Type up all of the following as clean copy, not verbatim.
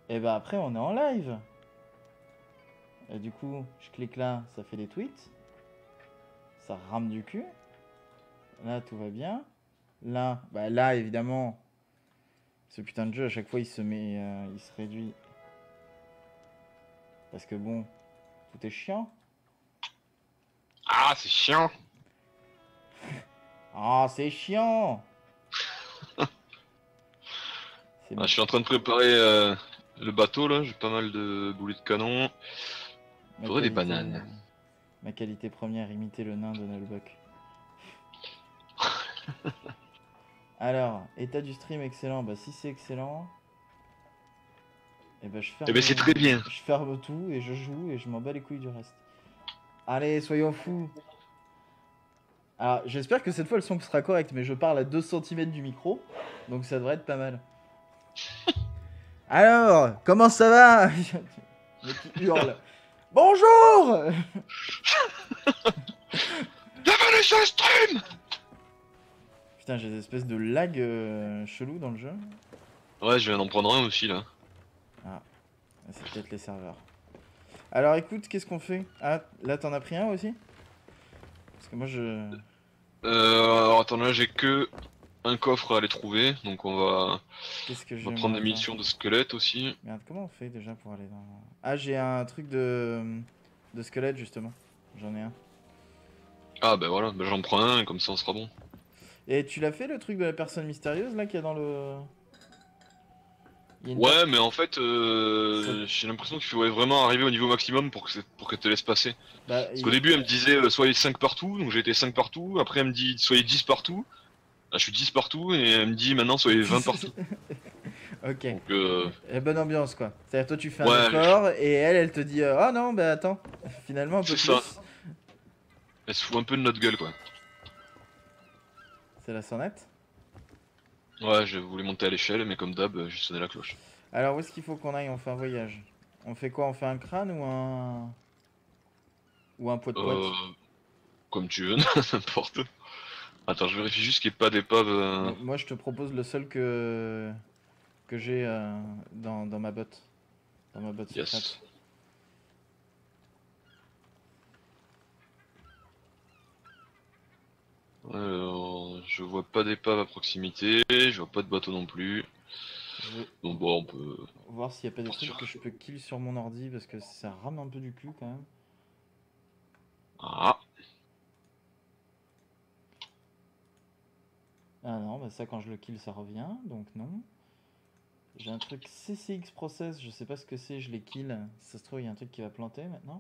Et bah après on est en live. Et du coup, je clique là, ça fait des tweets. Ça rame du cul. Là, tout va bien. Là, bah là, évidemment, ce putain de jeu, à chaque fois, il se met, il se réduit. Parce que bon, tout est chiant. Ah, c'est chiant. Ah, c'est chiant. C'est Ah, ma, je suis en train de préparer le bateau là, j'ai pas mal de boulets de canon. ma J'aurais des qualité, bananes. ma qualité première, imiter le nain de Nullbuck. Alors, état du stream excellent. Bah si c'est excellent, et bah Eh ben c'est très bien. je ferme tout et je joue et je m'en bats les couilles du reste. Allez, soyons fous. Alors, j'espère que cette fois le son sera correct, mais je parle à 2 cm du micro, donc ça devrait être pas mal. Alors, comment ça va? Mais qui hurle. Bonjour. Bienvenue sur le stream. Putain, j'ai des espèces de lag chelou dans le jeu. Ouais, je viens d'en prendre un aussi là. Ah, c'est peut-être les serveurs. Alors écoute, qu'est-ce qu'on fait? Ah, là t'en as pris un aussi? Parce que moi je... Alors attends, là j'ai que un coffre à aller trouver, donc Qu'est-ce que on va j'ai prendre moi? des Attends. missions de squelette aussi. Merde, comment on fait déjà pour aller dans... Ah, j'ai un truc de squelette justement. J'en ai un. Ah bah voilà, bah, j'en prends un, comme ça on sera bon. Et tu l'as fait le truc de la personne mystérieuse là qu'il y a dans le... Il y a une Ouais, personne... mais en fait, j'ai l'impression qu'il faudrait vraiment arriver au niveau maximum pour qu'elle te laisse passer. Bah, Parce qu'au début, elle me disait soyez 5 partout, donc j'ai été 5 partout. Après, elle me dit soyez 10 partout. Là, je suis 10 partout, et elle me dit maintenant soyez 20 partout. Ok. Donc, Bonne ambiance quoi. C'est-à-dire toi tu fais un ouais, effort et elle te dit oh non bah attends, finalement un peu c'est ça. plus. Elle se fout un peu de notre gueule, quoi. C'est la sonnette. Ouais, je voulais monter à l'échelle, mais comme d'hab, j'ai sonné la cloche. Alors où est-ce qu'il faut qu'on aille? On fait un voyage. On fait quoi? On fait un crâne ou un... Ou un Euh, poète-poète? comme tu veux, n'importe. Attends, je vérifie juste qu'il n'y ait pas d'épave. Moi je te propose le seul que j'ai dans ma botte. Dans ma botte secrète. Yes. Alors, je vois pas d'épave à proximité, je vois pas de bateau non plus. Je vais Donc bon, on peut voir s'il n'y a pas des trucs partir. que je peux kill sur mon ordi parce que ça rame un peu du cul quand même. Ah, Ah non, bah ça quand je le kill ça revient, donc non. J'ai un truc CCX Process, je sais pas ce que c'est, je les kill. Si ça se trouve, il y a un truc qui va planter maintenant.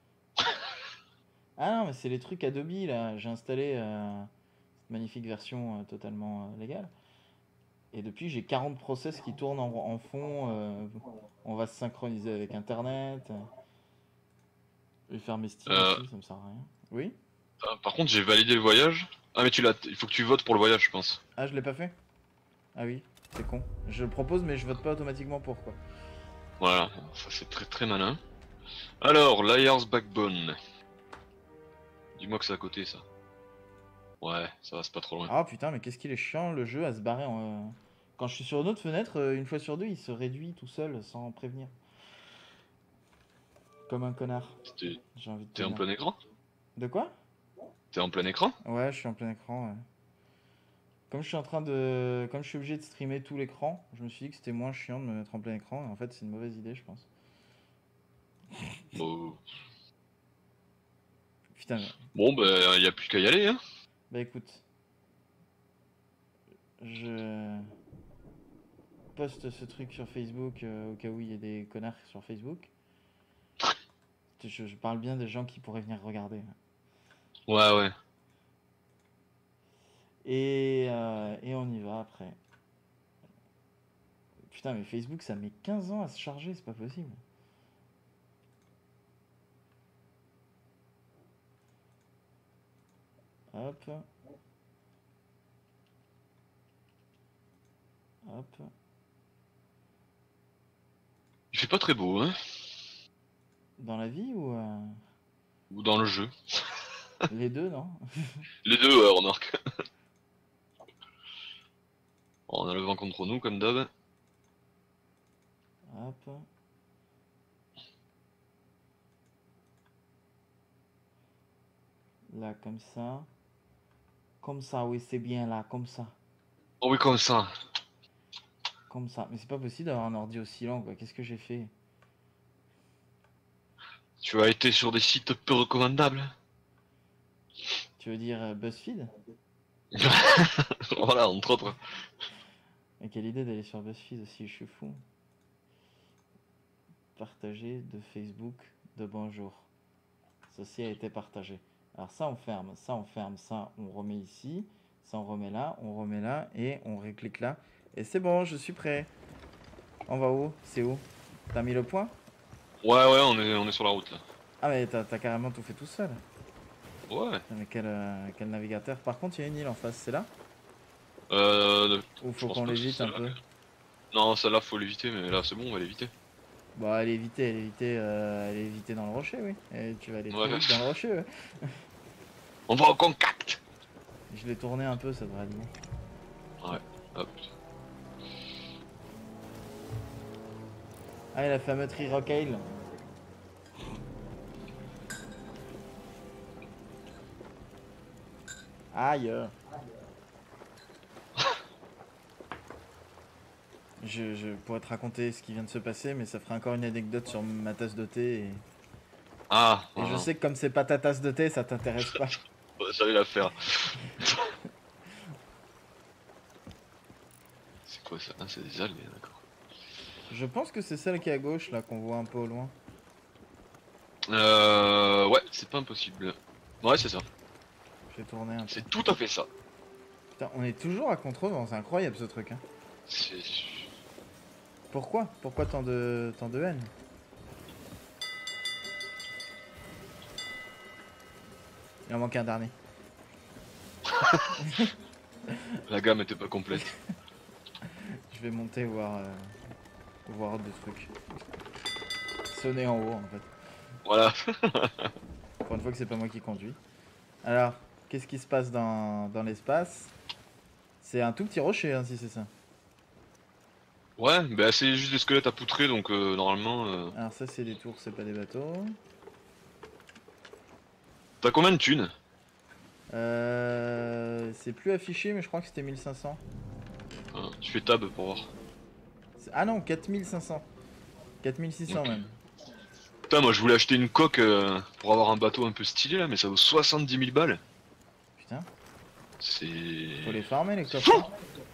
Ah non, mais c'est les trucs Adobe là, j'ai installé cette magnifique version totalement légale. Et depuis, j'ai 40 process qui tournent en fond. On va se synchroniser avec Internet. Je vais faire mes Steam euh, aussi, ça me sert à rien. Oui? par contre, j'ai validé le voyage. Ah, mais il faut que tu votes pour le voyage, je pense. Ah, je l'ai pas fait? Ah oui, c'est con. Je le propose, mais je vote pas automatiquement pour quoi. Voilà, ça c'est très très malin. Alors, Liar's Backbone. Dis-moi que c'est à côté, ça. Ouais, ça va, c'est pas trop loin. Ah putain, mais qu'est-ce qu'il est chiant le jeu à se barrer en. Quand je suis sur une autre fenêtre, une fois sur deux, il se réduit tout seul sans prévenir. Comme un connard, T'es j'ai envie de te t'es en dire. plein écran? De quoi? T'es en plein écran? Ouais, je suis en plein écran. Ouais. Comme je suis en train de. Comme je suis obligé de streamer tout l'écran, je me suis dit que c'était moins chiant de me mettre en plein écran. Et en fait, c'est une mauvaise idée, je pense. Bon, Putain, mais. bon bah, y a plus qu'à y aller, hein. Bah écoute, je poste ce truc sur Facebook au cas où il y a des connards sur Facebook. Je parle bien des gens qui pourraient venir regarder. Ouais, ouais. Et on y va après. Putain, mais Facebook, ça met 15 ans à se charger, c'est pas possible. Hop, hop. Il fait pas très beau, hein. Dans la vie ou Ou dans le jeu. les deux, non? Les deux, ouais, remarque. Bon, on a le vent contre nous, comme d'hab. Hop. Là, comme ça. Comme ça, oui, c'est bien là, comme ça. Oh oui, comme ça. Comme ça. Mais c'est pas possible d'avoir un ordi aussi lent, quoi. Qu'est-ce que j'ai fait? Tu as été sur des sites peu recommandables. Tu veux dire BuzzFeed? Voilà, entre autres. Mais quelle idée d'aller sur BuzzFeed aussi, je suis fou. Partager de Facebook de bonjour. Ceci a été partagé. Alors ça on ferme, ça on remet ici, ça on remet là, et on reclique là. Et c'est bon, je suis prêt. On va où? C'est où? T'as mis le point? Ouais, on est sur la route là. Ah mais t'as carrément tout fait tout seul. Ouais. Putain, mais quel navigateur. Par contre il y a une île en face, c'est là? Ou Je faut pense qu'on pas que c'est l'évite un celle-là. peu? Non, celle-là faut l'éviter, mais là c'est bon, on va l'éviter. Bon, elle est évitée dans le rocher, oui. Et tu vas aller très Ouais. vite dans le rocher, ouais. On va au contact. Je l'ai tourné un peu, ça devrait être bon. Ouais, hop. Ah, et la fameuse Rockale. Aïe. Je pourrais te raconter ce qui vient de se passer, mais ça ferait encore une anecdote sur ma tasse de thé. Ah, Et je non. sais que comme c'est pas ta tasse de thé, ça t'intéresse pas. J'allais la faire. C'est quoi ça? Ah, c'est des algues, d'accord. Je pense que c'est celle qui est à gauche, là, qu'on voit un peu au loin. Ouais, c'est pas impossible. Ouais, c'est ça. Je vais tourner un peu. C'est tout à fait ça. Putain, on est toujours à Contrevent, c'est incroyable ce truc. Hein. C'est... Pourquoi? Pourquoi tant de haine? Il en manque un dernier. La gamme était pas complète. Je vais monter voir deux trucs. Sonner en haut en fait. Voilà. Pour une fois que c'est pas moi qui conduis. Alors, qu'est-ce qui se passe dans l'espace? C'est un tout petit rocher, hein, si c'est ça. Ouais, bah c'est juste des squelettes à poutrer, donc normalement... Alors ça, c'est des tours, c'est pas des bateaux. T'as combien de thunes? C'est plus affiché, mais je crois que c'était 1500. Tu fais tab pour voir. Ah non, 4500. 4600 Ok. même. Putain, moi je voulais acheter une coque pour avoir un bateau un peu stylé là, mais ça vaut 70 000 balles. Putain, C'est... faut les farmer les coffres. Hein.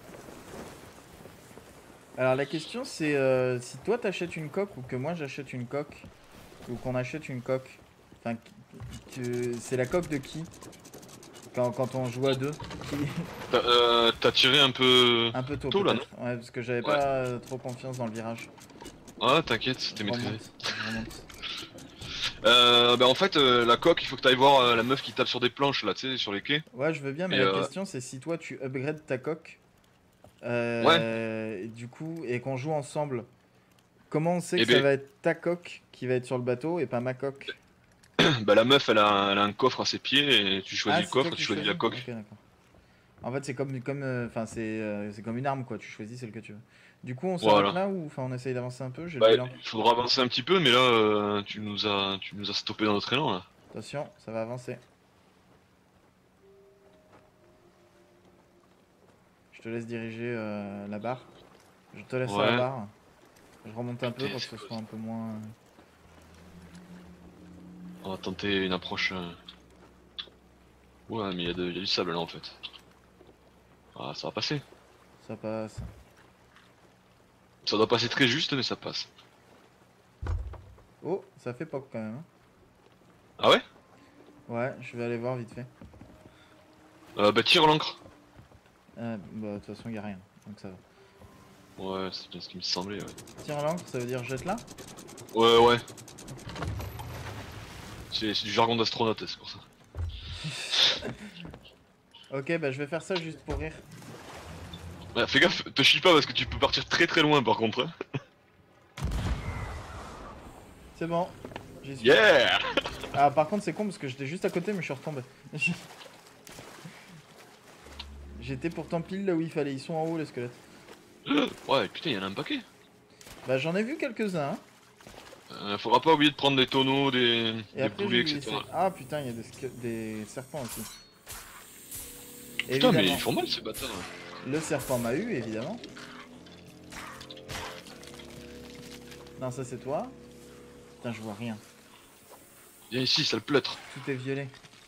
Alors la question c'est si toi t'achètes une coque ou que moi j'achète une coque ou qu'on achète une coque. Enfin, c'est la coque de qui quand on joue à deux T'as tiré un peu... Un peu tôt tôt là, non? peut-être. Ouais, parce que j'avais Ouais. pas trop confiance dans le virage. Ah, t'inquiète, c'était Je maîtrisé. remonte, je remonte. Bah en fait, la coque, il faut que t'ailles voir la meuf qui tape sur des planches là, tu sais, sur les quais. Ouais, je veux bien, mais Et la question c'est si toi tu upgrades ta coque. ouais, Et du coup, et qu'on joue ensemble, comment on sait et que ça ben, va être ta coque qui va être sur le bateau et pas ma coque? bah la meuf, elle a un coffre à ses pieds, et tu choisis Ah, le c'est toi coffre, tu qui choisis la choisis? coque. Ok, d'accord. En fait, c'est enfin, c'est comme une arme, quoi. Tu choisis celle que tu veux. Du coup, on s'arrête Voilà. là ou enfin, on essaye d'avancer un peu? J'ai Bah, levé l'encre. il faudra avancer un petit peu, mais là, tu nous as stoppé dans notre élan là. Attention, ça va avancer. Je te laisse diriger la barre. Je te laisse à la Ouais. barre. Je remonte un peu Putain, pour que c'est ce quoi soit ça? un peu moins. On va tenter une approche. Ouais, mais il y a du sable là en fait. Ah, ça va passer. Ça passe. Ça doit passer très juste, mais ça passe. Oh, ça fait pop quand même. Hein. Ah ouais? Ouais, je vais aller voir vite fait. Bah, tire l'ancre. Bah, de toute façon, y a rien. Donc ça va. Ouais, c'est bien ce qui me semblait, ouais. Tire l'encre, ça veut dire jette là? Ouais, ouais. C'est du jargon d'astronaute, c'est pour ça. Ok, bah je vais faire ça juste pour rire. Ouais, fais gaffe, te chie pas parce que tu peux partir très très loin par contre. Hein. C'est bon. J'y suis. Yeah! Ah, par contre, c'est con parce que j'étais juste à côté, mais je suis retombé. J'étais pourtant pile là où il fallait. Ils sont en haut, les squelettes. Ouais, putain, y'en a un paquet. Bah j'en ai vu quelques-uns. Faudra pas oublier de prendre des tonneaux, des Après boulets, j'ai etc. Ah putain, il y a des serpents aussi. Putain, mais Évidemment. ils font mal ces bâtards. Le serpent m'a eu, évidemment. Non, ça c'est toi. Putain, je vois rien. Viens ici, sale pleutre. Tout est violet.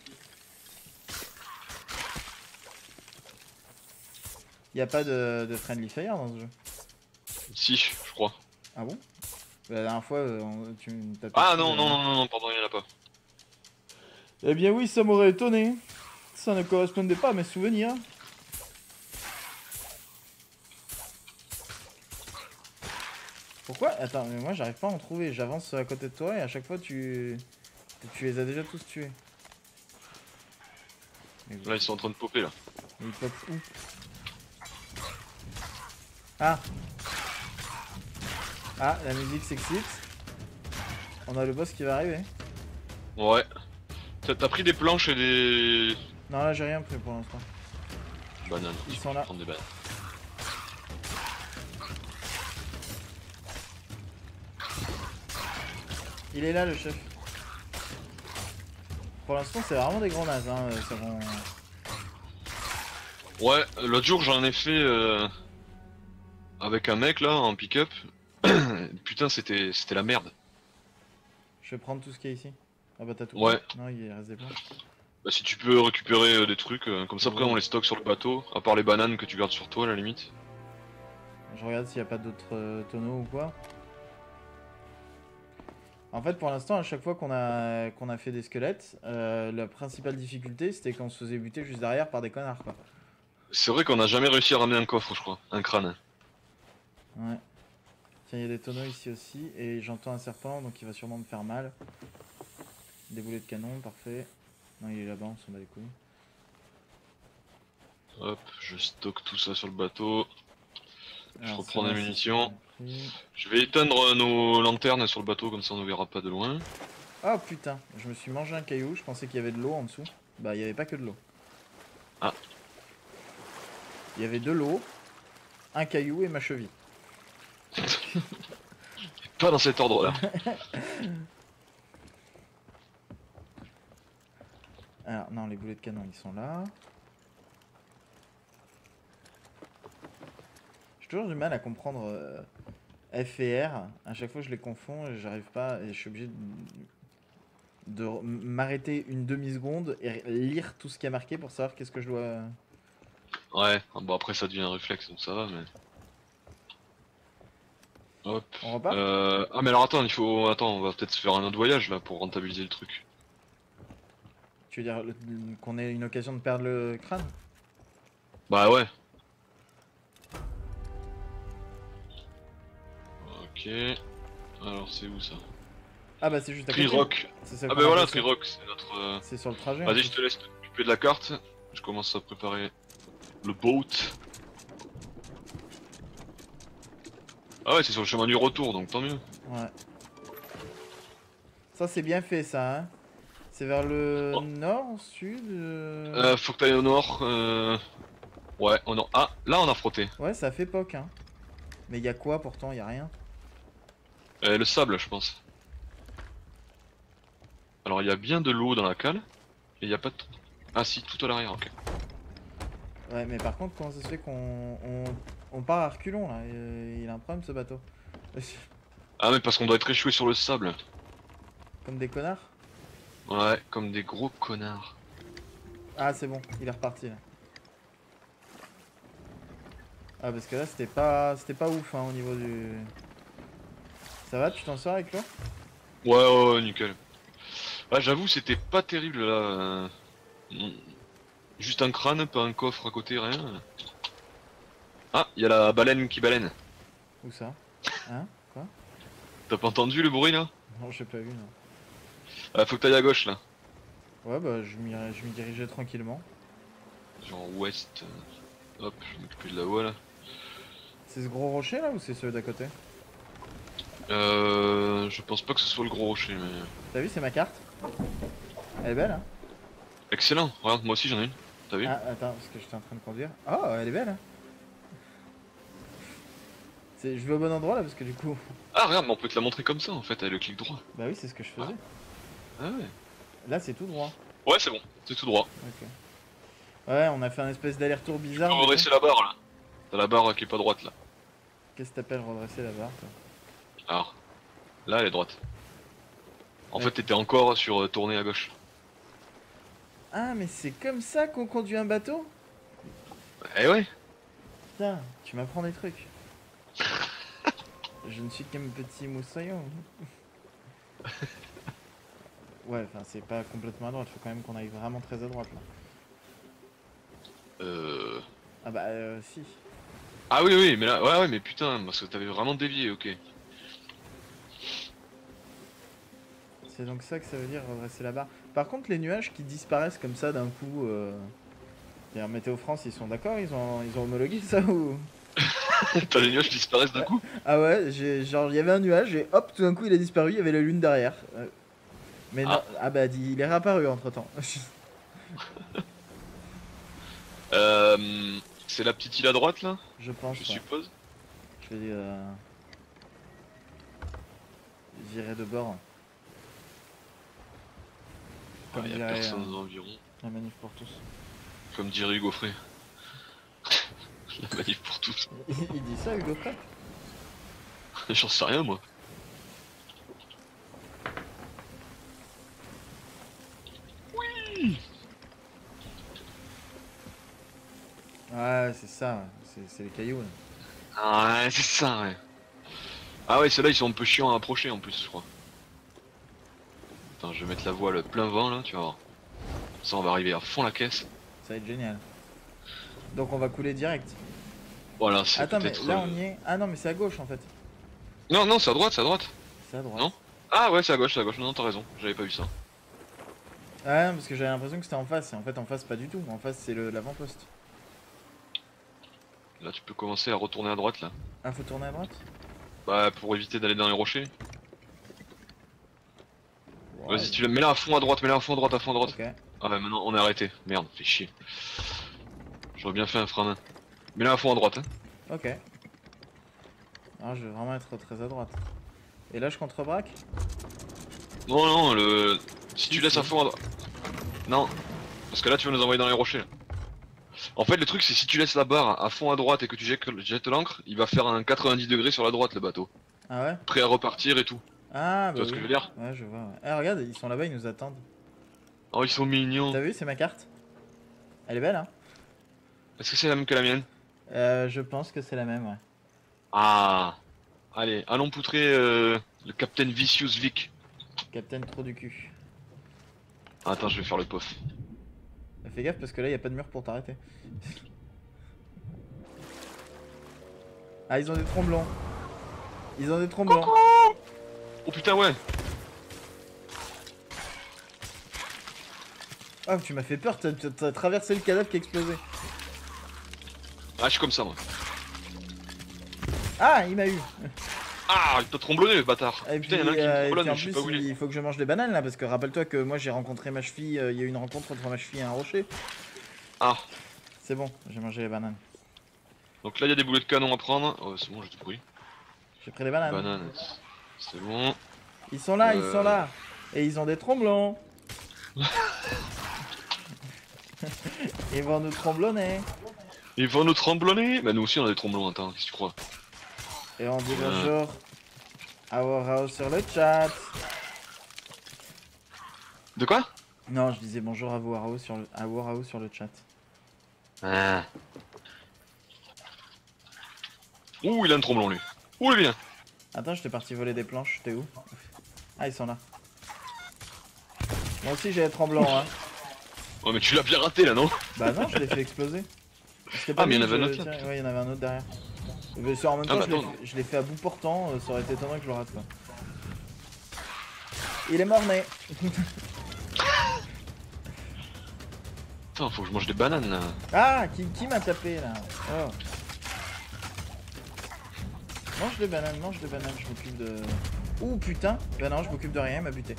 Y a pas de friendly fire dans ce jeu. Si, je crois. Ah bon? La dernière fois, tu me tapais Ah dessus, non, non, non, non, non, pardon, il y en a pas. Eh bien oui, ça m'aurait étonné. Ça ne correspondait pas à mes souvenirs. Pourquoi? Attends, mais moi j'arrive pas à en trouver. J'avance à côté de toi et à chaque fois tu les as déjà tous tués. Mais Là, ils sont en train de popper là. ils popent où? Ah! Ah, la musique s'excite. On a le boss qui va arriver. Ouais. T'as pris des planches et des Non, là j'ai rien pris pour l'instant. bananes. Ils Je sont vais là. prendre des bananes. Il est là le chef. Pour l'instant, c'est vraiment des gros nazes. Hein. Ça rend... Ouais, l'autre jour j'en ai fait avec un mec là en pick-up. Putain, c'était la merde. Je vais prendre tout ce qu'il y a ici. Ah bah t'as tout Ouais. pris. Non, il reste des planches. Bah, si tu peux récupérer des trucs, comme ça après Ouais. on les stocke sur le bateau, à part les bananes que tu gardes sur toi à la limite. Je regarde s'il n'y a pas d'autres tonneaux ou quoi. En fait, pour l'instant, à chaque fois qu'on a fait des squelettes, la principale difficulté, c'était qu'on se faisait buter juste derrière par des connards, quoi. C'est vrai qu'on a jamais réussi à ramener un coffre, je crois, un crâne. Ouais. Tiens, il y a des tonneaux ici aussi, et j'entends un serpent, donc il va sûrement me faire mal. Des boulets de canon, parfait. Non, il est là-bas, on s'en bat les couilles. Hop, je stocke tout ça sur le bateau. Je Alors, reprends ça, des là, c'est munitions. pris. Je vais éteindre nos lanternes sur le bateau, comme ça on ne verra pas de loin. Oh putain, je me suis mangé un caillou, je pensais qu'il y avait de l'eau en dessous. Bah, il n'y avait pas que de l'eau. Ah. Il y avait de l'eau, un caillou et ma cheville. Pas dans cet ordre-là. Alors, non, les boulets de canon, ils sont là. J'ai toujours du mal à comprendre F et R. À chaque fois, je les confonds et j'arrive pas. Et je suis obligé de m'arrêter une demi-seconde et lire tout ce qui a marqué pour savoir qu'est-ce que je dois... Ouais, bon après ça devient un réflexe, donc ça va, mais... Hop. On repart Ah mais alors attends, Attends, on va peut-être se faire un autre voyage là pour rentabiliser le truc. Tu veux dire qu'on ait une occasion de perdre le crâne? Bah ouais. Ok. Alors c'est où ça? Ah bah c'est juste à côté. Trirock. C'est ça Ah qu'on bah a voilà, bossé. Trirock, c'est notre... C'est sur le trajet. en Vas-y, plus. je te laisse t'occuper de la carte. Je commence à préparer le boat. Ah ouais, c'est sur le chemin du retour, donc tant mieux. Ouais. Ça c'est bien fait ça. Hein. C'est vers le Oh. nord, sud Faut que t'ailles au nord. Ouais, au nord. Ah, là on a frotté. Ouais, ça fait poc. Hein. Mais y a quoi pourtant? Y a rien. Le sable, je pense. Alors il y a bien de l'eau dans la cale. Et il y a pas de... Ah si, tout à l'arrière, ok. Ouais, mais par contre, comment ça se fait qu'on on part à reculons là? Il a un problème ce bateau. Ah mais parce qu'on doit être échoué sur le sable. Comme des connards? Ouais, comme des gros connards. Ah, c'est bon, il est reparti là. Ah, parce que là c'était pas ouf hein, au niveau du. Ça va, tu t'en sors avec toi? Ouais, nickel. Ah, j'avoue, c'était pas terrible là. Juste un crâne, pas un coffre à côté, rien. Ah, il y a la baleine qui baleine. Où ça? Hein? Quoi? T'as pas entendu le bruit là? Non, j'ai pas vu, non. Ah, faut que t'ailles à gauche là. Ouais, bah je m'y dirigeais tranquillement. Genre ouest. Hop, je vais m'occuper de la voie là. C'est ce gros rocher là ou c'est ceux d'à côté? Je pense pas que ce soit le gros rocher, mais... T'as vu, c'est ma carte? Elle est belle, hein? Excellent, regarde, moi aussi j'en ai une. T'as vu? Ah, attends, parce que j'étais en train de conduire. Oh, elle est belle, hein? Je vais au bon endroit là parce que du coup... Ah regarde, mais on peut te la montrer comme ça en fait, avec le clic droit. Bah oui, c'est ce que je faisais. Ah ouais. Là, c'est tout droit. Ouais, c'est bon, c'est tout droit. Ok. Ouais, on a fait un espèce d'aller-retour Tu bizarre. peux redresser la barre là. T'as la barre qui est pas droite là. Qu'est-ce que t'appelles redresser la barre, toi? Alors, là elle est droite. En Ouais. fait, t'étais encore sur tourner à gauche. Ah, mais c'est comme ça qu'on conduit un bateau? Eh ouais. Putain, tu m'apprends des trucs. Je ne suis qu'un petit moussaillon. Ouais, enfin, c'est pas complètement à droite, faut quand même qu'on aille vraiment très à droite là. Ah bah, si. Ah oui, oui, mais là, ouais, ouais, mais putain, parce que t'avais vraiment dévié, ok. C'est donc ça que ça veut dire redresser la barre. Par contre, les nuages qui disparaissent comme ça d'un coup. D'ailleurs, Météo France, ils sont d'accord? Ils ont homologué ça ou. T'as les nuages qui disparaissent d'un coup? Ah ouais, genre il y avait un nuage et hop, tout d'un coup il a disparu, il y avait la lune derrière. Mais non, ah bah il est réapparu entre temps. C'est la petite île à droite là, Je pense. je Ouais. suppose. Je vais virer de bord. Ah, Comme y a dirait personne aux environs. la manif pour tous. Comme dirait Hugo Frey. La manif pour tous. Il dit ça, Hugo Frey? J'en sais rien moi. Oui. Ouais, c'est ça, c'est les cailloux. Là. Ah ouais, c'est ça ouais. Ah ouais, ceux-là ils sont un peu chiants à approcher en plus je crois. Attends, je vais mettre la voile plein vent là, tu vas voir. Ça on va arriver à fond la caisse. Ça va être génial. Donc on va couler direct. Voilà, c'est Attends, mais peut-être... là on y est. Ah non, mais c'est à gauche en fait. Non, non, c'est à droite, c'est à droite. C'est à droite. Non. Ah ouais, c'est à gauche, non, t'as raison, j'avais pas vu ça. Ah, parce que j'avais l'impression que c'était en face. Et en fait, en face, pas du tout. En face, c'est l'avant-poste. Là tu peux commencer à retourner à droite là. Ah, faut tourner à droite? Bah pour éviter d'aller dans les rochers. Ouais. Vas-y, tu le mets là à fond à droite, mets là à fond à droite, à fond à droite. Ok. Ah ouais, maintenant on est arrêté. Merde, fait chier. J'aurais bien fait un frein à main. Mets là à fond à droite. Hein. Ok. Alors, je vais vraiment être très à droite. Et là, je contrebraque? Non, non, le... Si tu Si, laisses si. à fond à droite... Non, parce que là tu vas nous envoyer dans les rochers. Là. En fait le truc c'est si tu laisses la barre à fond à droite et que tu jettes l'ancre, il va faire un 90 degrés sur la droite le bateau. Ah ouais? Prêt à repartir et tout. Ah, Tu bah vois ce que oui. je veux dire? Ouais, je vois. Ouais. Ah, regarde, ils sont là-bas, ils nous attendent. Oh ils sont mignons. T'as vu, c'est ma carte? Elle est belle, hein? Est-ce que c'est la même que la mienne? Je pense que c'est la même, ouais. Ah. Allez, allons poutrer le Captain Vicious Vic. Captain trop du cul. Attends, je vais faire le pof. Fais gaffe parce que là, y a pas de mur pour t'arrêter. Ah, ils ont des tromblons. Ils ont des tromblons. Oh putain ouais. Ah, tu m'as fait peur, t'as traversé le cadavre qui a explosé. Ah je suis comme ça moi. Ah, il m'a eu. Ah, il t'a tromblonné le bâtard. Et Putain, puis, y'en a un qui me et tromblonne, puis en mais je sais plus, pas où il est. il faut que je mange des bananes là, parce que rappelle-toi que moi j'ai rencontré ma cheville, il y a eu une rencontre entre ma cheville et un rocher. Ah, C'est bon, j'ai mangé les bananes. donc là il y a des boulets de canon à prendre. Oh c'est bon, j'ai tout pris. J'ai pris les bananes. Banane, c'est bon. Ils sont là, ils sont là. Et ils ont des tromblons. Ils vont nous tromblonner. Ils vont nous tromblonner. Bah nous aussi on a des tromblons, attends, qu'est-ce que tu crois? Et on dit bonjour à Warhouse sur le chat. De quoi? Non, je disais bonjour à Warhouse sur le chat. Ah. Ouh, il a un tromblon lui. Ouh, il est bien. Attends, j'étais parti voler des planches, t'es où? Ah, ils sont là. Moi aussi j'ai des tromblons, hein. Oh mais tu l'as bien raté là, non? Bah non, je l'ai fait exploser. Ah, mais il y en avait un autre là. Tiens, ouais, il y en avait un autre derrière. Mais en même Ah, temps, bah, je l'ai fait à bout portant, ça aurait été étonnant que je le rate quoi. Il est mort-né. Putain, faut que je mange des bananes là. Ah, qui m'a tapé là? Oh. Mange des bananes, je m'occupe de... Ouh putain. Bah non, je m'occupe de rien, il m'a buté.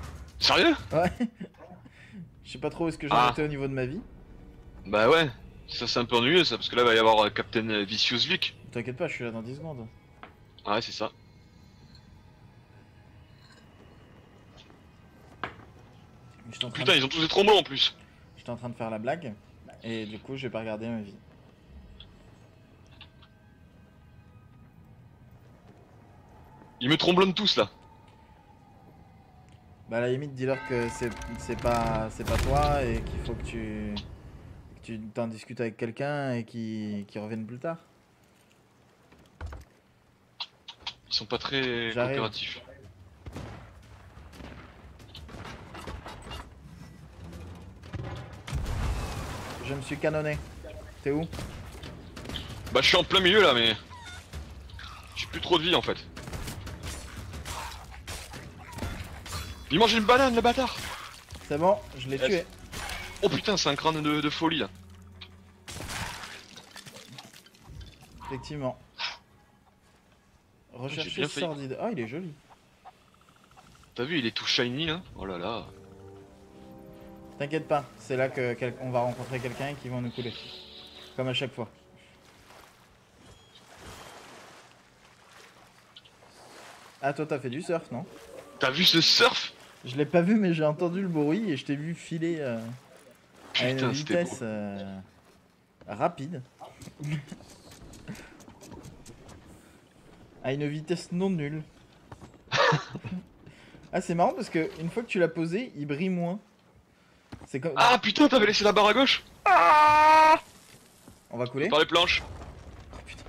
Sérieux? Ouais. Je sais pas trop où est-ce que j'ai Ah. arrêté au niveau de ma vie. Bah ouais. Ça c'est un peu ennuyeux ça, parce que là va y avoir Captain Vicious Vic. T'inquiète pas, je suis là dans 10 secondes. Ah ouais, c'est ça. J'étais en train Putain, de... ils ont tous des tromblons en plus. J'étais en train de faire la blague. Et du coup, j'ai pas regardé ma vie. Ils me tromblonnent tous là. Bah à la limite, dis-leur que c'est pas toi et qu'il faut que tu t'en discutes avec quelqu'un et qu'ils reviennent plus tard. Ils sont pas très J'arrive. coopératifs. Je me suis canonné. T'es où? Bah je suis en plein milieu là, mais j'ai plus trop de vie en fait. Il mange une banane le bâtard. C'est bon, je l'ai tué. Oh putain, c'est un crâne de folie là. Effectivement. J'ai Rechercher bien failli. sordide. Ah, il est joli. T'as vu, il est tout shiny là. Oh là là. T'inquiète pas, c'est là que on va rencontrer quelqu'un et qu'ils vont nous couler. Comme à chaque fois. Ah, toi t'as fait du surf, non? T'as vu ce surf? Je l'ai pas vu, mais j'ai entendu le bruit et je t'ai vu filer à une Putain, c'était beau. vitesse rapide. À une vitesse non nulle. Ah, c'est marrant parce que une fois que tu l'as posé, il brille moins. C'est comme. Ah putain, t'avais laissé la barre à gauche. On va couler? Par les planches. Oh putain.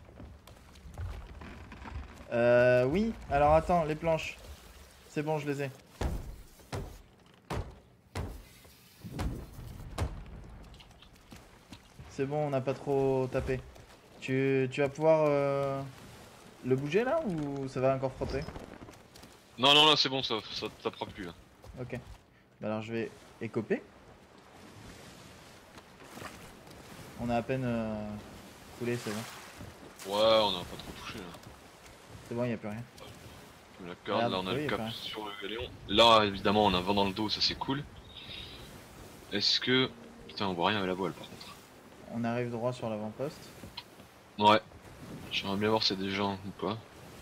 Oui, alors attends, les planches. C'est bon, je les ai. C'est bon, on n'a pas trop tapé. Tu vas pouvoir le bouger là ou ça va encore frotter? Non, non, non, c'est bon, ça t'apprend plus là. Ok. Bah alors je vais écoper. On a à peine coulé, c'est bon. Ouais, on a pas trop touché là. C'est bon, y a plus rien. La corde, Merde, là on a oui, le y a cap pas rien. sur le galion. Là, évidemment, on a un vent dans le dos, ça c'est cool. Est-ce que. Putain, on voit rien avec la voile par contre. On arrive droit sur l'avant-poste. Ouais. J'aimerais bien voir s'il y a des gens ou pas.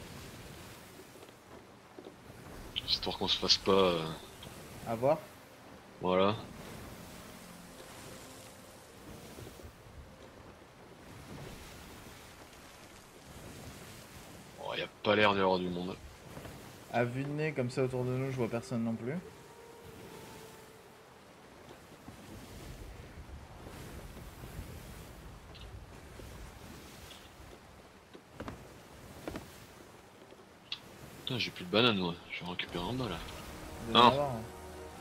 Histoire qu'on se fasse pas. À voir. Voilà. Oh, y a pas l'air d'y avoir du monde. À vue de nez, comme ça autour de nous, je vois personne non plus. Putain, j'ai plus de banane moi. Je vais récupérer en bas là. Il Non. doit y en avoir, hein.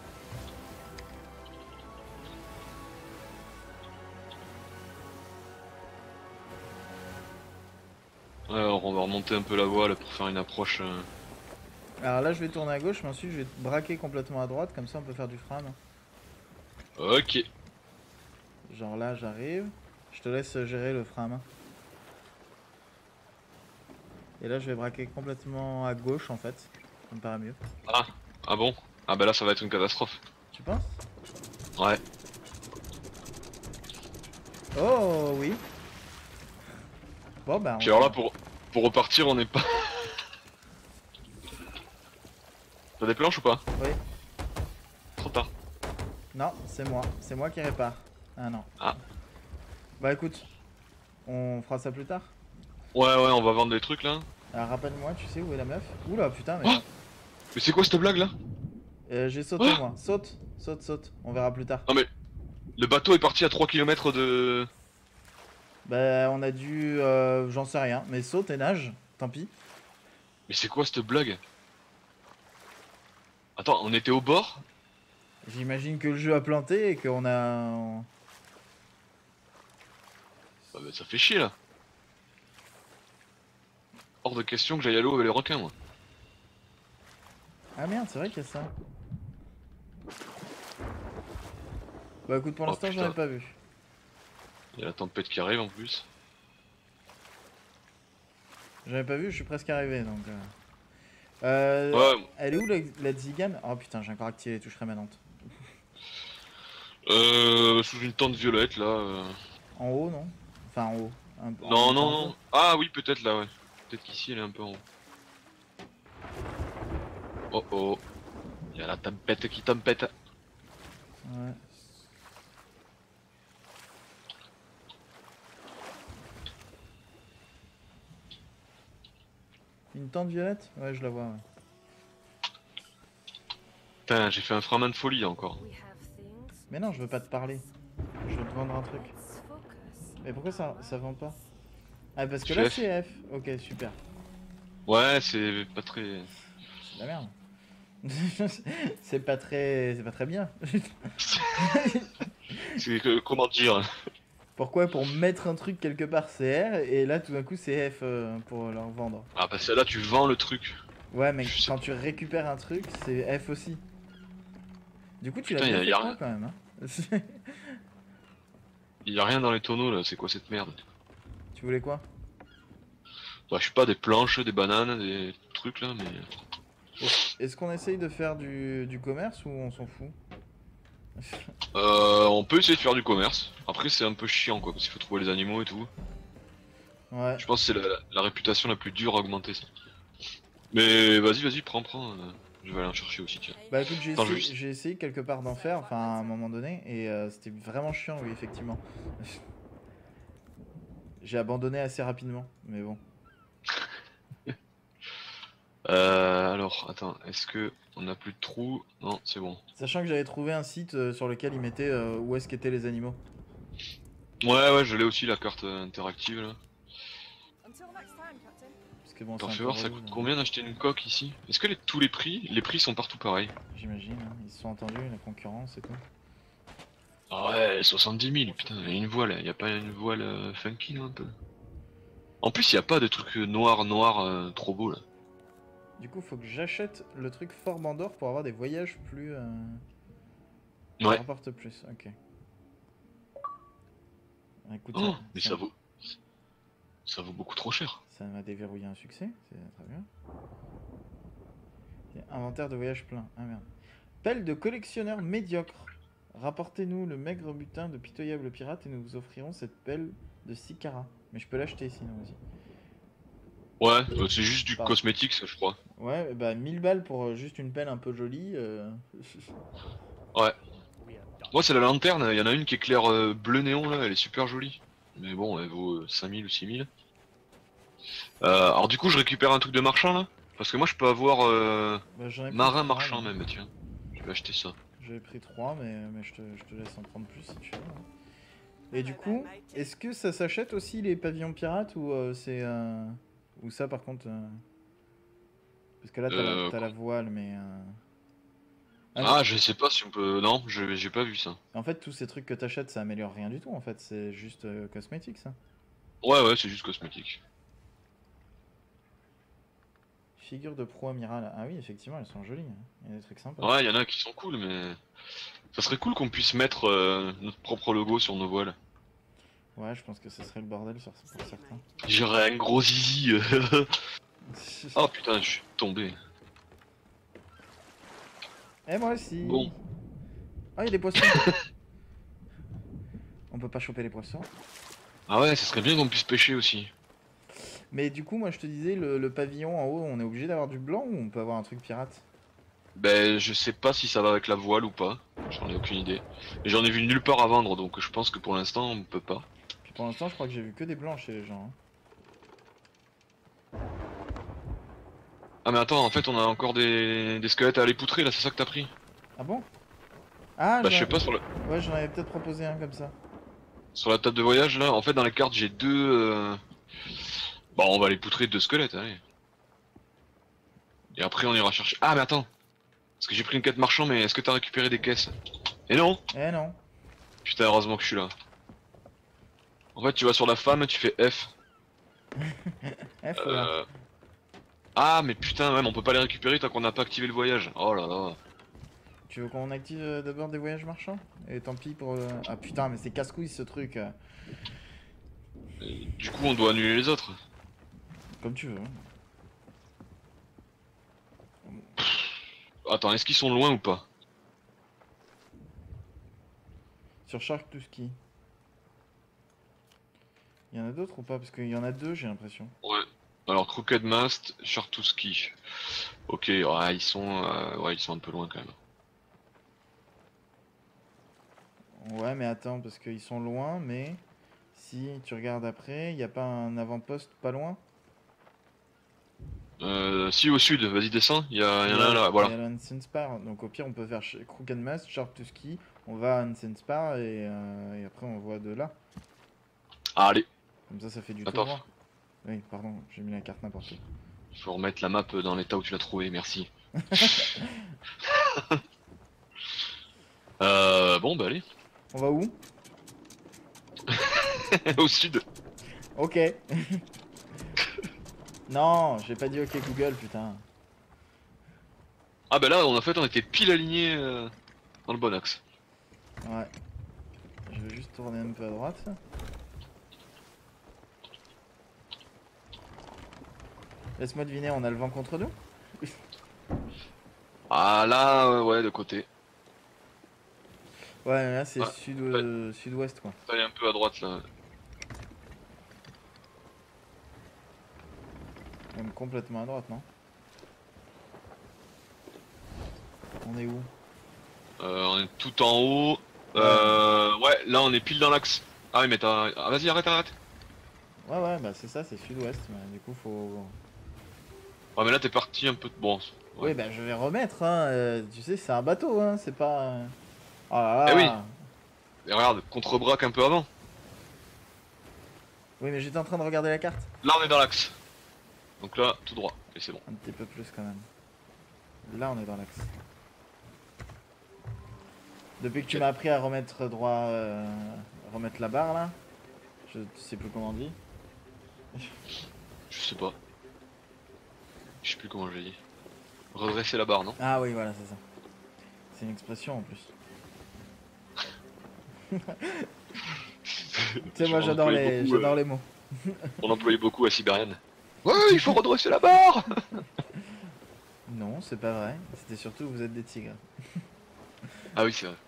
Alors, on va remonter un peu la voile pour faire une approche. Alors là, je vais tourner à gauche, mais ensuite je vais braquer complètement à droite, comme ça on peut faire du frame. Ok. Genre là, j'arrive. Je te laisse gérer le frame. Et là, je vais braquer complètement à gauche en fait. Ça me paraît mieux. Ah, ah bon? Ah bah là, ça va être une catastrophe. Tu penses? Ouais. Oh oui. Bon bah. Puis alors là, pour repartir, on n'est pas. T'as des planches ou pas? Oui. Trop tard. Non, c'est moi. C'est moi qui répare. Ah non. Ah. Bah écoute, on fera ça plus tard. Ouais, ouais, on va vendre des trucs là. Alors rappelle-moi, tu sais où est la meuf? Oula putain, mais. Oh, mais c'est quoi cette blague là? J'ai sauté Oh, moi. Saute, saute, saute. On verra plus tard. non mais. Le bateau est parti à 3 km de. Bah on a dû. J'en sais rien. Mais saute et nage. Tant pis. Mais c'est quoi cette blague? Attends, on était au bord? J'imagine que le jeu a planté et qu'on a. Bah, ça fait chier là. Hors de question que j'aille à l'eau avec les requins moi. Ah merde, c'est vrai qu'il y a ça. Bah écoute, pour Oh, l'instant, j'en ai putain. pas vu. Il y a la tempête qui arrive en plus. J'en ai pas vu, je suis presque arrivé donc. Ouais, Elle est où la Zigane? Oh putain, j'ai encore activé les touches rémanentes. sous une tente violette là. En haut, non? Enfin, en haut. En Non, montant non, un peu. non. Ah oui, peut-être là, ouais. Peut-être qu'ici, elle est un peu en haut. Oh oh. Il y a la tempête qui tempête. Ouais. Une tente violette? Ouais, je la vois, ouais. Putain, j'ai fait un Framan de folie encore. Mais non, je veux pas te parler. Je veux te vendre un truc. Mais pourquoi ça vend pas? Ah, parce Je que là, fais F. c'est F. Ok, super. Ouais, c'est pas très... C'est de la merde. C'est pas très bien. C'est que... Comment dire? Pourquoi? Pour mettre un truc quelque part, c'est R, et là, tout d'un coup, c'est F pour leur vendre. Ah bah celle-là, tu vends le truc. Ouais, mais Je sais quand pas. tu récupères un truc, c'est F aussi. Du coup, tu l'as Putain, bien y fait a croire rien... quand même, hein. y a rien dans les tonneaux là, c'est quoi cette merde? Tu voulais quoi? Bah je sais pas, des planches, des bananes, des trucs là, mais... Est-ce qu'on essaye de faire du commerce ou on s'en fout? On peut essayer de faire du commerce. Après c'est un peu chiant quoi, parce qu'il faut trouver les animaux et tout. Ouais. Je pense que c'est la réputation la plus dure à augmenter ça. Mais vas-y, vas-y, prends. Je vais aller en chercher aussi, tiens. Bah écoute, Attends, je vais juste... j'ai essayé quelque part d'en faire, enfin à un moment donné, et c'était vraiment chiant, oui, effectivement. J'ai abandonné assez rapidement, mais bon. Alors, attends, est-ce que on a plus de trous? Non, c'est bon. Sachant que j'avais trouvé un site sur lequel ils mettaient où est-ce qu'étaient les animaux. Ouais, ouais, je l'ai aussi la carte interactive là. Parce que bon, c'est Attends, un fais peu voir, ça relou, coûte donc, combien d'acheter une coque ici? Est-ce que tous les prix? Les prix sont partout pareils. j'imagine, hein. Ils se sont entendus, la concurrence et tout. Ah ouais, 70 000, putain, il y a une voile, y a pas une voile funky là, un peu? En plus, y a pas de trucs noirs trop beaux là. Du coup, faut que j'achète le truc Fort Bandor pour avoir des voyages plus... Ça Ouais. rapporte plus, ok. Écoute, Oh, mais ça vaut beaucoup trop cher. ça m'a déverrouillé un succès, c'est très bien. Et inventaire de voyage plein, ah merde. Pelle de collectionneur médiocre. Rapportez-nous le maigre butin de pitoyable pirate et nous vous offrirons cette pelle de 6 carats. Mais je peux l'acheter sinon aussi. Ouais, c'est juste du Pardon. cosmétique ça, je crois. Ouais, bah 1000 balles pour juste une pelle un peu jolie. Ouais. Moi, c'est la lanterne, il y en a une qui éclaire bleu néon là, elle est super jolie. Mais bon, elle vaut 5000 ou 6000. Alors du coup, je récupère un truc de marchand là. Parce que moi, je peux avoir Bah, j'en ai pris marin 3, marchand moi. même, tiens. Je vais acheter ça. J'avais pris 3, mais je te laisse en prendre plus si tu veux, hein. Et du coup, est-ce que ça s'achète aussi les pavillons pirates ou c'est... Ou ça par contre... Parce que là t'as la voile mais... Ah, Ah, je sais pas si on peut... Non, j'ai pas vu ça. en fait tous ces trucs que t'achètes ça améliore rien du tout en fait, c'est juste cosmétique ça. Ouais, ouais, c'est juste cosmétique. Figure de pro amiral, ah oui effectivement elles sont jolies, hein. Il y a des trucs sympas. Ouais, il y en a qui sont cool, mais... Ça serait cool qu'on puisse mettre notre propre logo sur nos voiles. Ouais je pense que ce serait le bordel pour certains. J'aurais un gros zizi. Oh putain, je suis tombé. Et moi aussi. Bon. Ah il y a des poissons. On peut pas choper les poissons. Ah ouais, ça serait bien qu'on puisse pêcher aussi. Mais du coup moi je te disais le pavillon en haut on est obligé d'avoir du blanc ou on peut avoir un truc pirate? Ben, je sais pas si ça va avec la voile ou pas. J'en ai aucune idée. Mais j'en ai vu nulle part à vendre, donc je pense que pour l'instant, on peut pas. Puis pour l'instant je crois que j'ai vu que des blancs chez les gens, hein. Ah mais attends, en fait, on a encore des squelettes à aller poutrer, là, c'est ça que t'as pris? Ah bon? Ah Bah, je sais pas, ouais j'en avais peut-être proposé un comme ça. sur la table de voyage, là, en fait, dans les cartes, j'ai deux... Bah, on va aller poutrer deux squelettes, allez. Et après, on ira chercher... Ah, mais attends! Parce que j'ai pris une quête marchand, mais est-ce que t'as récupéré des caisses? Et non! Eh non. Putain, heureusement que je suis là. En fait, tu vas sur la femme, tu fais F. F ou A? Ah, mais putain, même, on peut pas les récupérer tant qu'on n'a pas activé le voyage. Oh là là. Tu veux qu'on active d'abord des voyages marchands? Et tant pis pour... Ah putain mais c'est casse-couille ce truc. Du coup, on doit annuler les autres. Comme tu veux. Attends, est-ce qu'ils sont loin ou pas? Sur Shark to Ski. Il y en a d'autres ou pas? Parce qu'il y en a deux, j'ai l'impression. Ouais. Alors Crooked Mast, Chartuski. Ok, ouais, ouais, ils sont un peu loin quand même. Ouais, mais attends, parce qu'ils sont loin, mais si tu regardes après, il n'y a pas un avant-poste pas loin? Si au sud, vas-y descends, il y en a un là, Il y voilà. a l'Ansenspar, donc au pire on peut faire Crooked Mast, Sharp to Ski, on va à Ansenspar et après on voit de là. Ah, allez, Comme ça fait du tout attends, droit. Oui, pardon, j'ai mis la carte n'importe où. faut remettre la map dans l'état où tu l'as trouvé, merci. Bon bah allez, On va où? au sud. Ok. Non, j'ai pas dit ok Google, putain. Ah bah là, en fait, on était pile alignés dans le bon axe. Ouais. Je vais juste tourner un peu à droite. Laisse-moi deviner, on a le vent contre nous? Ah là, ouais, de côté. Ouais, là c'est Ouais, sud-ouest quoi. t'allais un peu à droite là. Même complètement à droite, non? On est où? On est tout en haut. Ouais, là on est pile dans l'axe. Ah oui, mais t'as. Ah, vas-y, arrête. Ouais, bah c'est ça, c'est sud-ouest. Mais du coup, faut. Ah, mais là t'es parti un peu. Bon, ouais. Oui, bah je vais remettre, hein. Tu sais, c'est un bateau, hein. C'est pas. Oh là Eh oui, là. et regarde, contre-braque un peu avant. Oui, mais j'étais en train de regarder la carte. Là on est dans l'axe. Donc là, tout droit, et c'est bon. Un petit peu plus quand même. Là, on est dans l'axe. Depuis que tu Ok. m'as appris à remettre droit. Remettre la barre là. Je sais plus comment on dit. Je sais pas. Je sais plus comment je l'ai dit. Redresser la barre, non? Ah oui, voilà, c'est ça. C'est une expression en plus. Tu sais, moi On employait beaucoup, j'adore les mots. on employait beaucoup à Sibérienne. Ouais, il faut redresser la barre. Non, c'est pas vrai. C'était surtout vous êtes des tigres. Ah oui, c'est vrai.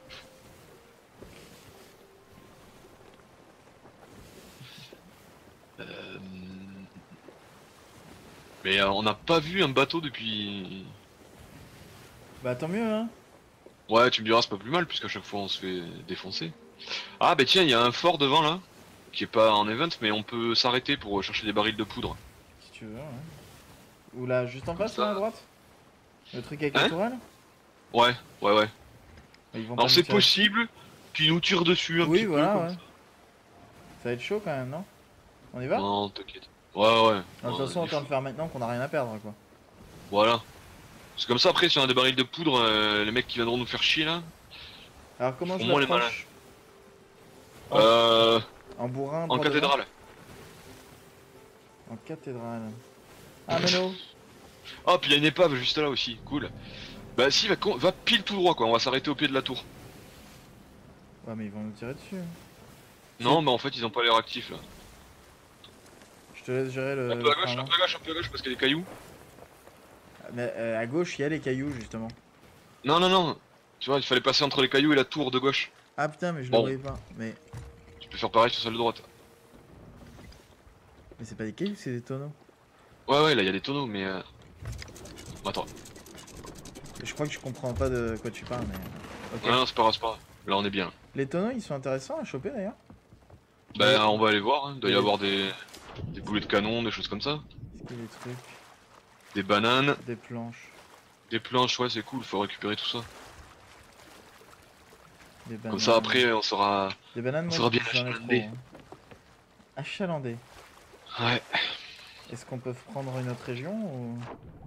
Euh, Mais on n'a pas vu un bateau depuis. Bah tant mieux, hein. Ouais, tu me diras, c'est pas plus mal, puisqu'à chaque fois on se fait défoncer. Ah, bah tiens, il y a un fort devant là, qui est pas en event, mais on peut s'arrêter pour chercher des barils de poudre. Si tu veux, ouais. Ou là, juste en Comme face, là, à ça. droite? Le truc avec la Hein? tourelle? Ouais. Ils vont pas Alors nous c'est tirer dessus? possible qu'ils nous tirent dessus un Oui, petit peu voilà, comme ouais. ça. Ça va être chaud quand même, non? On y va? Non, t'inquiète. Ouais. De toute façon, autant le faire maintenant qu'on a rien à perdre, quoi. Voilà. C'est comme ça après, si on a des barils de poudre, les mecs qui viendront nous faire chier là, Alors, ils comment font je moins les malins. l'approche? En, Euh. en bourrin, En droit devant? cathédrale. En cathédrale. Ah, Méno! Oh, puis il y a une épave juste là aussi, cool. Bah si, va pile tout droit quoi, on va s'arrêter au pied de la tour. Ouais, mais ils vont nous tirer dessus. Non, mais en fait ils ont pas l'air actifs là. Je te laisse gérer Un peu le à train gauche, un avant. peu à gauche, un peu à gauche parce qu'il y a des cailloux. Mais à gauche, il y a les cailloux, justement. Non. Tu vois, il fallait passer entre les cailloux et la tour de gauche. Ah putain, mais je le Bon, voyais pas. tu peux faire pareil sur celle de droite. Mais c'est pas des cailloux, c'est des tonneaux. Ouais, là il y a des tonneaux, mais. Attends. Je crois que je comprends pas de quoi tu parles, mais. Ok. Non, c'est pas grave, c'est pas grave. Là on est bien. Les tonneaux, ils sont intéressants à choper d'ailleurs. Ben on va aller voir, hein. Il doit y Et- avoir des boulets de canon, des choses comme ça. Est-ce qu'il y a des trucs? Des bananes, Des planches. des planches, ouais c'est cool, faut récupérer tout ça. Des Comme bananes. ça après on sera. Des bananes, On moi sera bien j'en ai trop. achalandé. Hein. Achalandé. Ouais. Est-ce qu'on peut prendre une autre région ou...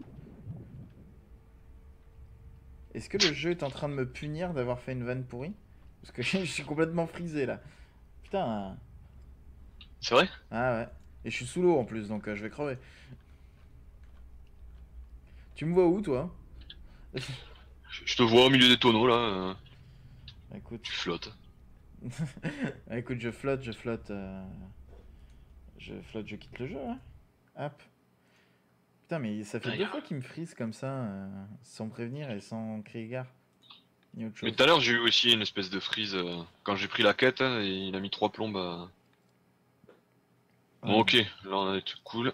Est-ce que le jeu est en train de me punir d'avoir fait une vanne pourrie? Parce que je suis complètement frisé là. Putain. C'est vrai? Ah ouais. Et je suis sous l'eau en plus, donc je vais crever. Tu me vois où toi? Je te vois au milieu des tonneaux là, Écoute. tu flottes. Écoute, je flotte, je flotte. Je flotte, je quitte le jeu, hein. Hop. Putain, mais ça fait Ah, deux fois qu'il me frise comme ça, sans prévenir et sans crier gare. Ni autre Mais chose. tout à l'heure j'ai eu aussi une espèce de freeze quand j'ai pris la quête hein, et il a mis 3 plombes Bon, ok, là on a tout cool.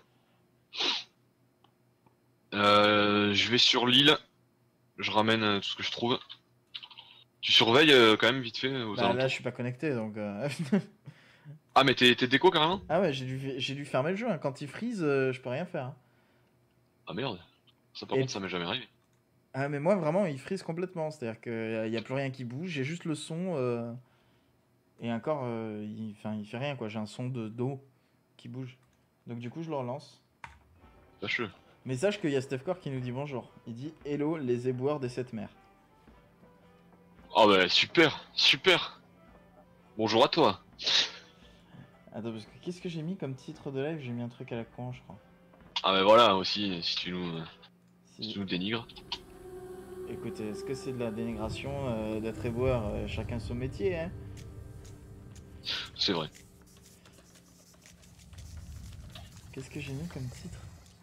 Je vais sur l'île, je ramène tout ce que je trouve. Tu surveilles quand même vite fait aux Bah là, alentours. je suis pas connecté donc. Ah, mais t'es déco carrément? Ah ouais, j'ai dû fermer le jeu. Hein. Quand il freeze, je peux rien faire. Hein. Ah merde, ça par Et contre ça m'est jamais arrivé. ah mais moi vraiment, il freeze complètement. C'est-à-dire qu'il y a plus rien qui bouge. J'ai juste le son et encore, il fait rien quoi. J'ai un son de d'eau qui bouge. Donc du coup, je le relance. Fâcheux. Mais sache qu'il y a Stephcore qui nous dit bonjour. Il dit hello les éboueurs des sept mers. Ah bah super, super. Bonjour à toi. Attends parce que qu'est-ce que j'ai mis comme titre de live? J'ai mis un truc à la con, je crois. Ah bah voilà aussi, si Si... tu nous dénigres. Écoutez, est-ce que c'est de la dénigration d'être éboueur? Chacun son métier, hein. C'est vrai. Qu'est-ce que j'ai mis comme titre?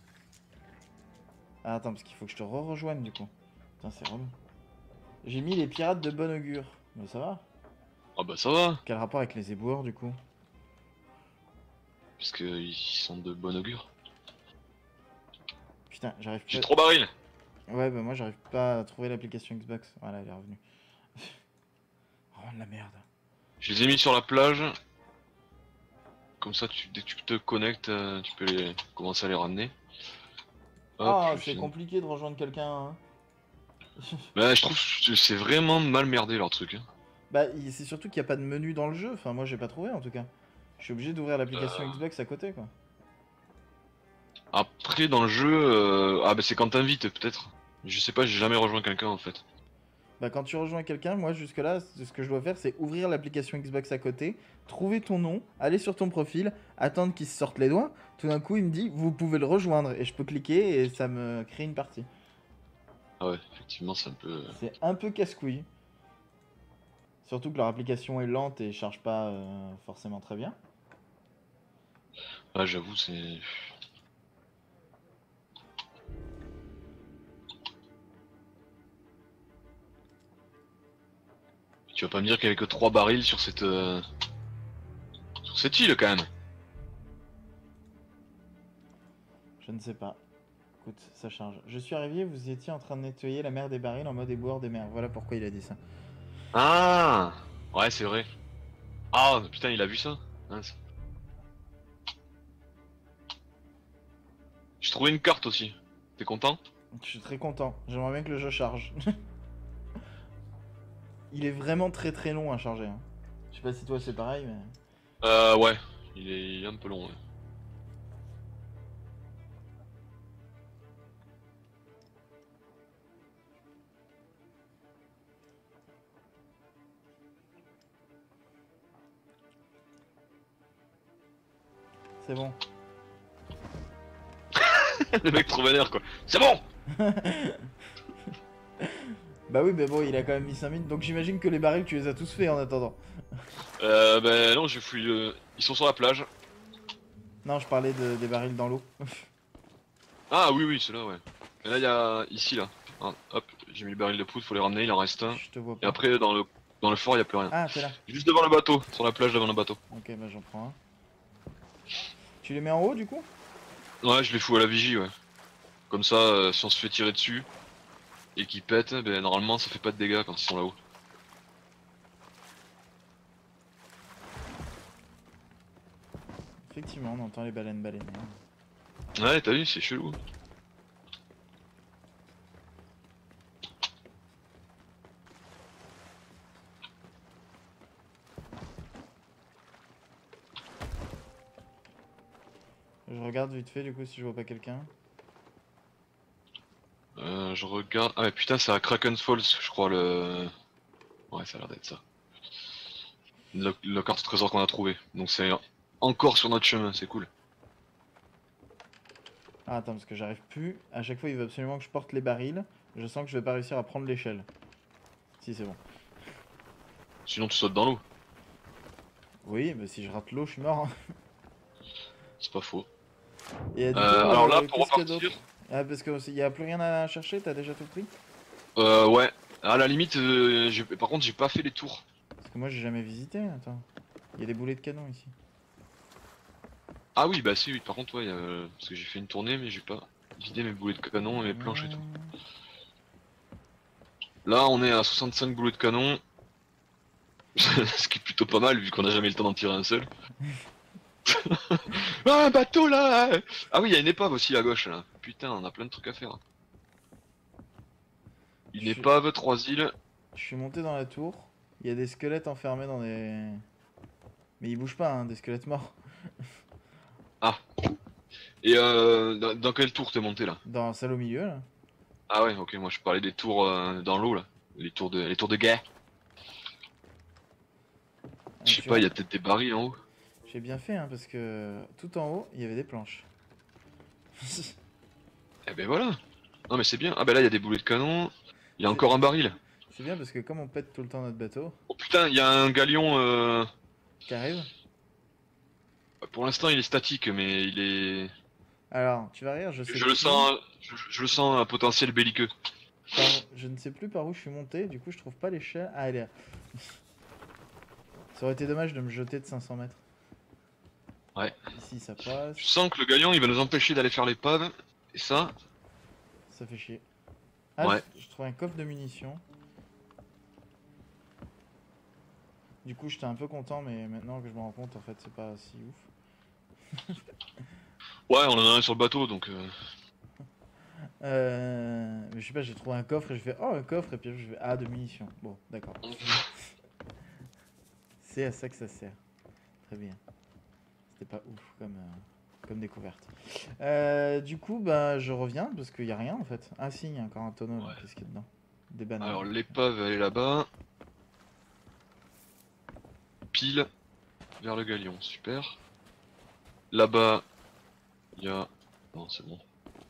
Ah attends, parce qu'il faut que je te re-rejoigne du coup. Putain, c'est relou. J'ai mis les pirates de bon augure. Mais ça va. Ah bah ça va, Quel rapport avec les éboueurs du coup? parce qu'ils sont de bon augure. Putain, j'arrive J'ai pas... 3 barils. Ouais, bah moi j'arrive pas à trouver l'application Xbox. Voilà, elle est revenue. Oh de la merde. Je les ai mis sur la plage. Comme ça, dès que tu te connectes, tu peux commencer à les ramener. Hop, Ah, c'est sinon- compliqué de rejoindre quelqu'un, hein. Bah, je trouve que c'est vraiment mal merdé leur truc. Hein. Bah, c'est surtout qu'il n'y a pas de menu dans le jeu. Enfin, moi j'ai pas trouvé en tout cas. Je suis obligé d'ouvrir l'application Xbox à côté quoi. Après, dans le jeu, ah bah c'est quand t'invites peut-être. Je sais pas, j'ai jamais rejoint quelqu'un en fait. Bah, quand tu rejoins quelqu'un, moi jusque-là, ce que je dois faire, c'est ouvrir l'application Xbox à côté, trouver ton nom, aller sur ton profil, attendre qu'il se sorte les doigts. Tout d'un coup, il me dit, vous pouvez le rejoindre. Et je peux cliquer et ça me crée une partie. Ah ouais, effectivement, c'est un peu. C'est un peu casse-couille. Surtout que leur application est lente et charge pas forcément très bien. Ah, j'avoue, c'est. Tu vas pas me dire qu'il y avait que 3 barils sur cette île quand même. Je ne sais pas. Écoute, ça charge. Je suis arrivé, vous étiez en train de nettoyer la mer des barils en mode éboueur des mers. Voilà pourquoi il a dit ça. Ah ouais, c'est vrai. Ah putain, il a vu ça. Mince. J'ai trouvé une carte aussi. T'es content? Je suis très content. J'aimerais bien que le jeu charge. Il est vraiment très très long à charger. Hein. Je sais pas si toi c'est pareil, mais... Ouais, il est un peu long. Ouais. C'est bon. Le mec trop vénère quoi. C'est bon! Bah oui, mais bon, il a quand même mis 5 minutes, donc j'imagine que les barils, tu les as tous fait en attendant. Ben non, je fouille. Ils sont sur la plage. Non, je parlais des barils dans l'eau. Ah oui, oui, ceux-là, ouais. Et là, il y a. Ici, là. Ah, hop, j'ai mis le baril de poudre, faut les ramener, il en reste un. Je te vois Et pas. après, dans le fort, il y a plus rien. Ah, t'es là. Juste devant le bateau, sur la plage devant le bateau. Ok, bah j'en prends un. Tu les mets en haut, du coup? Ouais, je les fous à la vigie, ouais. Comme ça, si on se fait tirer dessus et qu'ils pètent, ben normalement, ça fait pas de dégâts quand ils sont là-haut. Effectivement, on entend les baleines baleiner. Ouais, t'as vu, c'est chelou. Je regarde vite fait, du coup, si je vois pas quelqu'un. Je regarde. Ah, mais putain, c'est à Kraken Falls, je crois, le. Ouais, ça a l'air d'être ça. La carte trésor qu'on a trouvé. Donc c'est encore sur notre chemin, c'est cool. Ah, attends, parce que j'arrive plus. À chaque fois, il veut absolument que je porte les barils. Je sens que je vais pas réussir à prendre l'échelle. Si, c'est bon. Sinon, tu sautes dans l'eau. Oui, mais si je rate l'eau, je suis mort. Hein. C'est pas faux. Et du coup, Alors là, pour qu'est-ce qu'il y a repartir. d'autre? Ah, parce qu'il y a plus rien à chercher, t'as déjà tout pris? Ouais. À la limite, par contre, j'ai pas fait les tours. Parce que moi, j'ai jamais visité, attends. Il y a des boulets de canon ici. Ah oui, bah si, oui, par contre, ouais, parce que j'ai fait une tournée, mais j'ai pas vidé mes boulets de canon et mes planches et tout. Là, on est à 65 boulets de canon, ce qui est plutôt pas mal vu qu'on a jamais le temps d'en tirer un seul. Ah, un bateau là! Ah oui, il y a une épave aussi à gauche là. Putain, on a plein de trucs à faire. Une Je suis, épave, 3 îles. je suis monté dans la tour. Il y a des squelettes enfermés dans des... Mais ils bougent pas, hein, des squelettes morts. Ah. Et dans quelle tour t'es monté là? Dans la salle au milieu, là. Ah ouais, ok, moi je parlais des tours dans l'eau là. Les tours de guet. Ah, Je sais tu pas, il vois, y a peut-être des barils en haut. j'ai bien fait, hein, parce que tout en haut, il y avait des planches. Eh ben voilà. Non mais c'est bien. Ah ben là il y a des boulets de canon. Il y a C'est encore un baril. c'est bien parce que comme on pète tout le temps notre bateau, Oh putain, il y a un galion. qui arrive. Pour l'instant il est statique, mais il est. Alors, tu vas rire, je sais Je le plus sens. Je le sens un potentiel belliqueux. je ne sais plus par où je suis monté, du coup je trouve pas l'échelle. Ah, elle est là. Ça aurait été dommage de me jeter de 500 mètres. Ouais. Ici ça passe, Je sens que le galion il va nous empêcher d'aller faire l'épave. Et ça. ça fait chier. Ah, Ouais. je trouve un coffre de munitions. Du coup j'étais un peu content, mais maintenant que je me rends compte, en fait c'est pas si ouf. Ouais, on en a un sur le bateau donc. Mais je sais pas, j'ai trouvé un coffre et je fais oh un coffre et puis je fais ah de munitions. Bon, d'accord. C'est à ça que ça sert. Très bien. C'était pas ouf comme découverte. Du coup, bah je reviens parce qu'il y a rien en fait. Ah si, il y a encore un tonneau là. Ouais. Qu'est-ce qu'il y a dedans? Des bananes. Alors l'épave elle est là-bas. Pile vers le galion, super. Là-bas, il y a. Non, c'est bon.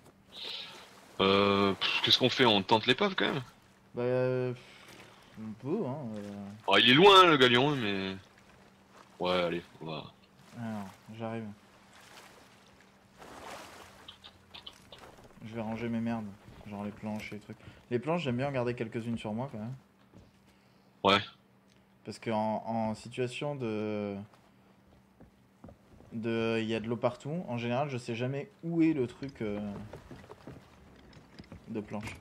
Qu'est-ce qu'on fait? On tente l'épave quand même? Bah on peut hein. Ah, il est loin le galion, mais. Ouais, allez, on va. Alors, j'arrive. Je vais ranger mes merdes. Genre les planches et les trucs. Les planches, j'aime bien en garder quelques-unes sur moi quand même. Ouais. Parce que en situation de... Il y a de l'eau partout. En général, je sais jamais où est le truc de planche.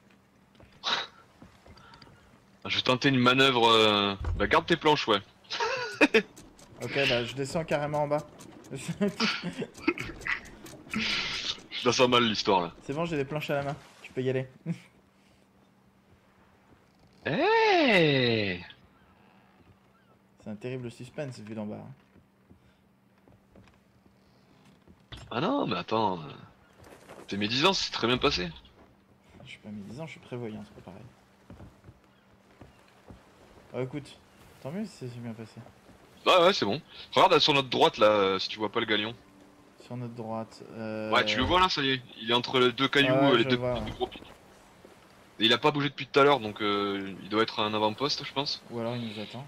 Je vais tenter une manœuvre. Bah, garde tes planches, ouais. Ok, bah je descends carrément en bas. Je la sens mal l'histoire là. C'est bon, j'ai des planches à la main. Tu peux y aller. Hey. C'est un terrible suspense vu d'en bas, hein. Ah non, mais attends. Tes médisances, c'est très bien passé. Je suis pas médisant, je suis prévoyant, c'est pas pareil. Oh écoute, tant mieux si c'est bien passé. Ah ouais, c'est bon. Regarde sur notre droite là, si tu vois pas le galion. Sur notre droite. Ouais, tu le vois là, ça y est. Il est entre les deux cailloux, Ouais, les je deux, vois, les ouais. deux gros pics. Et il a pas bougé depuis tout à l'heure, donc il doit être un avant-poste, je pense. Ou alors il nous attend.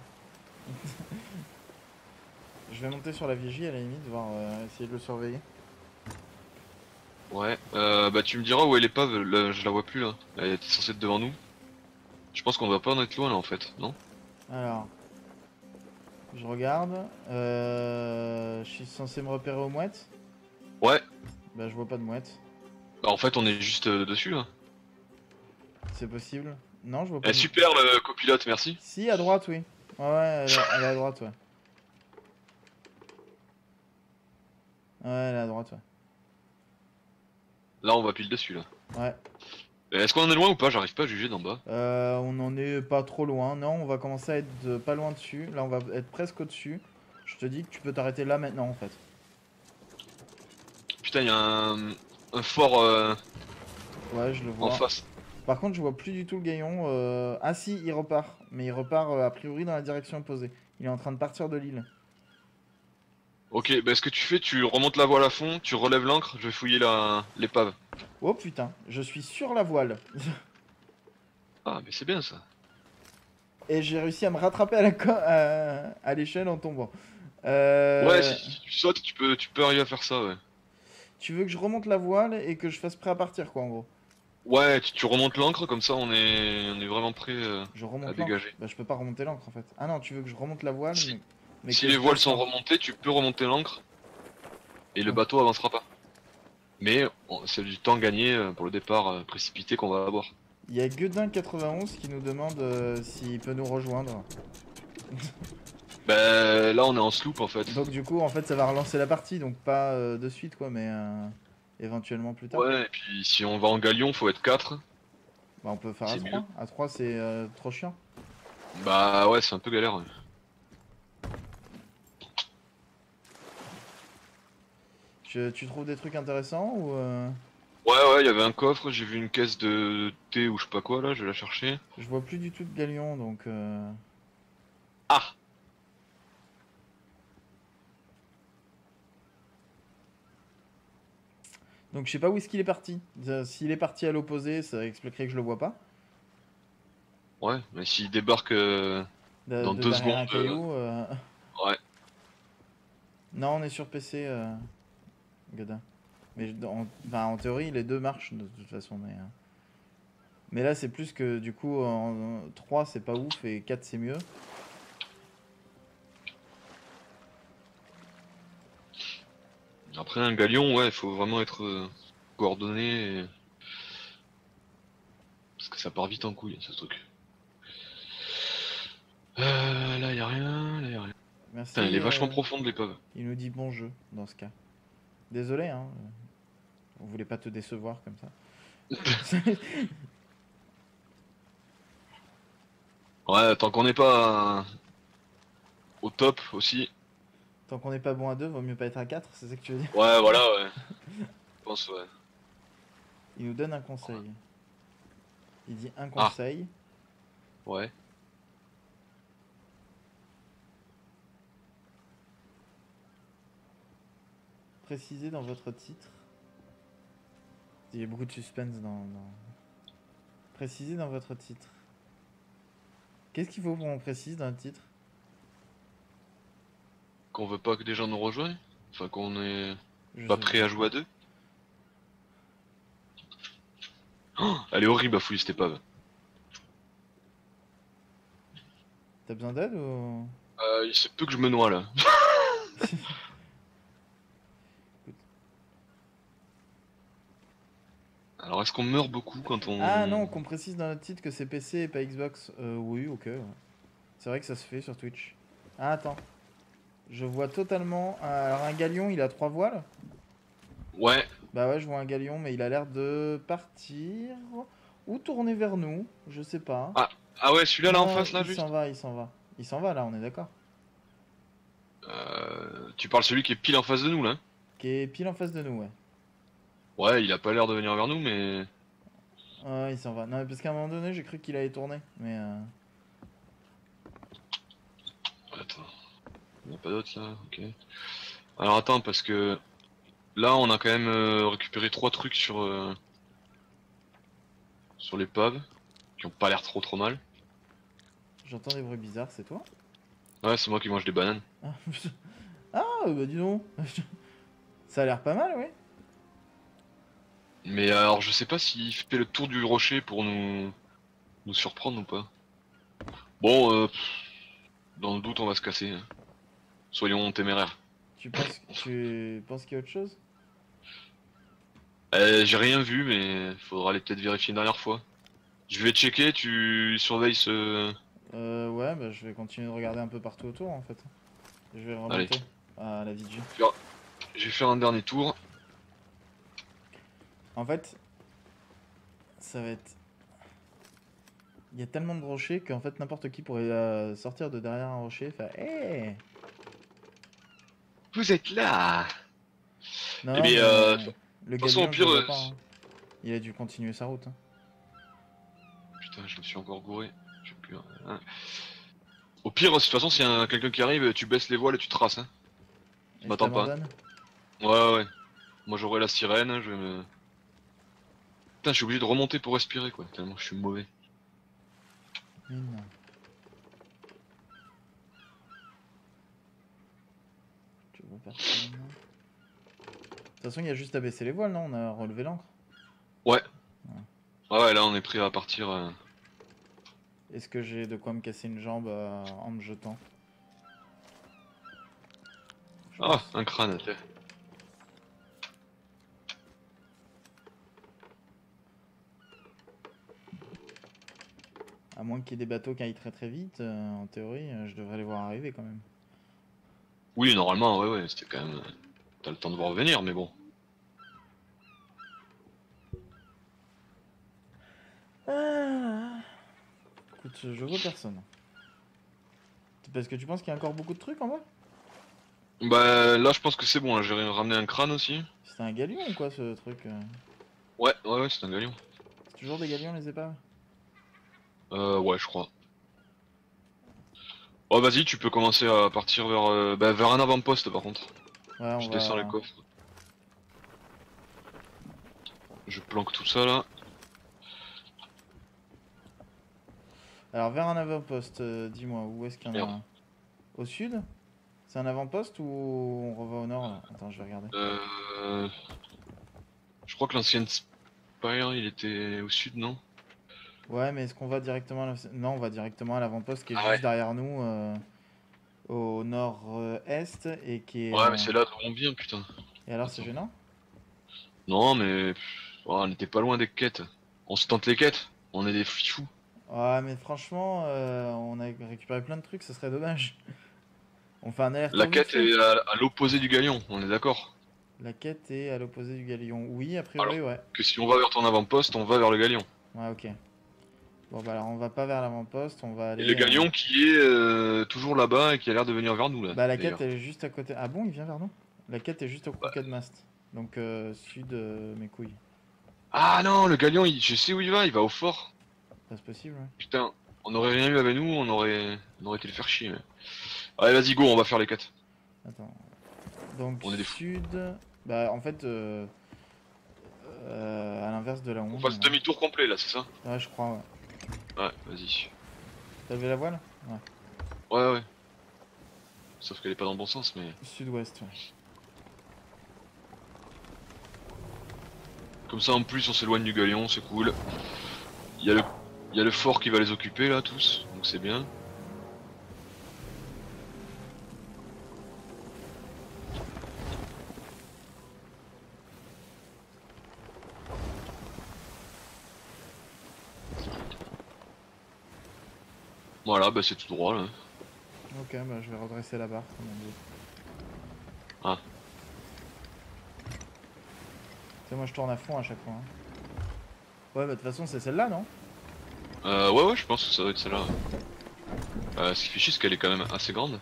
Je vais monter sur la vigie à la limite, voir essayer de le surveiller. Ouais, bah tu me diras où est l'épave, là, je la vois plus là. Elle était censée être devant nous. Je pense qu'on doit pas en être loin là en fait, non? Alors, je regarde. Je suis censé me repérer aux mouettes. Ouais, Bah je vois pas de mouettes. bah en fait on est juste dessus là. C'est possible. Non, je vois pas Eh de... super le copilote, merci. Si, à droite, oui. Ouais, ouais, elle est à droite, ouais. Ouais, elle est à droite, ouais. Là on va pile dessus là. Ouais. Est-ce qu'on en est loin ou pas? J'arrive pas à juger d'en bas. On en est pas trop loin. Non, on va commencer à être pas loin dessus. Là, on va être presque au-dessus. Je te dis que tu peux t'arrêter là maintenant, en fait. Putain, il y a un fort Ouais, je le en vois. face. Par contre, je vois plus du tout le gaillon. Ah si, il repart. Mais il repart a priori dans la direction opposée. Il est en train de partir de l'île. Ok, bah ce que tu fais, tu remontes la voile à fond, tu relèves l'ancre, je vais fouiller l'épave. Oh putain, je suis sur la voile. Ah, mais c'est bien ça. Et j'ai réussi à me rattraper à l'échelle en tombant. Ouais, si tu sautes, tu peux arriver à faire ça, ouais. Tu veux que je remonte la voile et que je fasse prêt à partir, quoi, en gros. Ouais, tu remontes l'ancre, comme ça on est vraiment prêt Je à remonte l'ancre. dégager. Bah, je peux pas remonter l'ancre, en fait. Ah non, tu veux que je remonte la voile, Si, mais si que les je voiles fasse sont l'ancre. remontées, tu peux remonter l'ancre. Et le bateau avancera pas. Mais c'est du temps gagné pour le départ précipité qu'on va avoir. Il y a Guedin91 qui nous demande s'il peut nous rejoindre. Bah là on est en sloop en fait. Donc du coup, en fait, ça va relancer la partie, donc pas de suite, quoi, mais éventuellement plus tard. Ouais, et puis si on va en galion, faut être 4. Bah, on peut faire à C'est mieux. 3. À 3, c'est trop chiant. Bah ouais, c'est un peu galère. Ouais. Tu trouves des trucs intéressants ou Ouais, il y avait un coffre, j'ai vu une caisse de thé ou je sais pas quoi là, je vais la chercher. Je vois plus du tout de galion, donc... Ah! Donc je sais pas où est-ce qu'il est parti. S'il est parti à l'opposé, ça expliquerait que je le vois pas. Ouais, mais s'il débarque dans 2 Derrière secondes... un caillou... ouais. Non, on est sur PC, Godin. Mais enfin, en théorie, les deux marchent de toute façon. Mais là, c'est plus que du coup, en 3 c'est pas ouf et 4 c'est mieux. Après un galion, ouais, il faut vraiment être coordonné. Parce que ça part vite en couille, ce truc. Là y a rien, là y a rien. Merci. Putain, elle est vachement profonde l'épave. Il nous dit bon jeu dans ce cas. Désolé, hein. On voulait pas te décevoir comme ça. Ouais, tant qu'on n'est pas au top aussi. Tant qu'on n'est pas bon à 2, vaut mieux pas être à 4, c'est ça que tu veux dire? Ouais, voilà, ouais. Je pense, ouais. Il nous donne un conseil. Il dit un Ah, conseil. ouais. Précisez dans votre titre. Il y a beaucoup de suspense dans... Précisez dans votre titre. Qu'est-ce qu'il faut qu'on précise dans le titre? Qu'on veut pas que des gens nous rejoignent. Enfin, qu'on est Je pas sais prêt pas. à jouer à 2. Oh, elle est horrible à fouiller cette épave. T'as besoin d'aide ou... Il se peut que je me noie là. Alors, est-ce qu'on meurt beaucoup quand on... Ah non, qu'on précise dans notre titre que c'est PC et pas Xbox. Oui, ok. Ouais. C'est vrai que ça se fait sur Twitch. Ah, attends. Je vois totalement... Alors un galion, il a 3 voiles. Ouais. Bah ouais, je vois un galion, mais il a l'air de partir... Ou tourner vers nous, je sais pas. Ah ouais, celui-là là en Non, face là il juste. s'en va, il s'en va. Il s'en va là, on est d'accord. Tu parles celui qui est pile en face de nous là. Qui est pile en face de nous, ouais. Ouais, il a pas l'air de venir vers nous, mais... Ouais, il s'en va. Non, mais parce qu'à un moment donné, j'ai cru qu'il allait tourner. Mais Attends. Il n'y a pas d'autre là, ok. Alors attends, parce que... Là, on a quand même récupéré 3 trucs sur l'épave. Qui ont pas l'air trop mal. j'entends des bruits bizarres, c'est toi? Ouais, c'est moi qui mange des bananes. Ah, bah dis donc. Ça a l'air pas mal, oui. Mais alors, je sais pas s'il fait le tour du rocher pour nous surprendre ou pas. Bon, dans le doute, on va se casser. Hein. Soyons téméraires. Tu penses qu'il y a autre chose? J'ai rien vu, mais faudra aller peut-être vérifier une dernière fois. Je vais checker, tu surveilles ce... Ouais, bah je vais continuer de regarder un peu partout autour en fait. Je vais Allez, remonter à la VG. je vais faire un dernier tour. En fait, ça va être... Il y a tellement de rochers qu'en fait n'importe qui pourrait sortir de derrière un rocher et faire hey. Vous êtes là. Non, Eh non, bien, mais de le toute façon, au galion, je pire... le vois pas, hein. Il a dû continuer sa route. Hein. Putain, je me suis encore gouré. Je sais plus, hein. Au pire, de toute façon, s'il y a quelqu'un qui arrive, tu baisses les voiles et tu traces. Hein. Et je M'attends pas. t'abandonne. Ouais. Moi, j'aurai la sirène, je vais me... Putain, je suis obligé de remonter pour respirer, quoi. Tellement je suis mauvais. Mais non. Tu veux partir maintenant? De toute façon, il y a juste à baisser les voiles, non? On a relevé l'ancre. Ouais. Ouais. Ouais, là, on est prêt à partir. Est-ce que j'ai de quoi me casser une jambe en me jetant? Je Ah, pense. un crâne, tiens. À moins qu'il y ait des bateaux qui aillent très très vite, en théorie, je devrais les voir arriver quand même. Oui, normalement, ouais, c'était quand même... T'as le temps de voir venir, mais bon. Ah. Écoute, je vois personne. Parce que tu penses qu'il y a encore beaucoup de trucs en bas? Bah là, je pense que c'est bon, là, j'ai ramené un crâne aussi. C'est un galion ou quoi ce truc? Ouais, c'est un galion. C'est toujours des galions les épaves? Ouais, je crois. Oh, vas-y, tu peux commencer à partir vers, vers un avant-poste, par contre. Ouais, on Je descends les va... coffres. Je planque tout ça, là. Alors vers un avant-poste, dis-moi, où est-ce qu'il y en a Merde. un? Au sud? C'est un avant-poste ou on reva au nord là? Attends, je vais regarder. Euh... Je crois que l'ancien Spire, il était au sud, non? Ouais, mais est-ce qu'on va directement à Non, on va directement à l'avant-poste qui est Ah ouais. juste derrière nous, au nord-est, et qui est... Ouais, mais c'est là d'où on vient, putain. Et alors, c'est Attends. gênant? Non, mais... oh, on était pas loin des quêtes. On se tente les quêtes. On est des fous. Ouais, mais franchement, on a récupéré plein de trucs, ce serait dommage. On fait un La aller-retour vite quête fait. est à l'opposé du galion, on est d'accord. La quête est à l'opposé du galion. Oui, a Alors priori, ouais. que si on va vers ton avant-poste, on va vers le galion. Ouais, ok. Bon, bah alors, on va pas vers l'avant-poste, on va Et le aller... galion qui est toujours là-bas et qui a l'air de venir vers nous, là, Bah, la quête, d'ailleurs. elle est juste à côté... Ah bon, il vient vers nous? La quête est juste au Bah. croquet de Mast. Donc, sud, mes couilles. Ah non, le galion, je sais où il va au fort. Pas possible, ouais. Putain, on aurait rien eu avec nous, on aurait été le faire chier. Mais... Allez, vas-y, go, on va faire les quêtes. Attends. Donc, On est des fous. sud... Bah, en fait, à l'inverse de là où On on est, fasse là. demi-tour complet, là, c'est ça? Ouais, je crois, ouais. Ouais, vas-y. T'as levé la voile? Ouais. Ouais. Sauf qu'elle est pas dans le bon sens, mais... Sud-ouest, ouais. Comme ça, en plus, on s'éloigne du galion, c'est cool. Il y a le... Il y a le fort qui va les occuper, là, tous. Donc c'est bien. Voilà, bah c'est tout droit, là. Ok, bah je vais redresser la barre, comme on dit. Ah. Tu sais, moi je tourne à fond à chaque fois, hein. Ouais, bah de toute façon, c'est celle-là, non? Ouais, je pense que ça doit être celle-là. Ce qui fait chier, c'est qu'elle est quand même assez grande.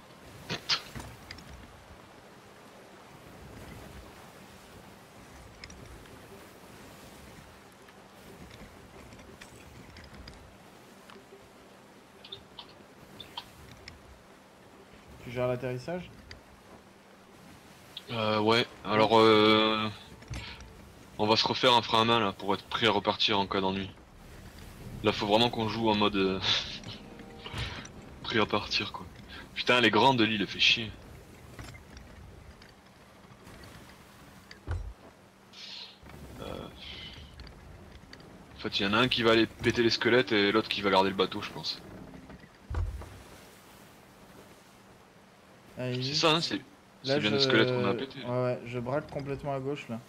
Tu gères l'atterrissage? Ouais. Alors, on va se refaire un frein à main, là, pour être prêt à repartir en cas d'ennui. Là, faut vraiment qu'on joue en mode... prêt à partir, quoi. Putain, elle est grande, l'île, elle fait chier. En fait, il y en a un qui va aller péter les squelettes et l'autre qui va garder le bateau, je pense. Allez, C'est juste... ça, hein, Là, c'est bien des squelettes qu'on a pété. Ouais, je braque complètement à gauche, là.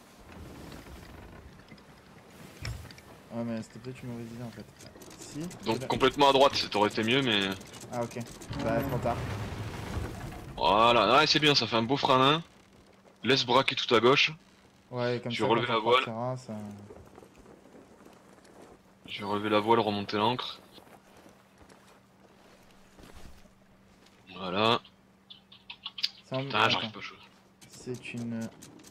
Ouais, mais c'était peut-être une mauvaise idée, en fait. Si, Donc là. complètement à droite, ça aurait été mieux, mais... Ah, ok. Bah, trop tard. Voilà, ouais, c'est bien, ça fait un beau frein à main. Laisse braquer tout à gauche. Ouais, comme Je ça, vais quand relever on la voile. repartira, ça... Je vais relever la voile, remonter l'ancre. Voilà. Putain, j'arrive Attends. pas à jouer. C'est une...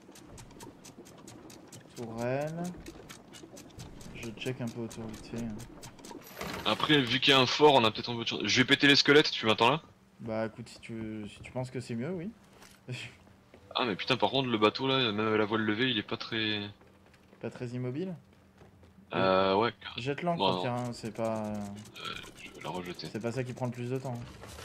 tourelle. Je check un peu autour vite fait, hein. Après, vu qu'il y a un fort, on a peut-être un peu de chance. Je vais péter les squelettes, tu m'attends là? Bah écoute, si tu penses que c'est mieux, oui. Ah, mais putain, par contre, le bateau là, même avec la voile levée, il est pas très... Pas très immobile. Ouais. Jette l'ancre Bon, au non, pire, hein, c'est pas... je vais la rejeter. C'est pas ça qui prend le plus de temps, hein.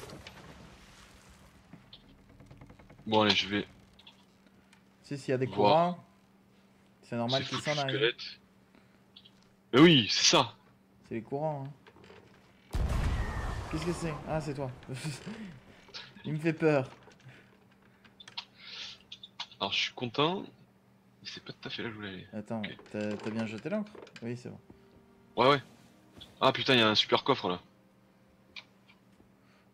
Bon, allez, je vais Si, s'il y a des voir courants, c'est ces normal qu'ils foutus s'en arrivent. squelettes. Mais oui, c'est ça. C'est les courants, hein. Qu'est-ce que c'est? Ah, c'est toi. Il me fait peur. Alors, je suis content. Mais c'est pas tout à fait là que je voulais aller. Attends, Ok. t'as bien jeté l'encre? Oui, c'est bon. Ouais. Ah putain, il y a un super coffre là.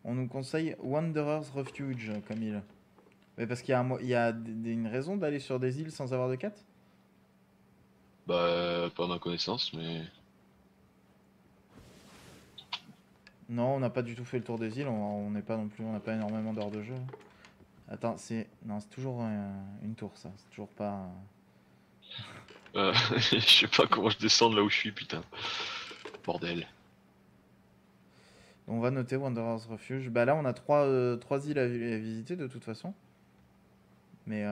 On nous conseille Wanderer's Refuge comme île. Mais parce qu'il y a, il y a une raison d'aller sur des îles sans avoir de quête? Bah, pas à ma connaissance, mais. Non, on n'a pas du tout fait le tour des îles, on n'est pas non plus, on n'a pas énormément d'heures de jeu. Attends, c'est... Non, c'est toujours une tour ça, c'est toujours pas... Je sais pas comment je descends de là où je suis, putain. Bordel. On va noter Wanderer's Refuge. Bah là, on a trois îles à visiter de toute façon. Mais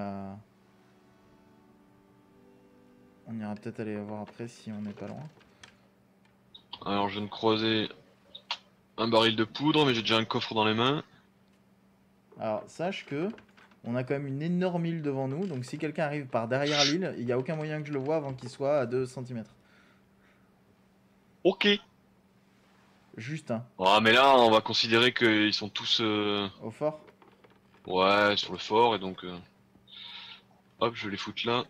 on ira peut-être aller voir après si on n'est pas loin. Alors, je viens de croiser un baril de poudre, mais j'ai déjà un coffre dans les mains. Alors, sache que on a quand même une énorme île devant nous. Donc si quelqu'un arrive par derrière l'île, il n'y a aucun moyen que je le voie avant qu'il soit à 2 cm. Ok. Juste un. Ah, mais là, on va considérer qu'ils sont tous. Au fort. Ouais, sur le fort, et donc. Hop, je vais les foutre là.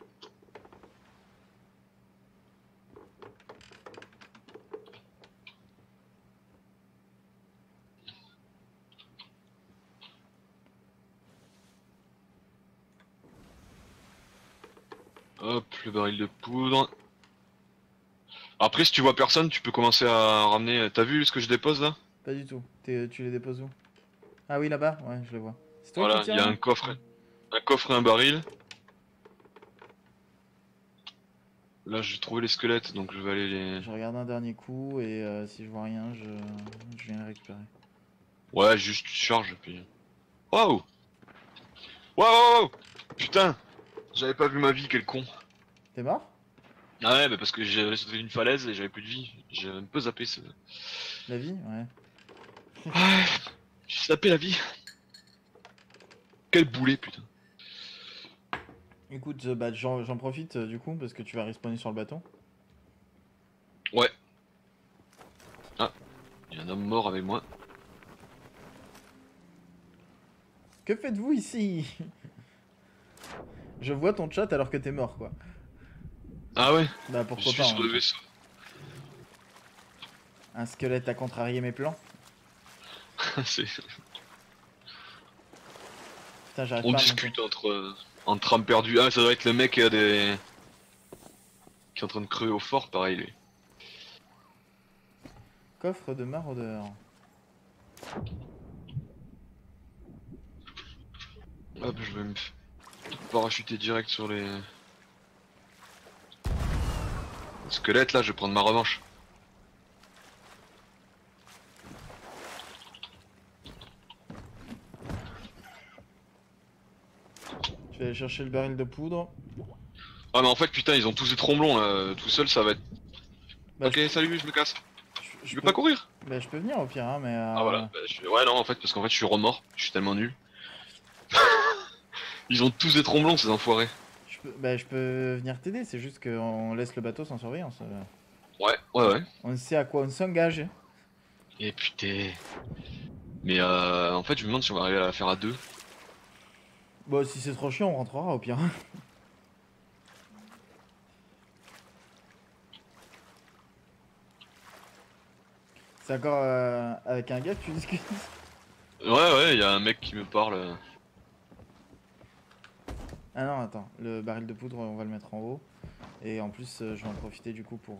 Hop, le baril de poudre. Après, si tu vois personne, tu peux commencer à ramener. T'as vu ce que je dépose là? Pas du tout. Tu les déposes où? Ah oui, là-bas. Ouais, je les vois. C'est toi qui Voilà, il tiens y a là? un coffre. Un coffre et un baril. Là, j'ai trouvé les squelettes, donc je vais aller les. Je regarde un dernier coup et si je vois rien, je viens les récupérer. Ouais, juste tu charges, puis. Waouh! Waouh! Putain! J'avais pas vu ma vie, quel con. T'es mort? Ah ouais, bah parce que j'avais sauté une falaise et j'avais plus de vie. J'ai un peu zappé ce. La vie? Ouais. Ouais, j'ai zappé la vie. Quel boulet, putain. Écoute, bah, j'en profite du coup parce que tu vas respawner sur le bateau. Ouais. Ah, il y a un homme mort avec moi. Que faites-vous ici? Je vois ton chat alors que t'es mort quoi. Ah ouais? Bah Je pourquoi suis pas en sur même le temps. vaisseau. Un squelette a contrarié mes plans. C'est- Putain, j'arrive On pas à monter. discute entre âmes perdues. Ah, ça doit être le mec qui a des. Qui est en train de crever au fort, pareil lui. Coffre de maraudeur. Hop, je vais me parachuter direct sur les squelettes là, je vais prendre ma revanche. Je vais aller chercher le baril de poudre. Ah mais en fait putain ils ont tous des tromblons là, tout seul ça va être... Bah, Ok salut je me casse. je Je veux peux... pas courir. Bah je peux venir au pire hein mais Ah voilà, bah, ouais non en fait parce qu'en fait je suis remords, je suis tellement nul. Ils ont tous des tromblons ces enfoirés. je peux venir t'aider, c'est juste qu'on laisse le bateau sans surveillance. Ouais, ouais. On sait à quoi on s'engage. Et putain... Mais en fait je me demande si on va arriver à la faire à deux. Bon si c'est trop chiant on rentrera au pire. C'est encore avec un gars que tu discutes? Ouais, y a un mec qui me parle. Ah non, attends, le baril de poudre, on va le mettre en haut. Et en plus, je vais en profiter du coup pour...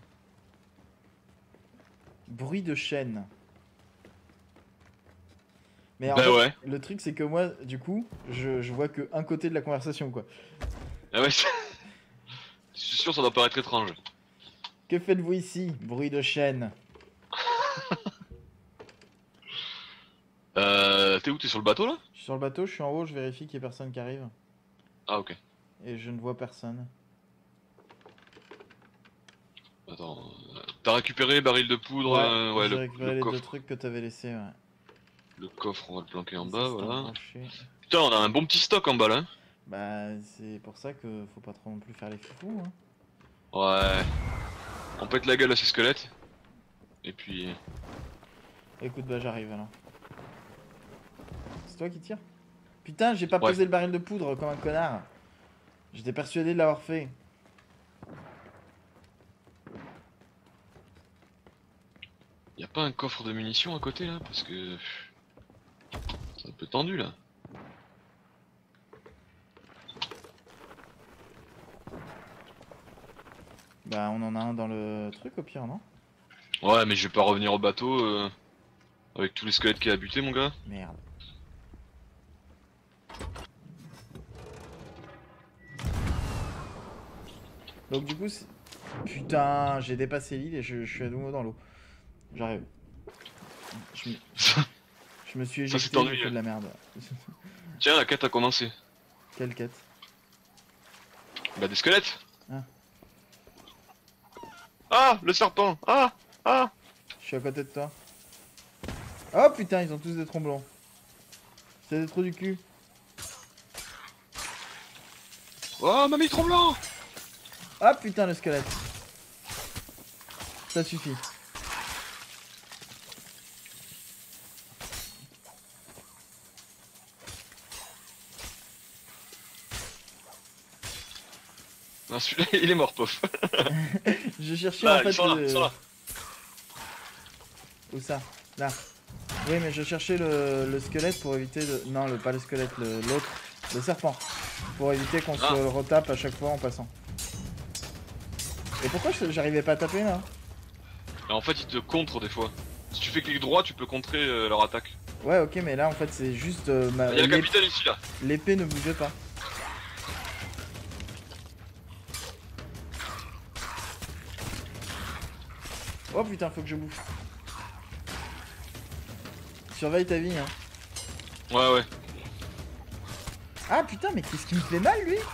Bruit de chaîne. Mais en Bah fait, ouais. le truc c'est que moi, du coup, je vois que un côté de la conversation, quoi. Ah ouais, je suis sûr ça doit paraître étrange. Que faites-vous ici? Bruit de chaîne. T'es où? T'es sur le bateau là? Je suis sur le bateau, je suis en haut, je vérifie qu'il y ait personne qui arrive. Ah ok. Et je ne vois personne. Attends, t'as récupéré baril de poudre, ouais, j'ai récupéré le les deux coffre. trucs que t'avais laissés, ouais. Le coffre, on va le planquer en Ça, bas, c'est un voilà. rocher. Putain, on a un bon petit stock en bas là. Bah, c'est pour ça que faut pas trop non plus faire les foufous, hein. Ouais. On pète la gueule à ces squelettes. Et puis... Écoute, bah j'arrive alors. C'est toi qui tires? Putain, j'ai pas Ouais. posé le baril de poudre comme un connard. J'étais persuadé de l'avoir fait. Y a pas un coffre de munitions à côté là? Parce que... peu tendu là. Bah on en a un dans le truc au pire, non? Ouais, mais je vais pas revenir au bateau avec tous les squelettes qu'il a buté, mon gars. Merde. Donc du coup, putain, j'ai dépassé l'île et je suis à nouveau dans l'eau. J'arrive. Je me suis Ça, éjecté, j'ai fait de la merde. Tiens, la quête a commencé. Quelle quête? Bah des squelettes. Ah. Ah, le serpent. Ah, ah. Je suis à côté de toi. Oh putain, ils ont tous des tromblons. C'est des trous du cul. Oh, mamie tremblant. Ah putain, le squelette. Ça suffit. Non, celui-là, il est mort, pof. Je cherchais Là, en fait ils sont là, ils sont là. Où ça? Là. Oui, mais je cherchais le squelette pour éviter de... Non, pas le squelette, l'autre. Le serpent. Pour éviter qu'on se retape à chaque fois en passant. Et pourquoi j'arrivais pas à taper là? Et en fait, ils te contrent des fois. Si tu fais clic droit, tu peux contrer leur attaque. Ouais, ok, mais là en fait c'est juste... Il y a le capitaine ici là. L'épée ne bougeait pas. Oh putain, faut que je bouffe. Surveille ta vie, hein. Ouais, ouais. Ah putain, mais qu'est-ce qui me fait mal lui?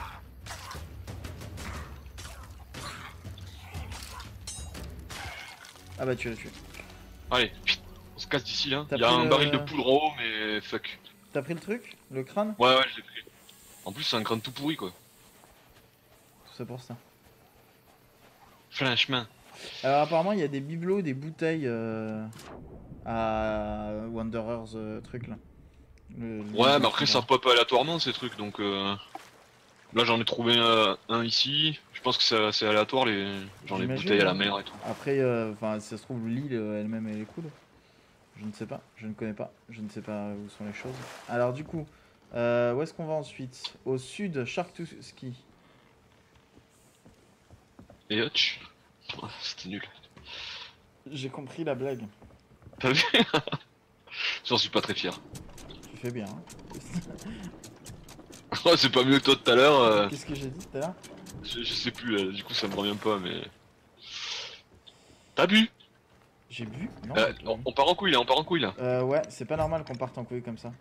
Ah bah tu l'as tué. Allez, on se casse d'ici là. Il y T'as a pris un baril de poudre en haut, mais fuck. T'as pris le truc? Le crâne? Ouais, ouais, je l'ai pris. En plus, c'est un crâne tout pourri quoi. Tout ça pour ça. Franchement. Alors apparemment il y a des bibelots, des bouteilles à Wanderers truc là. Ouais, mais après ça pop aléatoirement ces trucs, donc là j'en ai trouvé un ici. Je pense que c'est aléatoire genre les bouteilles à la mer et tout. Après, enfin si ça se trouve l'île elle-même elle est cool. Je ne sais pas, je ne connais pas, je ne sais pas où sont les choses. Alors du coup, où est-ce qu'on va ensuite? Au sud, Shark to Ski. Et hutch. C'était nul. J'ai compris la blague. T'as vu? J'en suis pas très fier. Tu fais bien. Hein. Oh, c'est pas mieux que toi tout à l'heure. Qu'est-ce que j'ai dit tout à l'heure? Je sais plus, là. Du coup ça me revient pas, mais... T'as bu? J'ai bu? Non. On part en couille là, on part en couille là. Ouais, c'est pas normal qu'on parte en couille comme ça.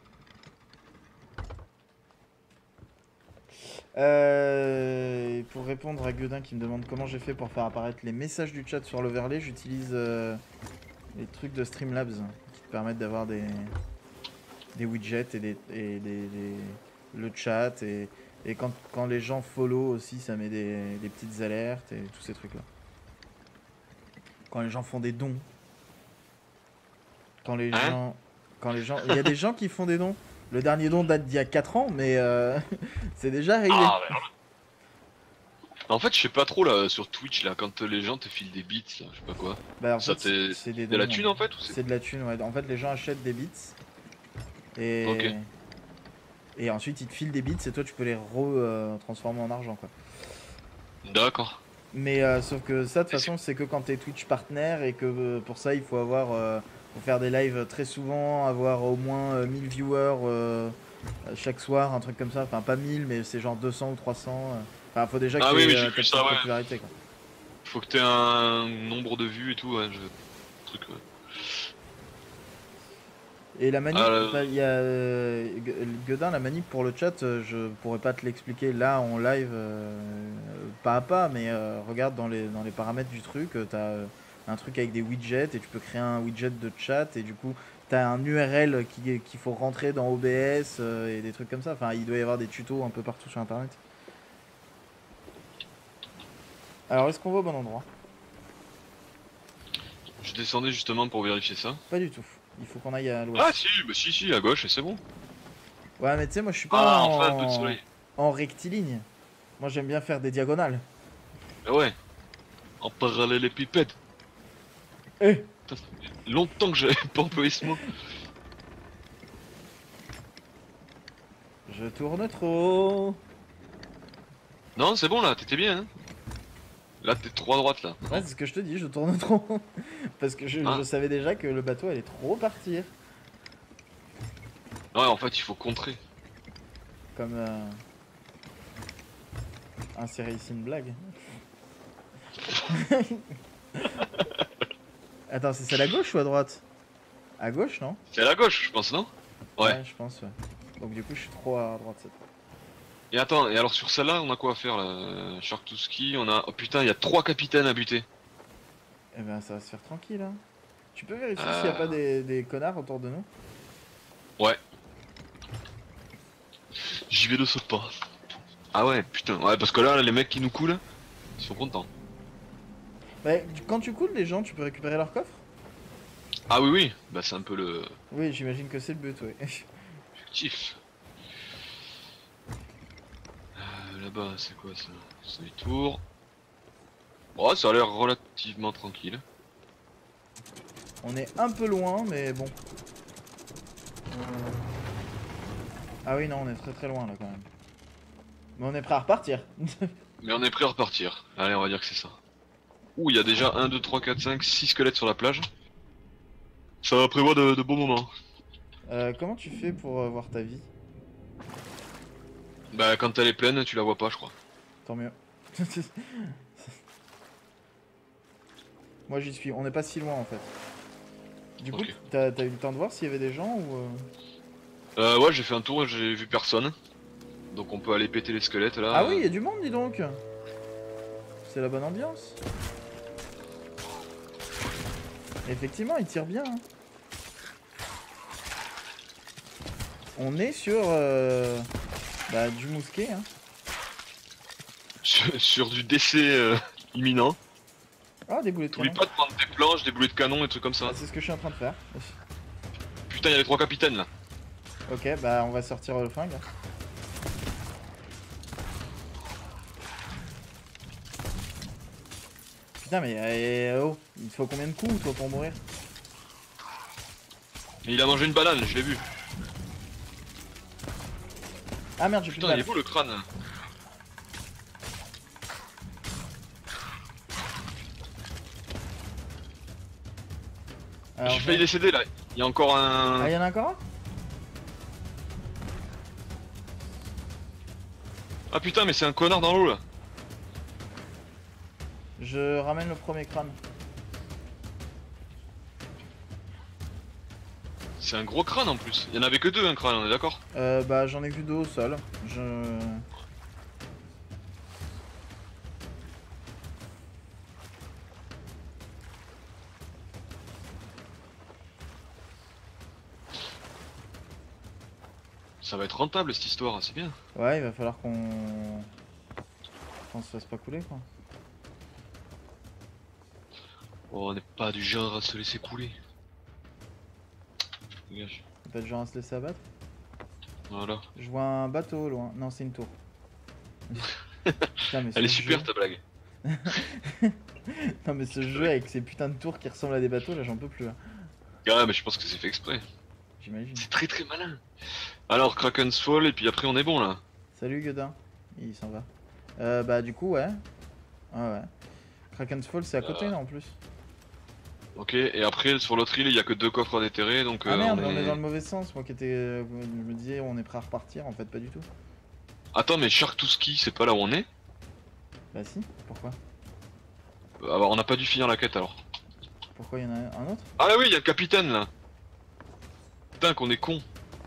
Pour répondre à Guedin qui me demande comment j'ai fait pour faire apparaître les messages du chat sur l'overlay, j'utilise les trucs de Streamlabs qui te permettent d'avoir des widgets et le chat et quand les gens follow aussi ça met des petites alertes et tous ces trucs là. Quand les gens font des dons. Quand les gens... Il y a des gens qui font des dons. Le dernier don date d'il y a 4 ans, mais c'est déjà arrivé. Ah, bah, en fait, je sais pas trop là sur Twitch là, quand les gens te filent des bits, là, je sais pas quoi. Bah, en ça fait, c'est de la thune en fait ou c'est de la thune, ouais. En fait, les gens achètent des bits et et ensuite ils te filent des bits et toi tu peux les transformer en argent quoi. D'accord. Mais sauf que ça de toute façon c'est que quand t'es Twitch partner et que pour ça il faut avoir faut faire des lives très souvent, avoir au moins 1000 viewers chaque soir, un truc comme ça. Enfin pas 1000 mais c'est genre 200 ou 300. Enfin faut déjà que oui, t'aies j'ai vu ça, ouais. popularité quoi. Faut que t'aies un nombre de vues et tout, ouais. Truc, ouais. Et la manip, il y a Guedin, la manip pour le chat, je pourrais pas te l'expliquer là en live pas à pas, mais regarde dans les paramètres du truc, t'as un truc avec des widgets et tu peux créer un widget de chat et du coup t'as un URL qu'il faut rentrer dans OBS et des trucs comme ça. Enfin, il doit y avoir des tutos un peu partout sur internet. Alors, est-ce qu'on va au bon endroit? Je descendais justement pour vérifier ça. Pas du tout. Il faut qu'on aille à l'ouest. Ah si, bah si, à gauche et c'est bon. Ouais, mais tu sais, moi je suis pas enfin, un peu de soleil. En rectiligne. Moi j'aime bien faire des diagonales. Ah ouais. En parallélépipède. Eh Putain, ça fait longtemps que j'avais pas employé ce mot. Je tourne trop. Non, c'est bon là, t'étais bien. Hein. Là, t'es trop à droite là. Ouais, c'est ce que je te dis, je tourne trop. Parce que je savais déjà que le bateau allait trop partir. Ouais, en fait, il faut contrer. Comme insérer ici une blague. Attends, c'est celle à gauche ou à droite? À gauche, non? C'est à la gauche, je pense, non? Ouais. Je pense, ouais. Donc du coup, je suis trop à droite cette fois. Et attends, et alors sur celle-là, on a quoi à faire là? Shark to ski, on a... Oh putain, il y a 3 capitaines à buter. Eh ben, ça va se faire tranquille, hein. Tu peux vérifier s'il n'y a pas des connards autour de nous? Ouais. J'y vais de ce pas. Ah ouais, putain, ouais, parce que là, les mecs qui nous coulent, ils sont contents. Mais quand tu coules les gens, tu peux récupérer leur coffre? Ah oui, oui, bah c'est un peu le... Oui, j'imagine que c'est le but, oui. Effectif. Là-bas, c'est quoi ça? C'est les tours. Oh, ça a l'air relativement tranquille. On est un peu loin, mais bon. Ah oui, non, on est très très loin là quand même. Mais on est prêt à repartir. Mais on est prêt à repartir. Allez, on va dire que c'est ça. Ouh, il y a déjà 1, 2, 3, 4, 5, 6 squelettes sur la plage. Ça va prévoir de bons moments. Comment tu fais pour voir ta vie? Bah, quand elle est pleine, tu la vois pas, je crois. Tant mieux. Moi j'y suis, on n'est pas si loin en fait. Du coup, Ok. t'as eu le temps de voir s'il y avait des gens ou... Ouais, j'ai fait un tour et j'ai vu personne. Donc on peut aller péter les squelettes là. Ah oui, il y a du monde, dis donc. C'est la bonne ambiance. Effectivement, il tire bien. Hein. On est sur du mousquet. Hein. Sur du décès imminent. Ah, des boulets de T'oublies canon. pas de prendre des planches, des boulets de canon et trucs comme ça. Ah, c'est ce que je suis en train de faire. Putain, il y a les 3 capitaines là. Ok, bah on va sortir le flingue. Putain, mais oh, il te faut combien de coups toi pour mourir? Et il a mangé une banane, je l'ai vu. Ah merde, j'ai plus de Putain, il est balles. beau le crâne. Alors, J'ai failli décéder là. Il y a encore un. Ah, y'en a encore un? Ah putain, mais c'est un connard dans l'eau là. Je ramène le premier crâne. C'est un gros crâne en plus. Il y en avait que 2 un crâne, on est d'accord? Bah j'en ai vu 2 au sol. Ça va être rentable cette histoire, c'est bien. Ouais, il va falloir qu'on se fasse pas couler quoi. Oh, on n'est pas du genre à se laisser couler. Dégage. Y'a pas de gens à se laisser abattre. Voilà. Je vois un bateau au loin. Non, c'est une tour. Putain, mais Elle est ce super jeu... ta blague. Non mais ce jeu avec ces putains de tours qui ressemblent à des bateaux, là j'en peux plus. Hein. Ouais, mais je pense que c'est fait exprès. J'imagine. C'est très très malin. Alors, Kraken's Fall, et puis après on est bon là. Salut Godin. Il s'en va. Bah du coup, ouais. Ouais. Kraken's Fall, c'est à côté, là en plus. Ok, et après sur l'autre île, il y a que 2 coffres à déterrer, donc Ah merde, on est dans le mauvais sens. Moi qui étais. Je me disais, on est prêt à repartir, en fait, pas du tout. Attends, mais Shark to Ski, c'est pas là où on est? Bah si, pourquoi? Ah bah, on n'a pas dû finir la quête alors. Pourquoi il y en a un autre? Ah là oui, il y a le capitaine là. Putain, qu'on est con.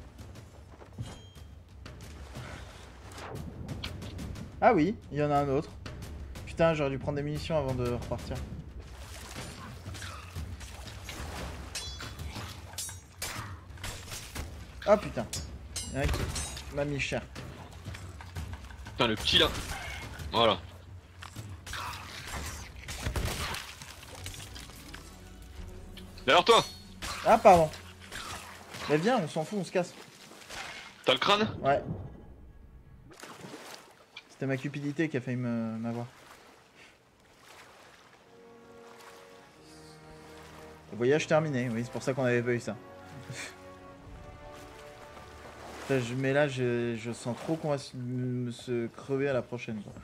Ah oui, il y en a un autre. Putain, j'aurais dû prendre des munitions avant de repartir. Ah putain, il y en a qui m'a mis cher. Putain, le petit là. Voilà. Derrière toi. Ah pardon. Mais viens, on s'en fout, on se casse. T'as le crâne? Ouais. C'était ma cupidité qui a failli m'avoir. Voyage terminé, oui, c'est pour ça qu'on avait pas eu ça. Putain, mais là, je sens trop qu'on va se crever à la prochaine, quoi.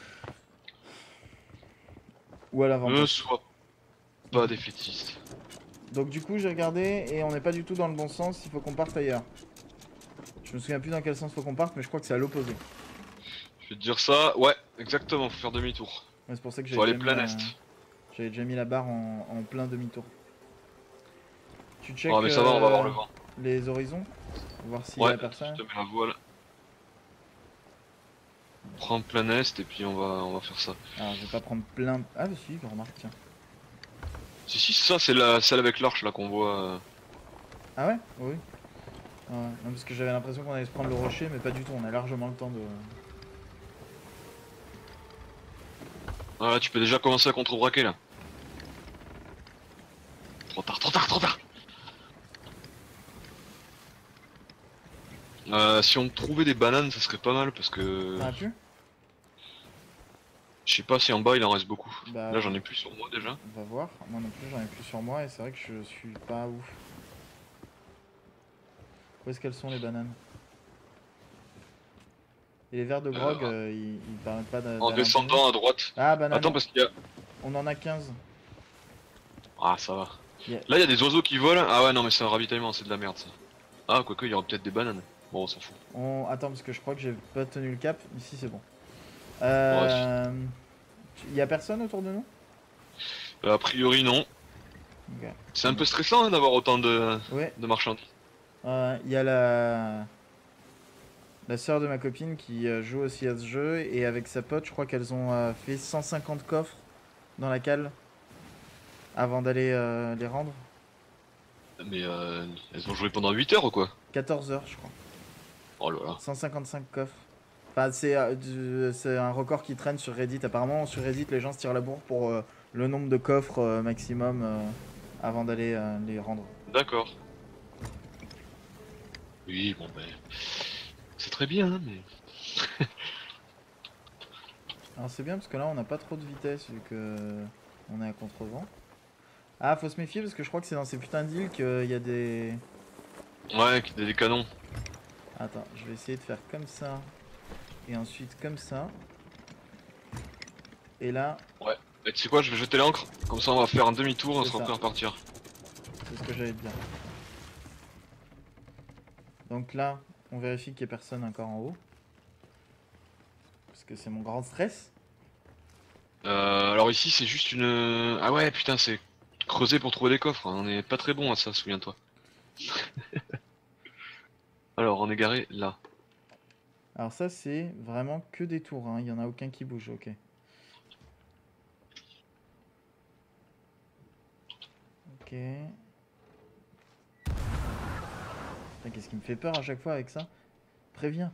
Ou à Ne l'avant-poste. sois pas défaitiste. Donc du coup, j'ai regardé et on n'est pas du tout dans le bon sens, il faut qu'on parte ailleurs. Je me souviens plus dans quel sens faut qu'on parte, mais je crois que c'est à l'opposé. Je vais te dire ça. Ouais, exactement, faut faire demi-tour. Ouais, c'est pour ça que Faut aller plein est. j'avais déjà mis la barre en plein demi-tour. Tu check Oh mais ça va, on va avoir le vent. les horizons, voir s'il y Ouais, a personne. je te mets la voile. Prends plein est et puis on va faire ça. Alors je vais pas prendre plein... Ah bah si, remarque, tiens. Si, ça c'est celle avec l'arche là qu'on voit. Ah ouais? Oui. Ouais, non, parce que j'avais l'impression qu'on allait se prendre le rocher, mais pas du tout, on a largement le temps de... Voilà, tu peux déjà commencer à contre-braquer là. Trop tard, trop tard, trop tard. Si on trouvait des bananes, ça serait pas mal parce que... T'en as plus? Je sais pas si en bas il en reste beaucoup. Bah, Là j'en ai plus sur moi déjà. on va voir. Moi non plus, j'en ai plus sur moi et c'est vrai que je suis pas ouf. Où est-ce qu'elles sont les bananes? Et les verres de grog, ils permettent pas En d'aller descendant à droite. Ah, banane. Attends parce qu'il y a... On en a 15. Ah ça va. Yeah. Là il y a des oiseaux qui volent. Ah ouais non mais c'est un ravitaillement, c'est de la merde ça. Ah quoique il y aura peut-être des bananes. Bon on s'en fout. Attends, parce que je crois que j'ai pas tenu le cap. Ici, c'est bon. Y a personne autour de nous? A priori non. Ok. C'est un peu stressant hein, d'avoir autant de marchandises. Il y a la sœur de ma copine qui joue aussi à ce jeu et avec sa pote, je crois qu'elles ont fait 150 coffres dans la cale avant d'aller les rendre. Mais elles ont joué pendant 8 heures ou quoi? 14 heures, je crois. Oh là là. 155 coffres. Enfin, c'est un record qui traîne sur Reddit. Apparemment, sur Reddit, les gens se tirent la bourre pour le nombre de coffres maximum avant d'aller les rendre. D'accord. Oui, bon ben... C'est très bien, hein, mais... Alors c'est bien parce que là, on n'a pas trop de vitesse vu que on est à contre-vent. Ah, faut se méfier parce que je crois que c'est dans ces putains d'îles qu'il y a des... Ouais, des canons. Attends, je vais essayer de faire comme ça. Et ensuite comme ça. Et là... Ouais. Et tu sais quoi, je vais jeter l'ancre. Comme ça, on va faire un demi-tour et on sera prêt à repartir. C'est ce que j'allais te dire. Donc là, on vérifie qu'il n'y ait personne encore en haut. Parce que c'est mon grand stress. Alors ici, c'est juste une... Ah ouais, putain, c'est creuser pour trouver des coffres. On est pas très bon à ça, souviens-toi. Alors, on est garé là. Alors ça, c'est vraiment que des tours. Hein. Il n'y en a aucun qui bouge, ok. Ok. Qu'est-ce qui me fait peur à chaque fois avec ça? Préviens.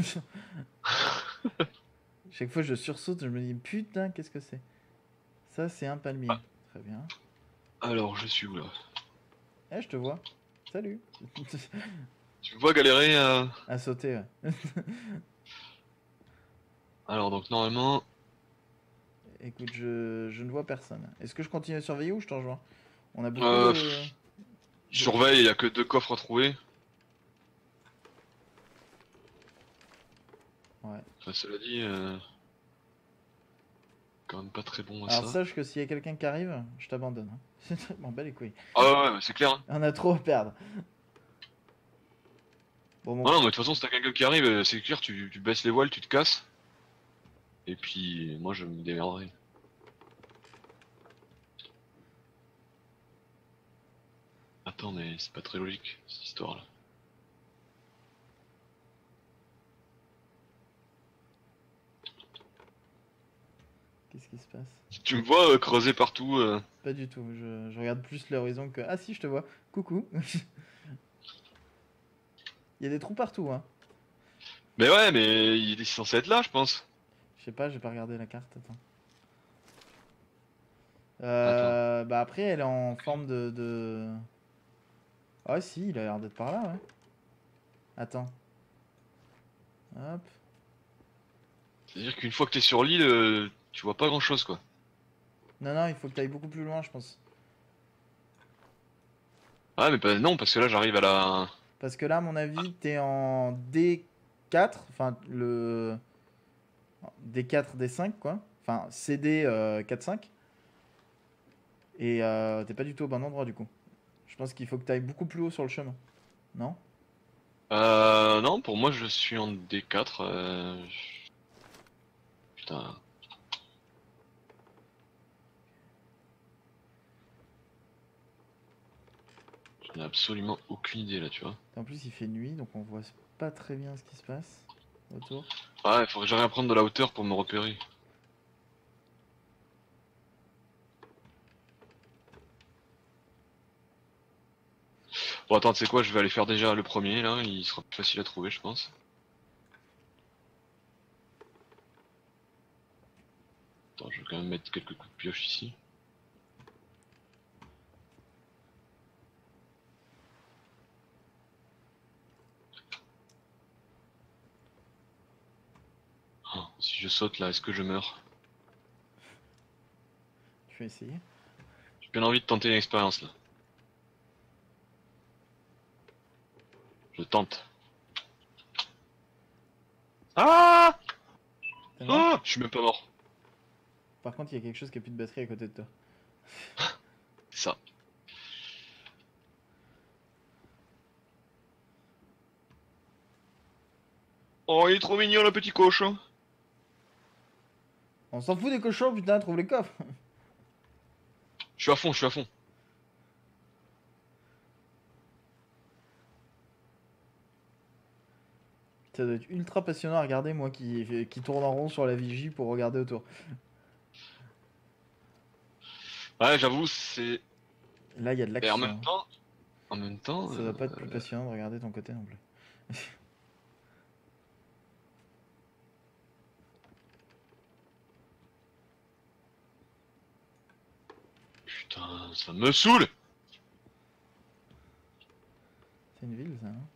Chaque fois je sursaute, je me dis putain, qu'est-ce que c'est? Ça, c'est un palmier. Ah. Très bien. Alors, je suis où là? Eh, je te vois. Salut. Tu me vois galérer à sauter, ouais. Alors, donc normalement... Écoute, je ne vois personne. Est-ce que je continue à surveiller ou je te rejoins? On a beaucoup de... Surveille, il n'y a que 2 coffres à trouver. Ouais. Enfin, cela dit, quand même pas très bon à Alors ça. sache que s'il y a quelqu'un qui arrive, je t'abandonne. Hein. M'en bats les couilles. Ah ouais, c'est clair. Hein. On a trop à perdre. Bon, non, mais de toute façon, si t'as quelqu'un qui arrive, c'est clair, tu baisses les voiles, tu te casses. Et puis, moi, je me démerderai. Attends, mais c'est pas très logique, cette histoire-là. Qu'est-ce qui se passe? Tu me vois creuser partout Pas du tout, je regarde plus l'horizon que... Ah si, je te vois. Coucou. Il y a des trous partout, hein. Mais ouais, mais il est censé être là, je pense. Je sais pas, j'ai pas regardé la carte, attends. Bah après, elle est en forme de... Ah si, il a l'air d'être par là, ouais. Attends. Hop. C'est-à-dire qu'une fois que t'es sur l'île, tu vois pas grand-chose, quoi. Non, il faut que t'ailles beaucoup plus loin, je pense. Ah, mais non, parce que là, j'arrive à la... Parce que là, à mon avis, t'es en D4, enfin le D4, D5 quoi. Enfin CD 4-5. Et t'es pas du tout au bon endroit du coup. Je pense qu'il faut que t'ailles beaucoup plus haut sur le chemin. Non? Non, pour moi je suis en D4. Putain. J'en ai absolument aucune idée là, tu vois. En plus, il fait nuit, donc on voit pas très bien ce qui se passe autour. Ah, il faudrait que j'arrive à prendre de la hauteur pour me repérer. Bon, attends, tu sais quoi, je vais aller faire déjà le premier là, il sera plus facile à trouver, je pense. Attends, je vais quand même mettre quelques coups de pioche ici. Ah, si je saute là, est-ce que je meurs? Tu vas essayer. J'ai bien envie de tenter une expérience là. Je tente. Ah! T'es mort? Ah! Je suis même pas mort. Par contre, il y a quelque chose qui a plus de batterie à côté de toi. C'est ça. Oh, il est trop mignon le petit cochon. On s'en fout des cochons, putain, trouve les coffres. Je suis à fond, je suis à fond. Ça doit être ultra passionnant à regarder, moi qui tourne en rond sur la vigie pour regarder autour. Ouais, j'avoue, c'est. Là, il y a de Et l'action. Hein. en même temps, Ça doit pas être plus passionnant de regarder ton côté non plus. putain, ça me saoule. C'est une ville, ça, hein.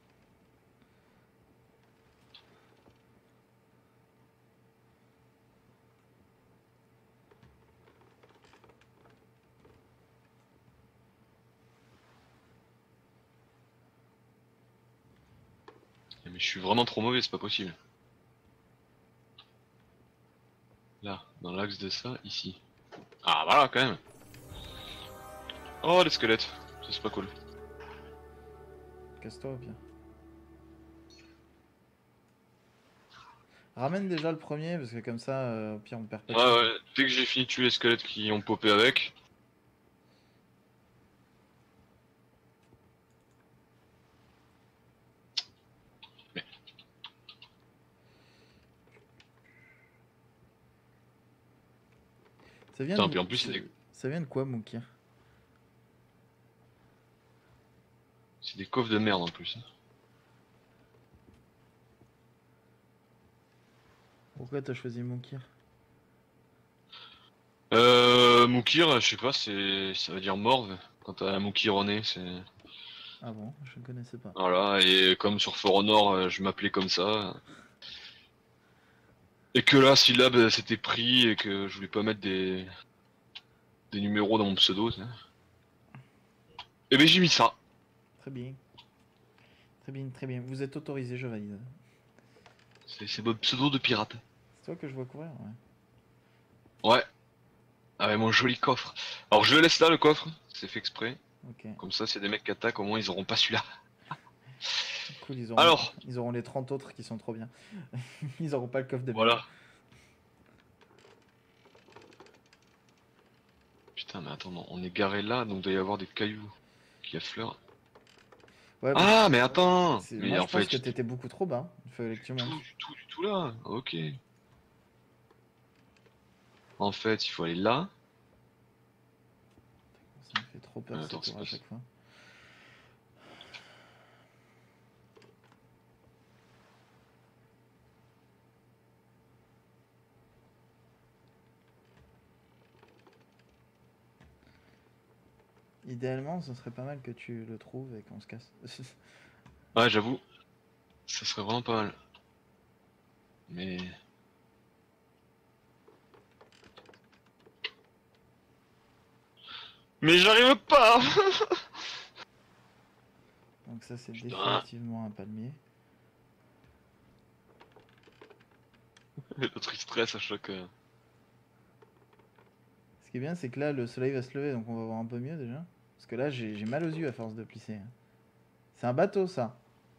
Mais je suis vraiment trop mauvais, c'est pas possible. Là, dans l'axe de ça, ici. Ah voilà, quand même. Oh, les squelettes. Ça, c'est pas cool. Casse-toi, au pire. Ramène déjà le premier, parce que comme ça, au pire, on perd pas de Ouais, temps. ouais. Dès que j'ai fini de tuer les squelettes qui ont popé avec. Mais Ça vient putain, de... puis en plus, Ça vient de quoi, Moukir? c'est des coffres de merde en plus. Pourquoi t'as choisi Moukir? Moukir, je sais pas, ça veut dire morve. Quand t'as un Moukir au nez, c'est. Ah bon, je ne connaissais pas. Voilà, et comme sur For Honor, je m'appelais comme ça. Et que là, syllabe c'était pris et que je voulais pas mettre des numéros dans mon pseudo. Tu sais. Et ben j'ai mis ça. Très bien. Très bien, très bien. Vous êtes autorisé, je valide. C'est mon pseudo de pirate. C'est toi que je vois courir, ouais. Ouais. Avec mon joli coffre. Alors je le laisse là le coffre, c'est fait exprès. Ok. Comme ça, c'est des mecs qui attaquent, au moins ils auront pas celui-là. Cool, Alors, ils auront les 30 autres qui sont trop bien. Ils auront pas le coffre de merde. voilà. Putain, mais attends, non, on est garé là, donc il doit y avoir des cailloux qui affleurent. Ouais, Ah, mais attends! moi, Mais je en pense fait, que t'étais beaucoup trop bas. Il fallait que tu montes. du tout là. Ok. En fait, il faut aller là. Ça me fait trop peur, Attends, ce tour à c'est chaque fois. Idéalement, ce serait pas mal que tu le trouves et qu'on se casse. Ouais, j'avoue. Ça serait vraiment pas mal. Mais. Mais j'arrive pas! Donc ça c'est Putain. définitivement un palmier. L'autre il stresse à chaque... Ce qui est bien c'est que là le soleil va se lever donc on va voir un peu mieux déjà. Parce que là j'ai mal aux yeux à force de plisser. Hein. C'est un bateau ça.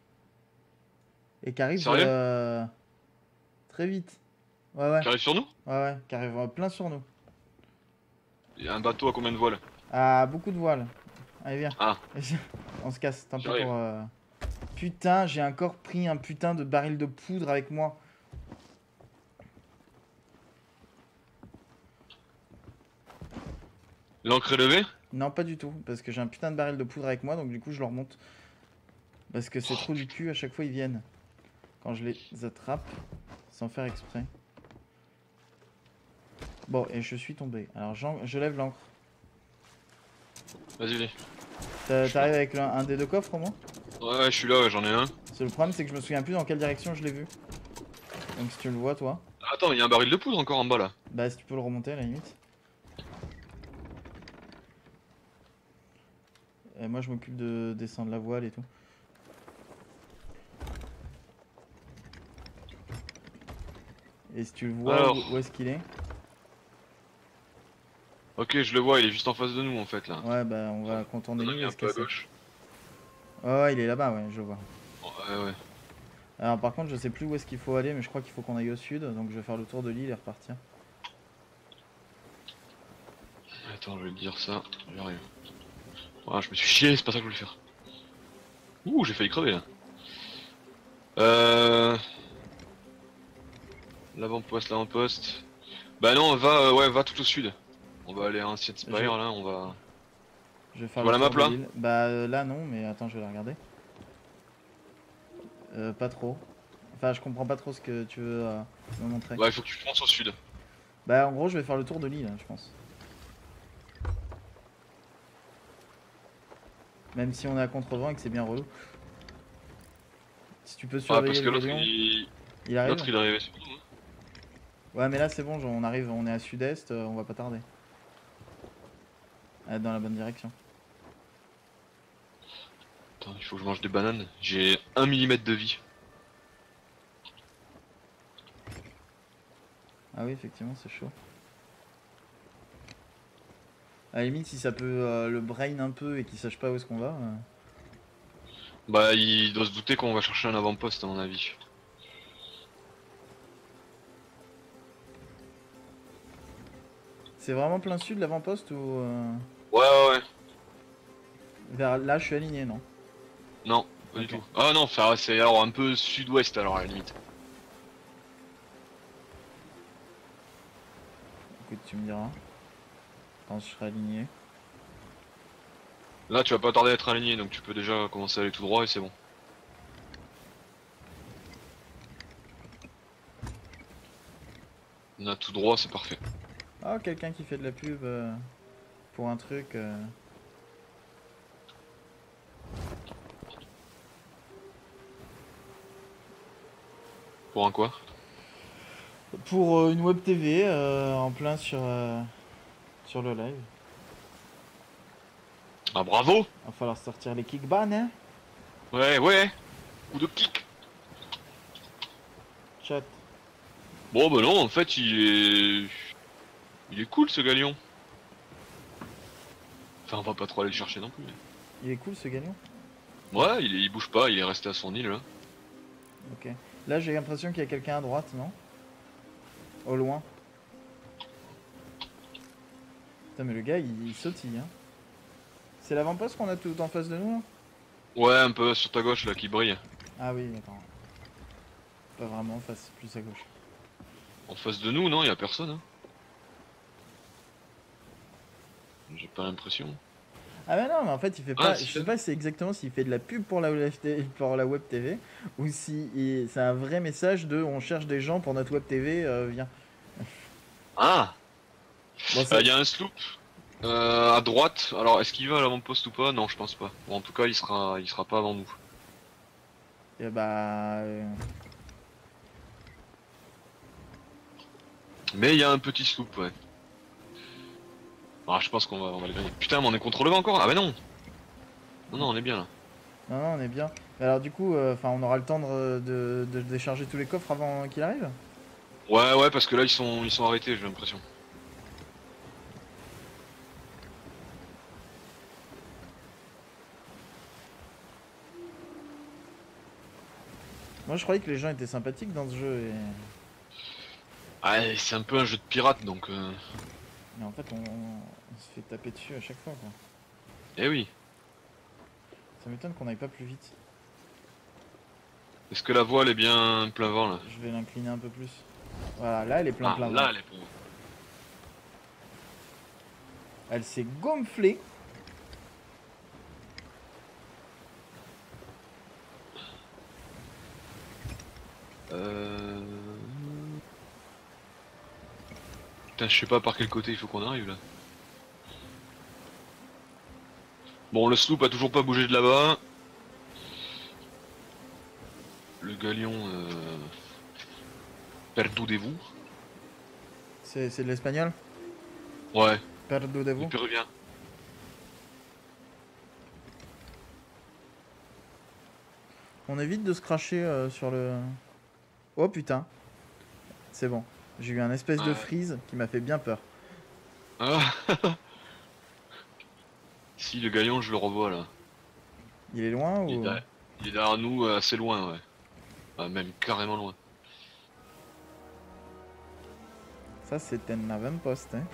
Et qui arrive Sérieux très vite. Ouais ouais. Qui arrive sur nous? Ouais, qui arrive plein sur nous. Il y a un bateau à combien de voiles? Ah, beaucoup de voiles. Allez, viens. Ah, On se casse, tant pis j'arrive. pour... Putain, j'ai encore pris un putain de baril de poudre avec moi. L'ancre est levée? Non, pas du tout, parce que j'ai un putain de baril de poudre avec moi, donc du coup je le remonte. Parce que c'est trop du cul, à chaque fois ils viennent. Quand je les attrape, sans faire exprès. Bon, et je suis tombé. Alors je lève l'ancre. Vas-y, vas-y. T'arrives avec un des deux coffres au moins? Ouais, je suis là, ouais, j'en ai un. Le problème c'est que je me souviens plus dans quelle direction je l'ai vu. Donc si tu le vois toi, Attends, il y a un baril de poudre encore en bas là. bah si tu peux le remonter à la limite. Et moi je m'occupe de descendre la voile et tout. Et si tu le vois, Alors. où est-ce qu'il est? Ok, je le vois, il est juste en face de nous en fait là. Ouais, bah on va contourner Il lui est un et se peu à casser. gauche. Ouais, il est là-bas, ouais, je le vois. Ouais, ouais. Alors par contre, je sais plus où est-ce qu'il faut aller, mais je crois qu'il faut qu'on aille au sud, donc je vais faire le tour de l'île et repartir. Attends, je vais te dire ça, j'arrive. Voilà, je me suis chié, c'est pas ça que je voulais faire. Ouh, j'ai failli crever là. L'avant-poste, l'avant-poste. Bah non, va, ouais, va tout au sud. On va aller à un Ancient Spire là, on va... Je vais faire Tu vois le la tour map, de là l'île. Bah là non, mais attends, je vais la regarder. Pas trop. Enfin, je comprends pas trop ce que tu veux me montrer. Ouais, il faut que tu fonces au sud. Bah en gros, je vais faire le tour de l'île, je pense. Même si on est à contre-vent et que c'est bien relou. Si tu peux Ouais, surveiller parce que le l'autre galion, il... il arrive. L'autre il est arrivé sur nous. Hein. Ouais, mais là c'est bon, on arrive, on est à sud-est, on va pas tarder. À être dans la bonne direction. Attends, il faut que je mange des bananes. J'ai 1 millimètre de vie. Ah oui, effectivement, c'est chaud. À la limite, si ça peut le brain un peu et qu'il sache pas où est-ce qu'on va. Bah, il doit se douter qu'on va chercher un avant-poste à mon avis. C'est vraiment plein sud l'avant-poste ou Ouais, ouais, ouais. vers là je suis aligné, non? Non, pas du Ok. tout. Ah non, c'est alors un peu sud-ouest alors à la limite. Écoute, tu me diras. Quand je serai aligné. Là, tu vas pas tarder à être aligné, donc tu peux déjà commencer à aller tout droit et c'est bon. On a tout droit, c'est parfait. Ah, quelqu'un qui fait de la pub pour un truc. Pour un quoi? Pour une web TV en plein sur le live. Ah bravo! Va falloir sortir les kickbans, hein? Ouais, ouais! Coup de kick! Chat. Bon bah non, en fait il est... Il est cool ce galion. Enfin on va pas trop aller le chercher non plus. Il est cool ce galion. Ouais, il bouge pas, il est resté à son île là. Ok. Là j'ai l'impression qu'il y a quelqu'un à droite, non? Au loin. Putain mais le gars il sautille, hein. C'est l'avant-poste qu'on a tout en face de nous là? Ouais, un peu sur ta gauche là qui brille. Ah oui, d'accord. Pas vraiment en face, plus à gauche. En face de nous, non, y a personne. Hein. J'ai pas l'impression. Ah mais non, mais en fait il fait Ah, pas. si, Je sais pas si c'est exactement s'il fait de la pub pour la web TV ou si c'est un vrai message de on cherche des gens pour notre web TV, viens. Ah! Bon, Il y a un sloop à droite. Alors, est-ce qu'il va à l'avant-poste ou pas? Non, je pense pas. Bon, en tout cas, il sera pas avant nous. et bah. Mais il y a un petit sloop, ouais. Ah, je pense on va le gagner. Putain, mais on est contre le vent encore? Ah bah non! Non, non, on est bien là. Non, non, on est bien. Mais alors du coup, on aura le temps de décharger tous les coffres avant qu'il arrive? Ouais, ouais, parce que là, ils sont arrêtés, j'ai l'impression. Moi je croyais que les gens étaient sympathiques dans ce jeu et... Ah, c'est un peu un jeu de pirate, donc... Mais en fait on se fait taper dessus à chaque fois quoi. Eh oui. Ça m'étonne qu'on aille pas plus vite. Est-ce que la voile est bien plein vent, là? Je vais l'incliner un peu plus. Voilà, là elle est plein Ah, plein vent. là, elle est plein vent. Elle s'est gonflée. Euh... Putain, je sais pas par quel côté il faut qu'on arrive, là. Bon, le sloop a toujours pas bougé de là-bas. Le galion... Perdudez-vous. C'est de l'espagnol? Ouais, Perdu de du vous. péruvien. On évite de se cracher sur le... Oh putain. C'est bon. J'ai eu un espèce de Ouais. freeze qui m'a fait bien peur. Ah. Si, le galion, je le revois, là. Il est loin Il est ou... derrière, il est derrière nous, assez loin, ouais. Ah, même carrément loin. Ça c'est un avant-poste hein.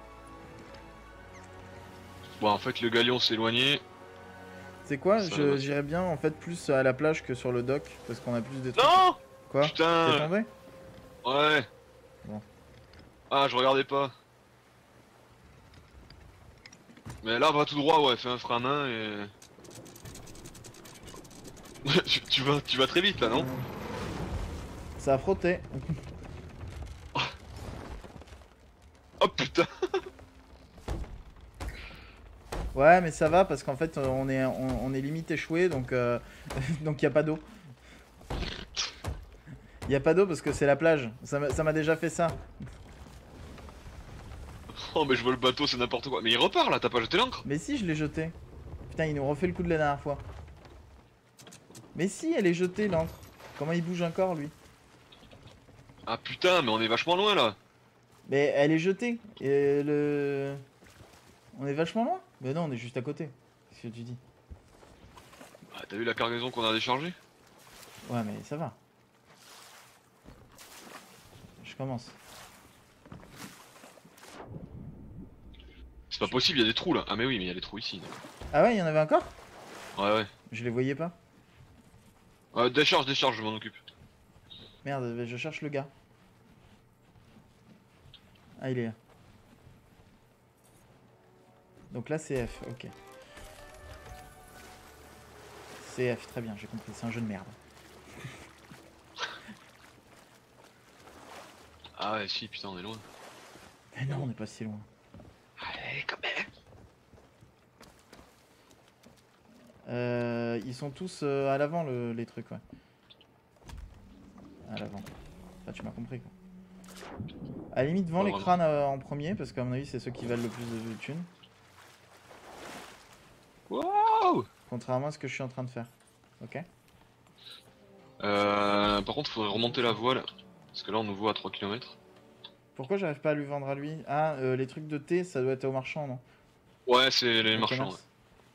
Bon, en fait, le galion s'est éloigné. C'est quoi? Ça va. J'irais bien en fait plus à la plage que sur le dock parce qu'on a plus de trucs. Non! Quoi? T'es Putain! tombé? Ouais! Bon. Ah, je regardais pas. Mais là, va tout droit, ouais, fais un frein à main et... tu vas très vite, là, non? Ça a frotté. Oh, putain! Ouais mais ça va parce qu'en fait on est limite échoué donc donc y a pas d'eau. Y a pas d'eau parce que c'est la plage. Ça m'a déjà fait ça. Oh, mais je vois le bateau, c'est n'importe quoi. Mais il repart, là, t'as pas jeté l'ancre? Mais si je l'ai jeté. Putain il nous refait le coup de la dernière fois. Mais si elle est jetée l'encre. Comment il bouge encore lui? Ah, putain, mais on est vachement loin, là. Mais elle est jetée. Et le... On est vachement loin? Mais non on est juste à côté. Qu'est-ce que tu dis? Ah, t'as vu la cargaison qu'on a déchargée? Ouais mais ça va. Je commence. C'est pas possible, il y a des trous, là. Ah, mais oui, mais il y a des trous ici. Ah ouais, il y en avait encore? Ouais, ouais. Je les voyais pas. Décharge, je m'en occupe. Merde, je cherche le gars. Ah, il est là. Donc là, c'est F, ok. C'est F, très bien, j'ai compris, c'est un jeu de merde. Ah ouais, si, putain, on est loin. Mais non, on n'est pas si loin. Allez, quand même. Ils sont tous à l'avant, les trucs, ouais. À l'avant. Enfin, tu m'as compris, quoi. À la limite, vends Pas les vraiment. crânes en premier, parce qu'à mon avis, c'est ceux qui valent le plus de thunes. Wow! Contrairement à ce que je suis en train de faire. Ok? Par contre, il faudrait remonter la voile. Parce que là, on nous voit à 3 km. Pourquoi j'arrive pas à lui vendre à lui? Ah, les trucs de thé, ça doit être au marchand, non? Ouais, c'est les Au marchands. commerce. Ouais.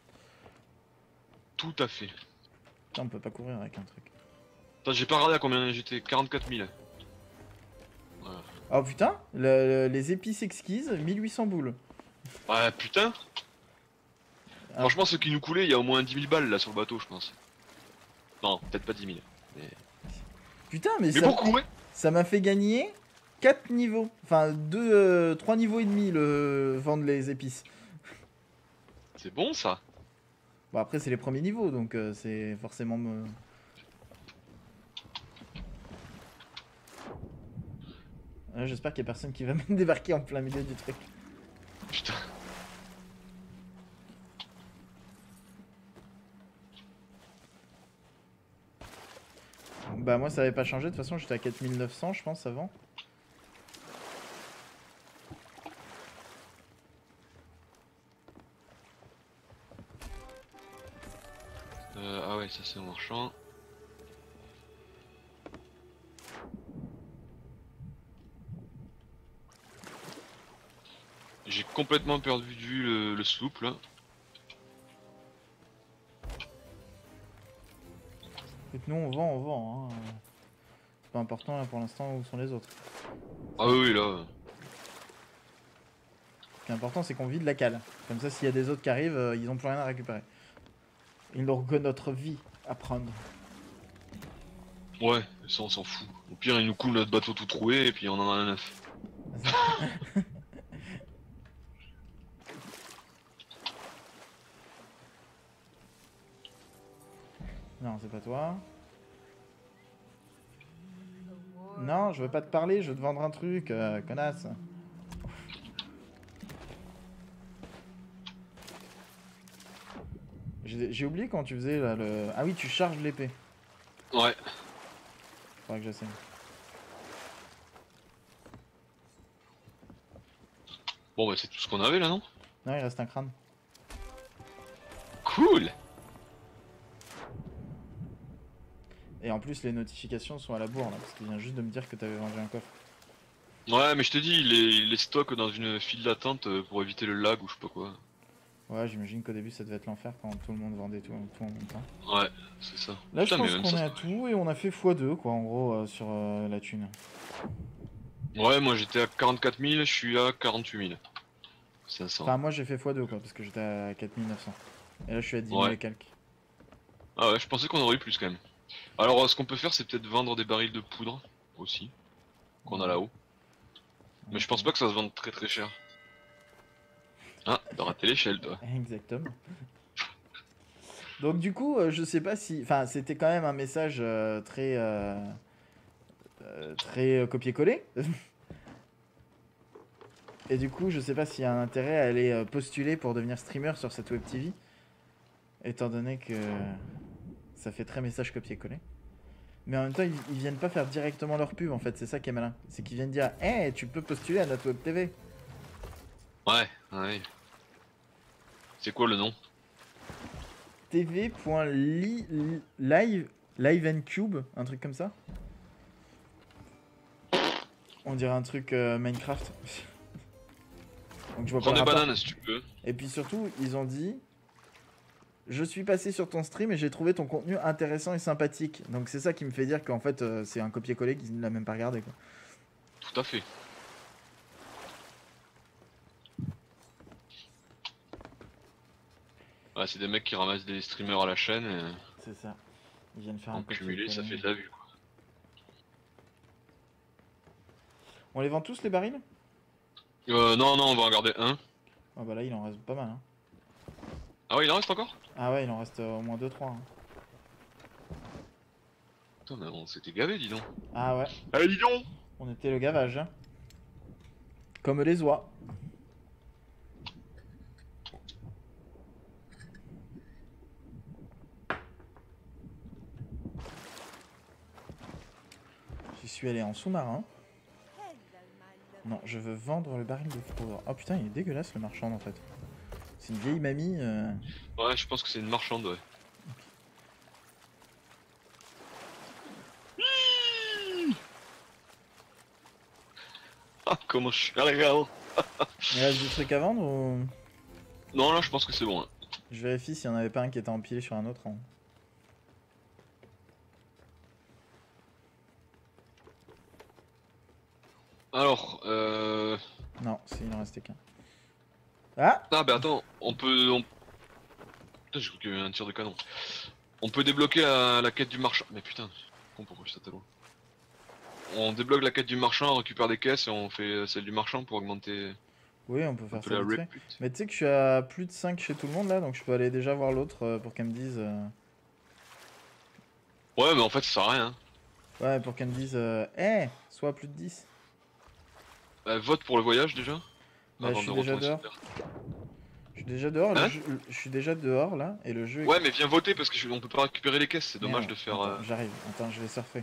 Tout à fait. Putain, on peut pas courir avec un truc. Attends, j'ai pas regardé à combien j'étais. 44 000. Voilà. Oh putain, les épices exquises, 1800 boules. Ouais, putain. Ah. Franchement, ceux qui nous coulaient, il y a au moins 10 000 balles là sur le bateau, je pense. Non, peut-être pas 10 000. Mais, Putain, mais mais beaucoup, ouais. ça m'a fait gagner 4 niveaux. Enfin, 3 niveaux et demi le vendre les épices. C'est bon ça. Bon, après, c'est les premiers niveaux, donc c'est forcément... J'espère qu'il y a personne qui va me débarquer en plein milieu du truc. Putain. Bah moi ça avait pas changé, de toute façon j'étais à 4900 je pense avant. Ah ouais, ça c'est en marchand. J'ai complètement perdu de vue le sloop là. Et nous on vend. Hein. C'est pas important là pour l'instant où sont les autres. Ah oui, là. Ce qui est important c'est qu'on vide la cale. Comme ça s'il y a des autres qui arrivent, ils ont plus rien à récupérer. Ils n'ont que notre vie à prendre. Ouais, ça on s'en fout. Au pire, ils nous coulent notre bateau tout troué et puis on en a un neuf. Non, c'est pas toi. Non, je veux pas te parler, je veux te vendre un truc, connasse. J'ai oublié quand tu faisais là le... Ah oui, tu charges l'épée. Ouais. Faudrait que j'essaie. Bon bah c'est tout ce qu'on avait là, non? Non, il reste un crâne. Cool. Et en plus, les notifications sont à la bourre là, parce qu'il vient juste de me dire que t'avais vendu un coffre. Ouais, mais je te dis, il les stocke dans une file d'attente pour éviter le lag ou je sais pas quoi. Ouais, j'imagine qu'au début ça devait être l'enfer quand tout le monde vendait tout en même temps. Ouais, c'est ça. Là, Putain, je mais pense même qu'on ça, est à tout et on a fait x2 quoi, en gros, sur la thune. Ouais, moi j'étais à 44 000, je suis à 48 000. 500. Enfin, moi j'ai fait x2 quoi, parce que j'étais à 4900. Et là, je suis à 10 000 Ouais. et quelques. Ah ouais, je pensais qu'on aurait eu plus quand même. Alors ce qu'on peut faire, c'est peut-être vendre des barils de poudre aussi, qu'on a là-haut. Mais je pense pas que ça se vende très très cher. Ah, t'as raté l'échelle toi. Exactement. Donc du coup, je sais pas si... Enfin, c'était quand même un message très copier-coller. Et du coup, je sais pas s'il y a un intérêt à aller postuler pour devenir streamer sur cette web TV. Étant donné que ça fait très message copier-coller. Mais en même temps, ils viennent pas faire directement leur pub en fait, c'est ça qui est malin. C'est qu'ils viennent dire, hey, tu peux postuler à notre web TV. Ouais, ouais. C'est quoi le nom? tv.liveandcube, un truc comme ça. On dirait un truc Minecraft. Donc je vois Prends pas des le rapport. bananes si tu peux. Et puis surtout, ils ont dit, je suis passé sur ton stream et j'ai trouvé ton contenu intéressant et sympathique. Donc c'est ça qui me fait dire qu'en fait c'est un copier-coller qui ne l'a même pas regardé quoi. Tout à fait. Ouais, c'est des mecs qui ramassent des streamers à la chaîne et C'est ça. Ils viennent faire en un cumulé ça copier-coller. fait de la vue quoi. On les vend tous les barils? Non, on va en garder un. Ah bah là il en reste pas mal hein. Ah ouais, il en reste encore? Ah ouais, il en reste au moins 2-3 hein. Putain, mais on s'était gavé, dis donc. Ah ouais, Allez, dis donc! on était le gavage hein. Comme les oies. J'y suis allé en sous-marin. Non, je veux vendre le baril de foudre. Oh putain, il est dégueulasse le marchand en fait. C'est une vieille mamie. Ouais, je pense que c'est une marchande, ouais. Ah, comment je suis regarde. Il reste des trucs à vendre ou... Non, là, je pense que c'est bon. Hein. Je vérifie s'il n'y en avait pas un qui était empilé sur un autre. Hein. Alors, Non, il en restait qu'un. Ah! Ah, bah attends, on peut... Putain, j'ai cru qu'il y avait un tir de canon. On peut débloquer la quête du marchand. Mais putain, con, pourquoi je saute loin. On débloque la quête du marchand, on récupère des caisses et on fait celle du marchand pour augmenter... Oui, on peut un faire peu ça la vite fait. répute. Mais tu sais que je suis à plus de 5 chez tout le monde là, donc je peux aller déjà voir l'autre pour qu'elle me dise... Ouais, mais en fait, ça sert à rien. Ouais, pour qu'elle me dise... Eh, soit à plus de 10. Vote pour le voyage déjà. Bah, avant je suis de déjà retourner sur dehors. Terre. Je suis déjà dehors, Hein je suis déjà dehors là, et le jeu est... Ouais, mais viens voter parce que on peut pas récupérer les caisses, c'est dommage Merde, de faire... attends, j'arrive, attends, je vais surfer.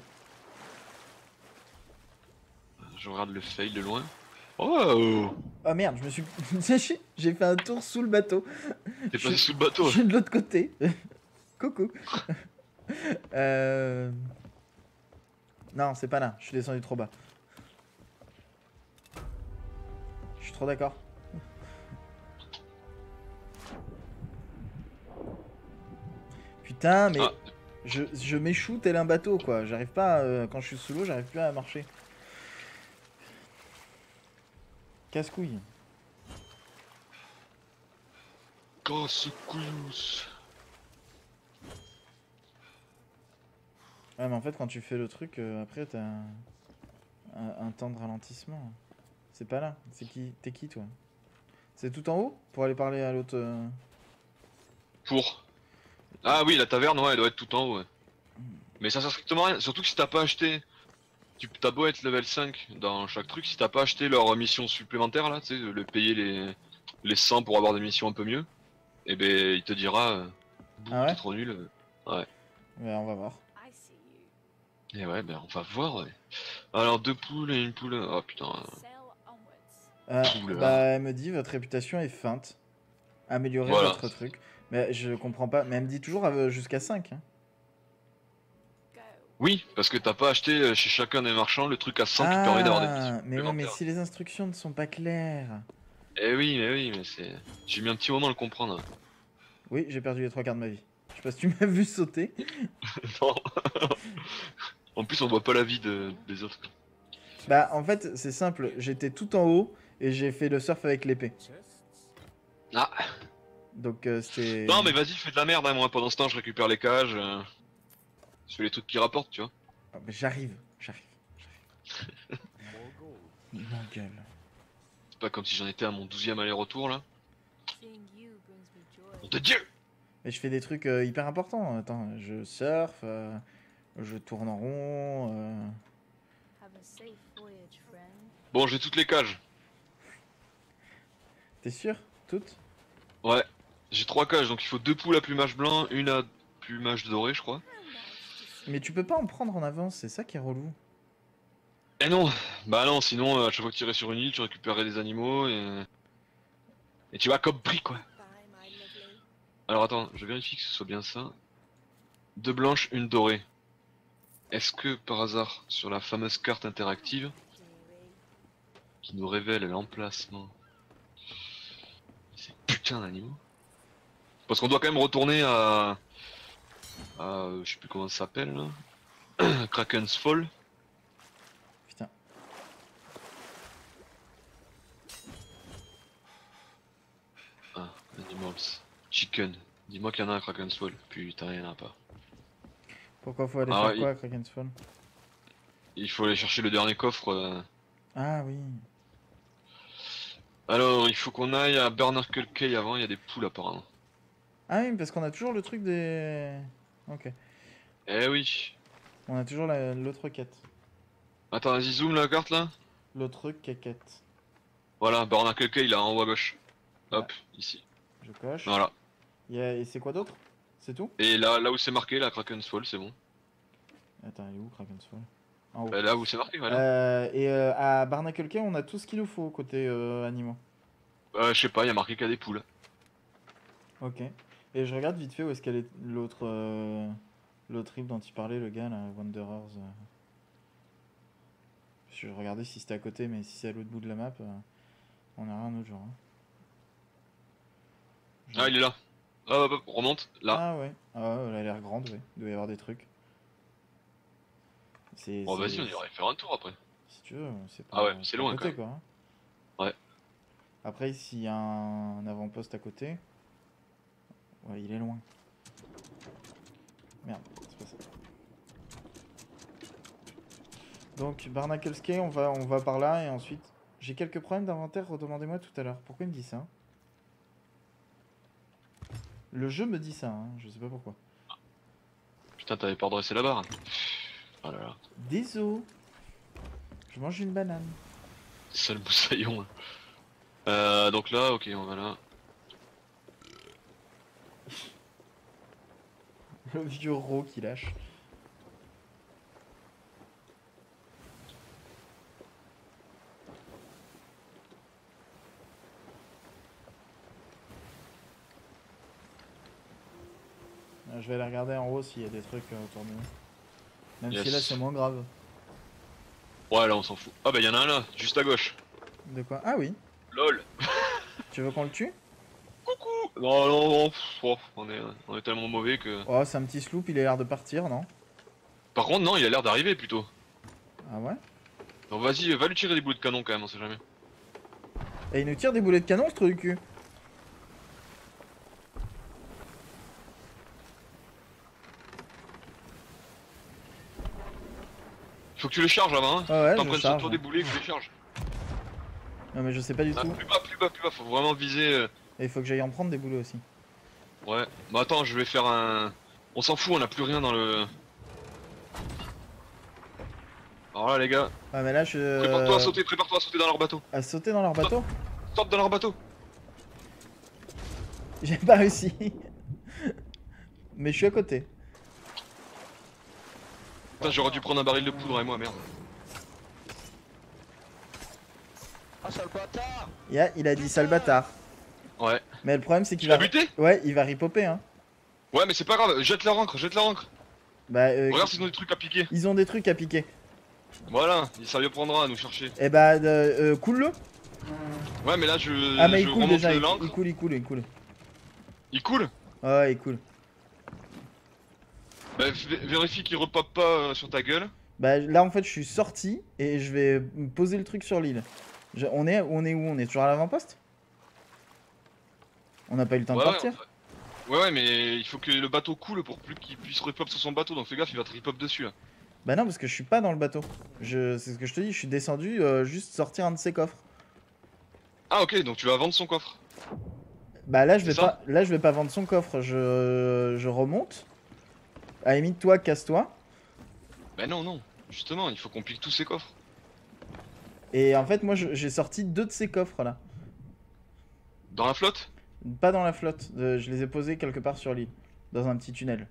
Je regarde le fail de loin. Oh! Ah merde, je me suis... J'ai fait un tour sous le bateau. T'es passé sous le bateau. Je suis de l'autre côté. Coucou. Non, c'est pas là. Je suis descendu trop bas. Je suis trop d'accord. Putain, mais Ah, je m'échoue tel un bateau, quoi. J'arrive pas, quand je suis sous l'eau, j'arrive plus à marcher. Casse-couille. casse-couillous. Ouais, mais en fait, quand tu fais le truc, après, t'as un temps de ralentissement. C'est pas là. C'est qui? T'es qui, toi? C'est tout en haut? Pour aller parler à l'autre... Pour. Ah oui, la taverne, ouais, elle doit être tout en haut, ouais. Mais ça sert strictement à rien, surtout que si t'as pas acheté... T'as beau être level 5 dans chaque truc, si t'as pas acheté leur mission supplémentaire là, tu sais, le payer les 100 pour avoir des missions un peu mieux, et ben il te dira, bouh, Ah ouais? t'es trop nul. Ouais. Ouais, on va voir. Et ouais, ben on va voir, ouais. Alors deux poules et une poule. Oh putain, poule. Bah, elle me dit, votre réputation est feinte. Améliorez Voilà. votre truc. Mais je comprends pas. Mais elle me dit toujours jusqu'à 5. Hein. Oui, parce que t'as pas acheté chez chacun des marchands le truc à 100 qui te permet d'avoir des missions Ah, mais ouais, mais supplémentaires. si les instructions ne sont pas claires. Oui, mais c'est. J'ai mis un petit moment à le comprendre. Oui, j'ai perdu les 3 quarts de ma vie. Je sais pas si tu m'as vu sauter. Non. En plus, on voit pas la vie des autres. Bah, en fait, c'est simple. J'étais tout en haut et j'ai fait le surf avec l'épée. Ah. Donc, c'était... Non, mais vas-y, fais de la merde, hein, moi. Pendant ce temps, je récupère les cages. Je fais les trucs qui rapportent, tu vois. Oh, mais j'arrive. Mon gueule. C'est pas comme si j'en étais à mon 12e aller-retour là. Nom de Dieu! Mais je fais des trucs hyper importants. Attends, je surfe, je tourne en rond. Bon, j'ai toutes les cages. T'es sûr? Toutes? Ouais. J'ai 3 cages, donc il faut 2 poules à plumage blanc, une à plumage doré, je crois. Mais tu peux pas en prendre en avance, c'est ça qui est relou. Eh non! Bah non, sinon, à chaque fois que tu irais sur une île, tu récupérerais des animaux et tu vas comme prix, quoi. Alors attends, je vérifie que ce soit bien ça. 2 blanches, une dorée. Est-ce que par hasard, sur la fameuse carte interactive, qui nous révèle l'emplacement de ces putains d'animaux? Parce qu'on doit quand même retourner à je sais plus comment ça s'appelle là. Kraken's Fall. Putain. Ah, Animals. Chicken. Dis-moi qu'il y en a un Kraken's Fall. Putain, il y en a pas. Pourquoi faut aller Ah, faire quoi à Kraken's Fall? il faut aller chercher le dernier coffre. Ah oui. Alors, il faut qu'on aille à Barnacle Cay avant, il y a des poules apparemment. Ah oui, parce qu'on a toujours le truc des... Ok. Eh oui. On a toujours l'autre quête. Attends, vas-y, zoom la carte là. L'autre quête. Voilà, Barnacle Cay là, en haut à gauche. Hop, ici. Je coche. Voilà. Et c'est quoi d'autre? C'est tout? Et là où c'est marqué, la Kraken's Fall, c'est bon. Attends, il est où Kraken's Fall? En haut. Bah, là où c'est marqué, voilà. À Barnacle Cay, on a tout ce qu'il nous faut côté animaux. Je sais pas, il y a marqué qu'il y a des poules. Ok. Et je regarde vite fait où est-ce qu'elle est l'autre île dont il parlait, le gars là, Wanderers. Je regardais si c'était à côté, mais si c'est à l'autre bout de la map, on aura un autre jour. Hein. Ah, il est là. Hop, hop, remonte, là. Ah ouais. Ah ouais, elle a l'air grande, ouais. Il doit y avoir des trucs. Bon, vas-y, on irait faire un tour après. Si tu veux, c'est pas. Ah ouais, c'est pas à loin côté, quand même. quoi. Hein. Ouais. Après, s'il y a un avant-poste à côté. Ouais, il est loin. Merde, c'est pas ça. Donc, Barnacle Cay, on va par là et ensuite. J'ai quelques problèmes d'inventaire, redemandez-moi tout à l'heure. Pourquoi il me dit ça? Le jeu me dit ça, hein, je sais pas pourquoi. Putain, t'avais pas redressé la barre. Oh là là. Désolé. Je mange une banane. Sale moussaillon. Donc là, ok, on va là. Le vieux ro qui lâche. Je vais aller regarder en haut s'il y a des trucs autour de nous. Même Yes. si là c'est moins grave. Ouais, là on s'en fout. Ah bah y'en a un là, juste à gauche. De quoi? Ah oui. LOL. Tu veux qu'on le tue? Coucou. Non, non, non, on est tellement mauvais que... Oh, c'est un petit sloop, il a l'air de partir, non? Par contre, non, il a l'air d'arriver plutôt. Ah ouais? Donc vas-y, va lui tirer des boules de canon quand même, on sait jamais. Et il nous tire des boulets de canon, ce truc du cul. Faut que tu les charges avant, hein. Ah ouais, T'en je prennes sur charge. toi des boulets, que tu les charges. Non mais je sais pas du Ah, tout. plus bas, plus bas, plus bas, faut vraiment viser... Et il faut que j'aille en prendre des boulets aussi. Ouais. Bah attends, je vais faire un... On s'en fout, on a plus rien dans le... Alors là les gars, Ah mais là je... prépare-toi à sauter dans leur bateau. À sauter dans leur bateau? Saute dans leur bateau. J'ai pas réussi. Mais je suis à côté. Putain, j'aurais dû prendre un baril de poudre et moi, merde. Ah, sale bâtard! Il a dit sale bâtard. Ouais. Mais le problème c'est qu'il Tu l'as va... buté? Ouais, il va ripoper hein. Ouais, mais c'est pas grave, jette leur encre, jette leur encre. Bah Regarde s'ils ont des trucs à piquer. ils ont des trucs à piquer. Voilà, ça lui prendra à nous chercher. Et bah coule-le. Ouais, mais là je, Ah mais je il coule remonte déjà, de il l'encre. coule, il coule, il coule. Il coule? Ouais, il coule. Bah vérifie qu'il repop pas sur ta gueule. Bah là en fait je suis sorti et je vais poser le truc sur l'île. On est où? On est toujours à l'avant-poste? On n'a pas eu le temps de partir? Ouais, mais il faut que le bateau coule pour plus qu'il puisse repop sur son bateau, donc fais gaffe, il va te repop dessus là. Bah non parce que je suis pas dans le bateau. C'est ce que je te dis, je suis descendu juste sortir un de ces coffres. Ah ok, donc tu vas vendre son coffre. Bah là je vais C'est pas, là je vais pas vendre son coffre, je remonte. À la limite toi casse-toi. Bah non, non, justement, il faut qu'on pique tous ces coffres. Et en fait moi j'ai sorti 2 de ces coffres là. Dans la flotte? Pas dans la flotte, je les ai posés quelque part sur l'île. Dans un petit tunnel.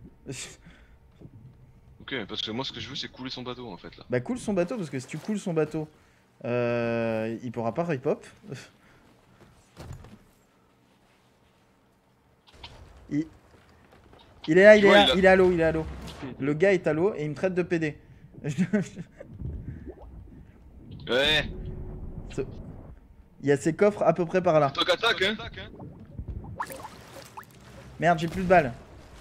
Ok, parce que moi ce que je veux c'est couler son bateau en fait là. Bah coule son bateau parce que si tu coules son bateau, il pourra pas repop. Il est là, il est là, il est à l'eau, il est à l'eau. Le gars est à l'eau et il me traite de PD. Ouais. Il y a ses coffres à peu près par là. Toi qu'attaque hein. Merde, j'ai plus de balles.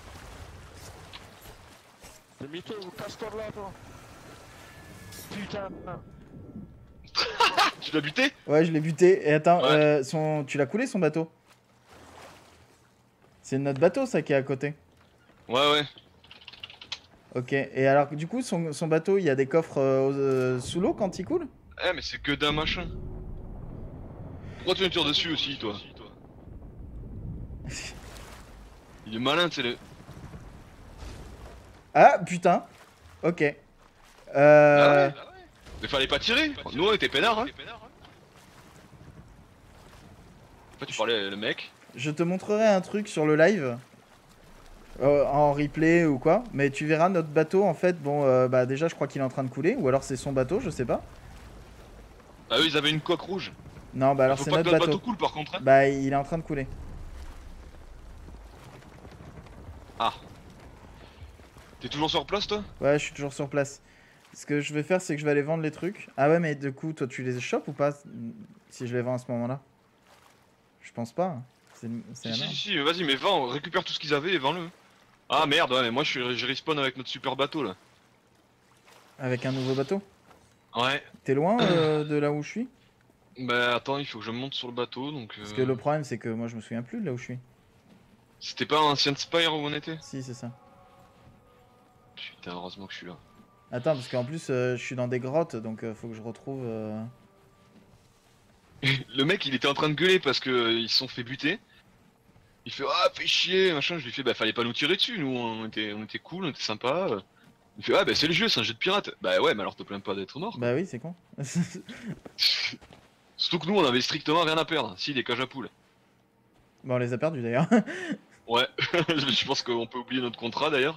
Demi-tour, casse-toi de là, toi! Putain! Tu l'as buté? Ouais, je l'ai buté. Et attends, Ouais. tu l'as coulé son bateau? C'est notre bateau ça qui est à côté. Ouais, ouais. Ok, et alors du coup son bateau il y a des coffres sous l'eau quand il coule? Eh mais c'est que d'un machin. Pourquoi tu me tires dessus aussi toi? Il est malin tu sais le... Ah putain. Ok. Ah ouais. Mais fallait pas tirer. Nous on était peinards hein. Après tu parlais le mec. Je te montrerai un truc sur le live. En replay ou quoi. Mais tu verras notre bateau en fait. Bon bah déjà je crois qu'il est en train de couler. Ou alors c'est son bateau, je sais pas. Ah eux ils avaient une coque rouge. Non bah alors Faut c'est pas notre que notre bateau. bateau coule par contre hein. Bah il est en train de couler. Ah. T'es toujours sur place toi? Ouais je suis toujours sur place. Ce que je vais faire c'est que je vais aller vendre les trucs. Ah ouais mais du coup toi tu les chopes ou pas? Si je les vends à ce moment là. Je pense pas. Hein. C'est la merde. Si, vas-y mais vends, récupère tout ce qu'ils avaient et vends-le. Ah merde ouais mais moi j'ai respawn avec notre super bateau là. Avec un nouveau bateau? Ouais. T'es loin de là où je suis? Bah attends il faut que je monte sur le bateau donc... Parce que le problème c'est que moi je me souviens plus de là où je suis. C'était pas un ancien Spire où on était? Si c'est ça. Putain heureusement que je suis là. Attends parce qu'en plus je suis dans des grottes donc faut que je retrouve... Le mec il était en train de gueuler parce que ils se sont fait buter. Il fait ah fais chier machin, je lui fais bah fallait pas nous tirer dessus, nous on était cool, on était sympa. Il fait ah bah c'est le jeu, c'est un jeu de pirate. Bah ouais mais alors te plains pas d'être mort. Bah oui c'est con. Surtout que nous on avait strictement rien à perdre, si des cages à poules. Bah on les a perdus d'ailleurs. Ouais, je pense qu'on peut oublier notre contrat d'ailleurs.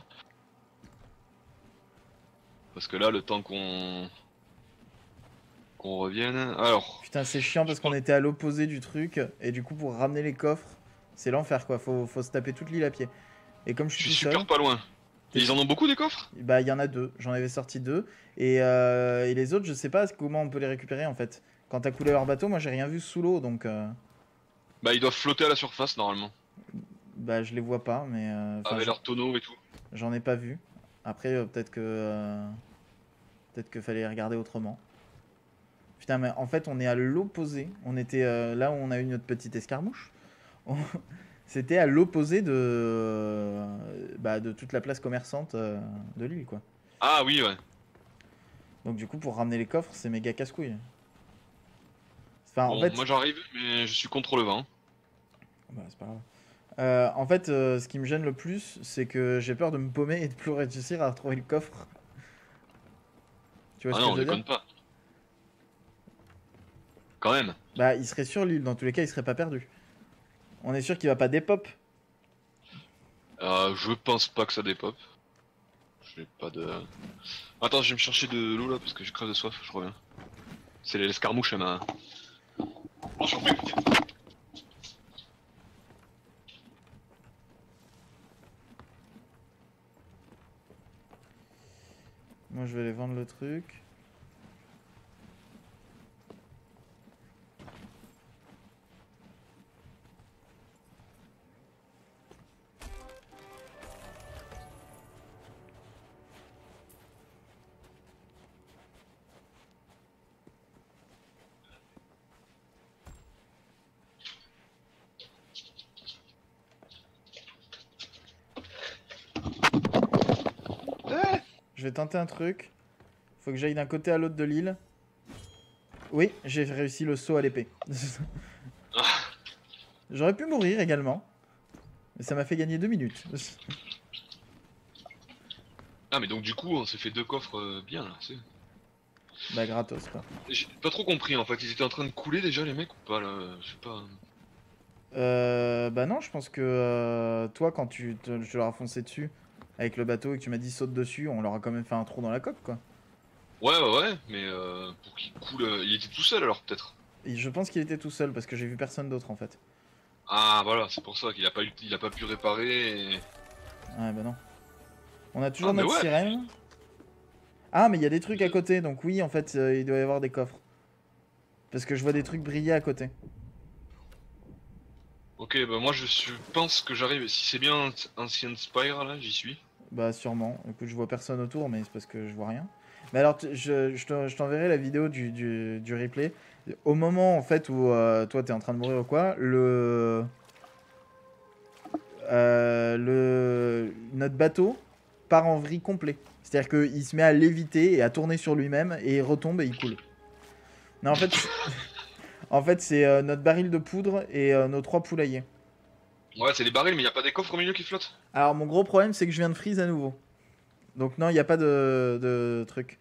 Parce que là le temps qu'on revienne. Alors. Putain c'est chiant parce qu'on était à l'opposé du truc et du coup pour ramener les coffres c'est l'enfer quoi, faut se taper toute l'île à pied. Et comme je Je suis suis tout seul, super pas loin. Et ils en ont beaucoup des coffres? bah il y en a deux. J'en avais sorti deux. Et les autres, je sais pas comment on peut les récupérer en fait. Quand t'as coulé leur bateau, moi j'ai rien vu sous l'eau donc Bah ils doivent flotter à la surface normalement. bah je les vois pas. Mais enfin, Avec leurs tonneaux et tout. j'en ai pas vu. Après, peut-être que fallait regarder autrement. Putain, mais en fait, on est à l'opposé. On était là où on a eu notre petite escarmouche. On- C'était à l'opposé de toute la place commerçante de l'île, quoi. Ah oui, ouais. Donc du coup, pour ramener les coffres, c'est méga casse-couille. Enfin, en Bon, fait, moi j'arrive, mais je suis contre le vent. bah, c'est pas grave. En fait, ce qui me gêne le plus, c'est que j'ai peur de me paumer et de plus réussir à retrouver le coffre. Tu vois Ah ce que non, je on veux dire? déconne pas. Quand même. Bah, il serait sur l'île. Dans tous les cas, il serait pas perdu. On est sûr qu'il va pas dépop. Je pense pas que ça dépop. J'ai pas de... Attends, je vais me chercher de l'eau là, parce que je crève de soif, je reviens. C'est l'escarmouche, elle m'a... Oh, j'en prie. Moi, je vais aller vendre le truc. Je vais tenter un truc. Faut que j'aille d'un côté à l'autre de l'île. Oui, j'ai réussi le saut à l'épée. J'aurais pu mourir également. Mais ça m'a fait gagner 2 minutes. Ah mais donc du coup, on s'est fait deux coffres bien là, c'est... Bah gratos quoi. J'ai pas trop compris en fait, ils étaient en train de couler déjà les mecs ou pas là? Je sais pas... Bah non, je pense que toi quand tu leur as foncé dessus avec le bateau et que tu m'as dit saute dessus, on leur a quand même fait un trou dans la coque quoi. Ouais, mais pour qu'il coule... il était tout seul alors peut-être? Et je pense qu'il était tout seul parce que j'ai vu personne d'autre en fait. Ah voilà, c'est pour ça qu'il a pas eu... il a pas pu réparer et... Ouais bah non. On a toujours Ah mais notre ouais! sirène. Ah mais il y a des trucs à côté donc oui en fait il doit y avoir des coffres. Parce que je vois des trucs briller à côté. Ok, bah moi pense que j'arrive... Si c'est bien Ancient Spire là, j'y suis. Bah sûrement. Écoute, je vois personne autour, mais c'est parce que je vois rien. Mais alors, je t'enverrai la vidéo du replay. Au moment en fait où toi t'es en train de mourir ou quoi, notre bateau part en vrille complet. C'est-à-dire qu'il se met à léviter et à tourner sur lui-même et il retombe et il coule. Non, en fait, en fait c'est notre baril de poudre et nos 3 poulaillers. Ouais, c'est des barils, mais y a pas des coffres au milieu qui flottent? Alors, mon gros problème, c'est que je viens de freeze à nouveau. Donc, non, il n'y a pas de truc.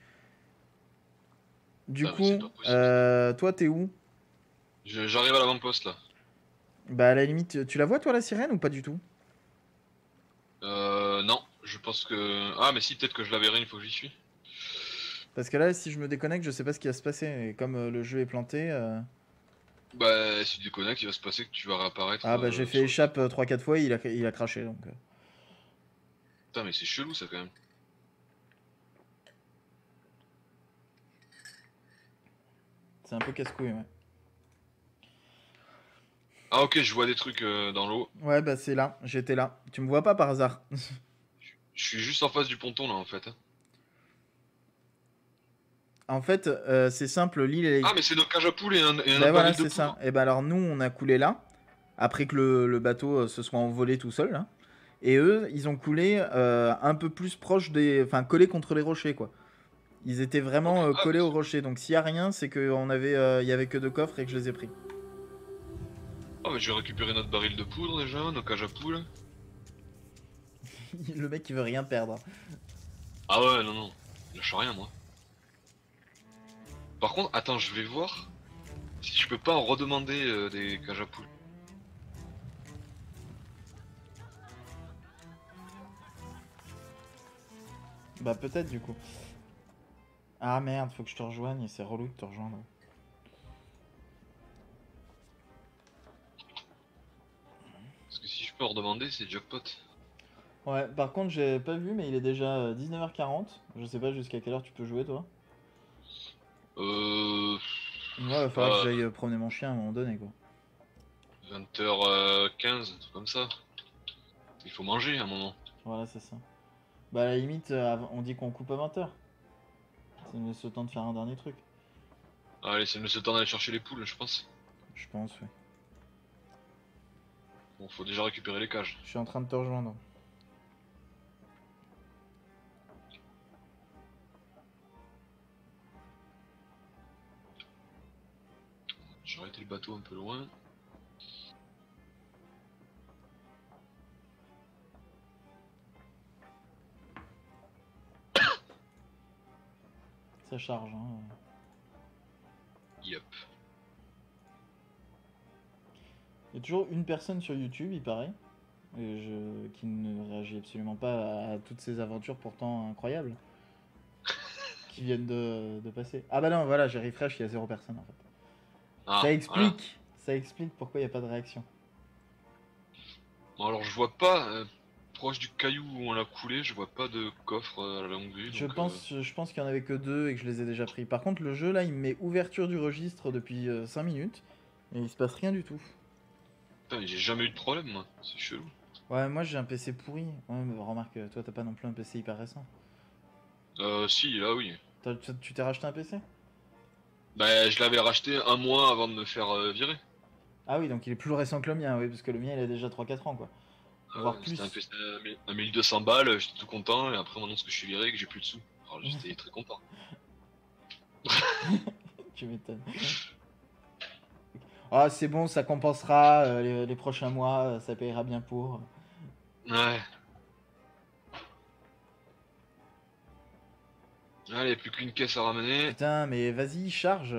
Du Putain, mais c'est coup, pas possible. toi, t'es où? J'arrive à l'avant-poste là. Bah, à la limite, tu la vois, toi, la sirène, ou pas du tout? Non, je pense que... Ah mais si, peut-être que je la verrai une fois que j'y suis. Parce que là, si je me déconnecte, je sais pas ce qui va se passer. Et comme le jeu est planté... Bah, si tu déconnectes, il va se passer que tu vas réapparaître Ah, bah, j'ai fait sur... échappe 3-4 fois, il a craché, donc... Putain, mais c'est chelou ça quand même. C'est un peu casse-couille, ouais. Ah ok, je vois des trucs dans l'eau. Ouais, bah, c'est là. J'étais là. Tu me vois pas par hasard? Je suis juste en face du ponton là en fait. En fait, c'est simple, l'île, elle est... Ah mais c'est notre cage à poules et un Bah, voilà, baril de c'est ça. poudre. Et bah, alors, nous, on a coulé là. Après que le bateau se soit envolé tout seul, là. Et eux, ils ont coulé un peu plus proche des... Enfin, collés contre les rochers, quoi. Ils étaient vraiment Ok. Ah, collés au rocher. Donc s'il y a rien, c'est qu'on avait, il y avait que 2 coffres et que je les ai pris. mais je vais récupérer notre baril de poudre déjà, nos cages à poules. Le mec, il veut rien perdre. Ah ouais, non, lâche rien moi. Par contre, attends, je vais voir si je peux pas en redemander des cages à poules. Bah peut-être du coup. Ah merde, faut que je te rejoigne et c'est relou de te rejoindre. Parce que si je peux en redemander, c'est jackpot. Ouais, par contre, j'ai pas vu, mais il est déjà 19h40. Je sais pas jusqu'à quelle heure tu peux jouer, toi. Euh... Moi, il va falloir que Pas j'aille promener mon chien à un moment donné, quoi. 20h15, un truc comme ça. Il faut manger à un moment. Voilà, c'est ça. Bah, à la limite, on dit qu'on coupe à 20h. Ça nous laisse le temps de faire un dernier truc. Allez, c'est le temps d'aller chercher les poules, je pense. Je pense, oui. Bon, faut déjà récupérer les cages. Je suis en train de te rejoindre. J'ai arrêté le bateau un peu loin. Ça charge, hein. Yep. Il y a toujours une personne sur YouTube, il paraît, qui ne réagit absolument pas à toutes ces aventures pourtant incroyables qui viennent de passer. Ah bah non, voilà, j'ai refresh, il y a 0 personne en fait. Ah, Ça voilà. explique pourquoi il n'y a pas de réaction. Bon, alors je vois pas, proche du caillou où on l'a coulé, je vois pas de coffre à la longue vue. Je Donc, pense qu'il y en avait que 2 et que je les ai déjà pris. Par contre, le jeu là, il me met ouverture du registre depuis 5 minutes et il se passe rien du tout. putain, mais j'ai jamais eu de problème, moi. C'est chelou. Ouais, moi j'ai un PC pourri. Ouais, mais remarque, toi t'as pas non plus un PC hyper récent. Si, là oui. Tu t'es racheté un PC? Bah, je l'avais racheté un mois avant de me faire virer. Ah oui, donc il est plus récent que le mien, oui, parce que le mien il a déjà 3-4 ans quoi. Voire C'était un plus. PC à 1200 balles, j'étais tout content, et après, maintenant, ce que je suis viré, que j'ai plus de sous. Alors, j'étais très content. Tu m'étonnes. Ah, c'est bon, ça compensera les prochains mois, ça payera bien pour. Ouais. Allez, plus qu'une caisse à ramener. Putain, mais vas-y, charge.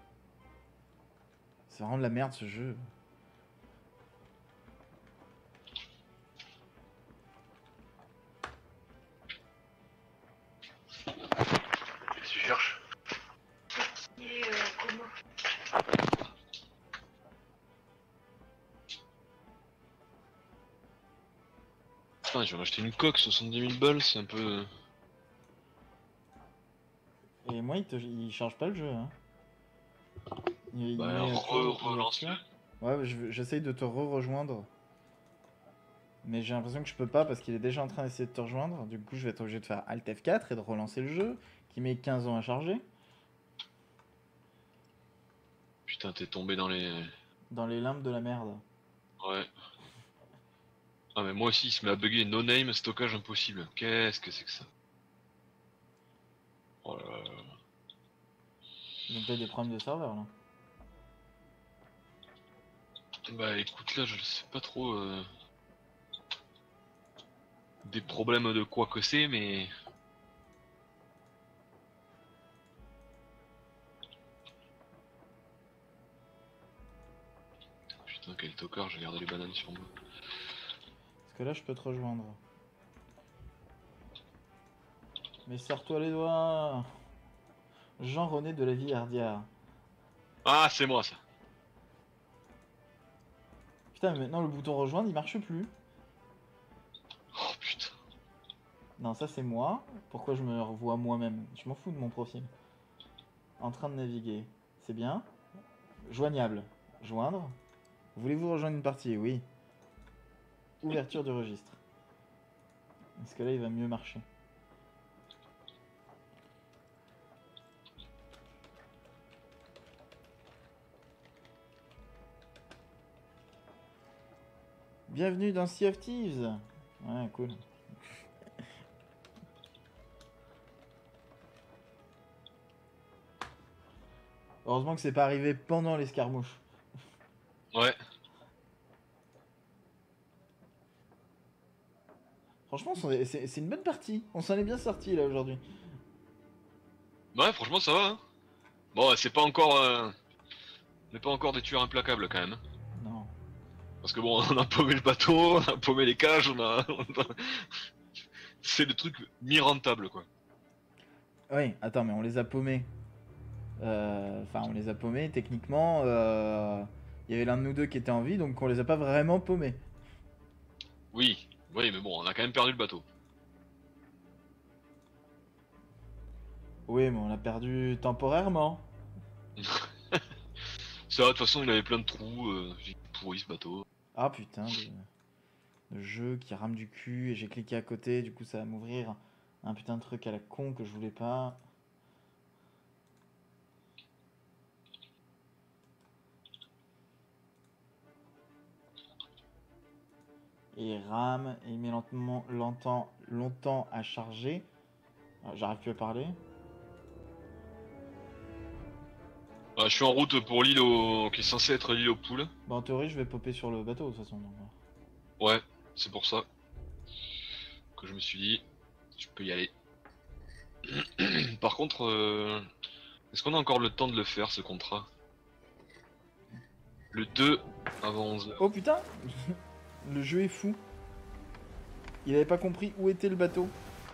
C'est vraiment de la merde ce jeu. Qu'est-ce que tu cherches? Putain, je vais m'acheter une coque, 70 000 balles, c'est un peu... Et moi, il charge pas le jeu. Hein. Il Bah, met toujours relance-le. ouverture. Ouais, j'essaye de te rejoindre. Mais j'ai l'impression que je peux pas parce qu'il est déjà en train d'essayer de te rejoindre. Du coup, je vais être obligé de faire Alt F4 et de relancer le jeu, qui met 15 ans à charger. Putain, t'es tombé dans les... Dans les limbes de la merde. Ouais. Ah mais moi aussi il se met à bugger, no name, stockage impossible. Qu'est-ce que c'est que ça? Oh là là. Ils ont peut-être des problèmes de serveur là. Bah écoute là je sais pas trop des problèmes de quoi que c'est mais... Putain quel tocard, j'ai gardé les bananes sur moi. Parce que là, je peux te rejoindre. Mais serre-toi les doigts. Jean-René de la Villardière. Ah c'est moi ça. Putain, mais maintenant le bouton rejoindre il marche plus. Oh putain. Non, ça c'est moi. Pourquoi je me revois moi-même? Je m'en fous de mon profil. En train de naviguer. C'est bien. Joignable. Joindre. Voulez-vous rejoindre une partie? Oui. Ouverture du registre. Est-ce que là il va mieux marcher? Bienvenue dans Sea of Thieves. Ouais, cool. Heureusement que c'est pas arrivé pendant l'escarmouche. Ouais. Franchement, c'est une bonne partie. On s'en est bien sorti là aujourd'hui. Ouais franchement ça va hein. Bon c'est pas encore... On n'est pas encore des tueurs implacables quand même. Non. Parce que bon on a paumé le bateau, on a paumé les cages, C'est le truc mi-rentable quoi. Oui, attends, mais on les a paumés. Enfin, on les a paumés, techniquement. Il y avait l'un de nous deux qui était en vie, donc on les a pas vraiment paumés. Oui, Oui, mais bon, on a quand même perdu le bateau. Oui, mais on l'a perdu temporairement. Ça, de toute façon, il avait plein de trous, j'ai pourri ce bateau. Ah putain, de jeu qui rame du cul et j'ai cliqué à côté, du coup ça va m'ouvrir un putain de truc à la con que je voulais pas. Et il rame et il met longtemps à charger. Ah, j'arrive plus à parler. Je suis en route pour l'île qui est censée être l'île aux poules. Bah en théorie je vais popper sur le bateau de toute façon. Donc. Ouais, c'est pour ça que je me suis dit, je peux y aller. Par contre, est-ce qu'on a encore le temps de le faire ce contrat? Le 2 avant 11h. Oh putain. Le jeu est fou. Il avait pas compris où était le bateau.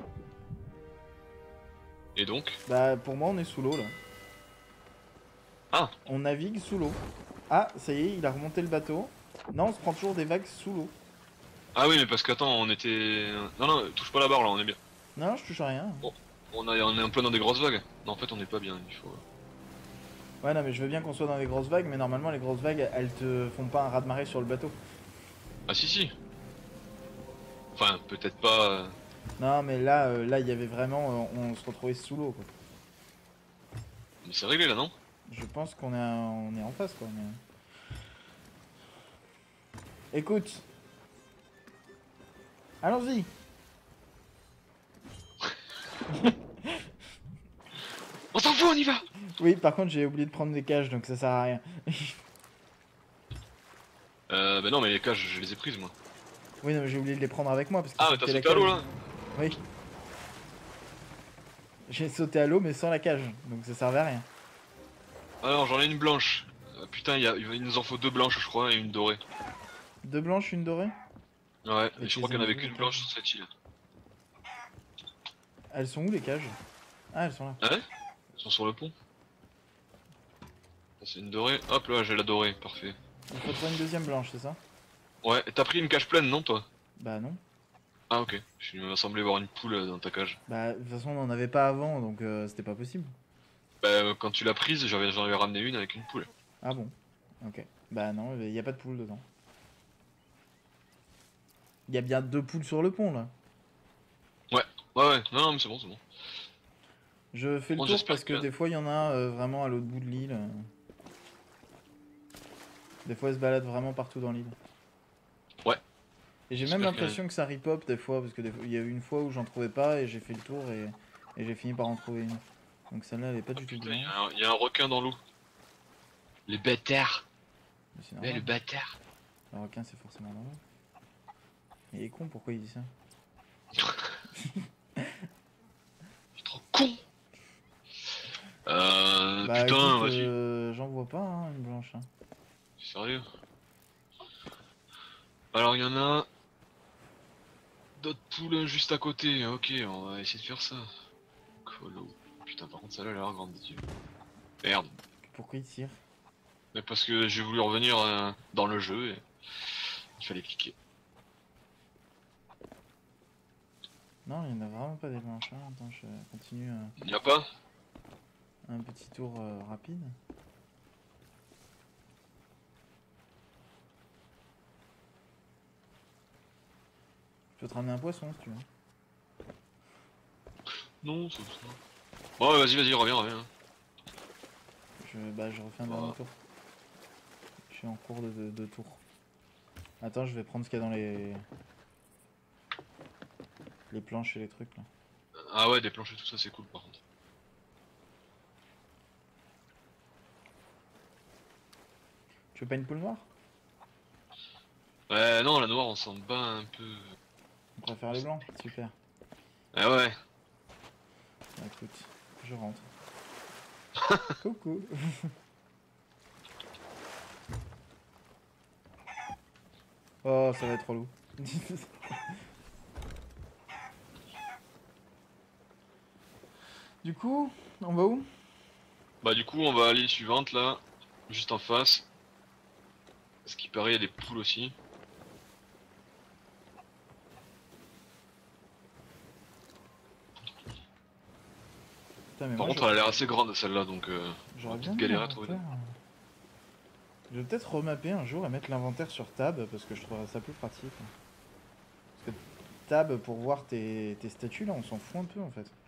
Et donc? Bah pour moi on est sous l'eau là. Ah! On navigue sous l'eau. Ah ça y est, il a remonté le bateau. Non, on se prend toujours des vagues sous l'eau. Ah oui, mais parce qu'attends, on était... Non, non, touche pas la barre là, on est bien. Non, je touche à rien. Bon, on est un peu dans des grosses vagues. Non, en fait, on est pas bien, il faut... Ouais, non, mais je veux bien qu'on soit dans les grosses vagues, mais normalement, les grosses vagues, elles te font pas un raz-de-marée sur le bateau. Ah si, si. Enfin, peut-être pas... Non, mais là, là, il y avait vraiment, on se retrouvait sous l'eau, quoi. Mais c'est réglé là, non? Je pense on est en face, quoi. Mais... Écoute, allons-y. On s'en fout, on y va! Oui, par contre, j'ai oublié de prendre des cages, donc ça sert à rien. Bah non, mais les cages, je les ai prises, moi. Oui, non, mais j'ai oublié de les prendre avec moi parce que Ah, mais t'as c'était sauté à l'eau, là? Oui. J'ai sauté à l'eau, mais sans la cage, donc ça servait à rien. Alors, j'en ai une blanche. Putain, il nous en faut 2 blanches, je crois, et une dorée. 2 blanches, une dorée. Ouais, Et et je tu crois les qu'il n'y en as avait mis où, qu'une les blanche cages sur cette île. Elles sont où, les cages? Ah, elles sont là. Ah ouais? Ils sont sur le pont. Ça, c'est une dorée. Hop là, j'ai la dorée, parfait. Il faut trouver une deuxième blanche, c'est ça? Ouais, et t'as pris une cage pleine, non, toi? Bah non. Ah ok, je m'a semblé voir une poule dans ta cage. Bah, de toute façon, on en avait pas avant, donc c'était pas possible. Bah quand tu l'as prise, j'en avais ramené une avec une poule. Ah bon? Ok. Bah non, il y a pas de poule dedans. Il y a bien 2 poules sur le pont, là. Ouais, ouais, non, non mais c'est bon, c'est bon. Je fais le Bon, tour j'espère parce que que- des fois, il y en a vraiment à l'autre bout de l'île. Des fois, elles se baladent vraiment partout dans l'île. Ouais. Et j'ai J'espère même l'impression que ça repop des fois, parce que il y a eu une fois où j'en trouvais pas et j'ai fait le tour et j'ai fini par en trouver une. Donc celle-là, elle est pas du tout Putain, blanche. il y a un requin dans l'eau. Le bâtard. Mais c'est Ouais, normal. le bâtard. Le requin, c'est forcément normal. Il est con, pourquoi il dit ça? Il est trop con. Bah Putain, écoute, vas-y. j'en vois pas, hein, une blanche. Hein. Sérieux. Alors il y en a d'autres poules juste à côté. Ok, on va essayer de faire ça. Colo. Putain, par contre, celle-là, elle a l'air grande des yeux. Merde. Pourquoi il tire? Mais parce que j'ai voulu revenir dans le jeu et il fallait cliquer. Non, il y en a vraiment pas des blanches. Hein. Attends, je continue Il n'y a pas? un petit tour rapide. Je peux te ramener un poisson si tu veux. Non, c'est ça. Bon, ouais, vas-y, vas-y, reviens. Bah, je refais un dernier tour. Je suis en cours de tour. Attends, je vais prendre ce qu'il y a dans les planches et les trucs là. Ah ouais, des planches et tout ça, c'est cool par contre. Tu veux pas une poule noire? Ouais, non, la noire, on s'en bat un peu. On préfère les blancs? Super. Ah ouais. Bah, écoute, je rentre. Coucou. Oh, ça va être relou. Du coup, on va où? Bah du coup, on va à l'île suivante là, juste en face. Ce qui paraît, il y a des poules aussi. Putain, mais Par moi, contre, elle a l'air assez grande celle-là, donc j'aurais on va bien peut-être mis galérer à trouver. l'inventaire. Je vais peut-être remapper un jour et mettre l'inventaire sur tab parce que je trouverais ça plus pratique. Parce que tab pour voir tes statuts là, on s'en fout un peu en fait.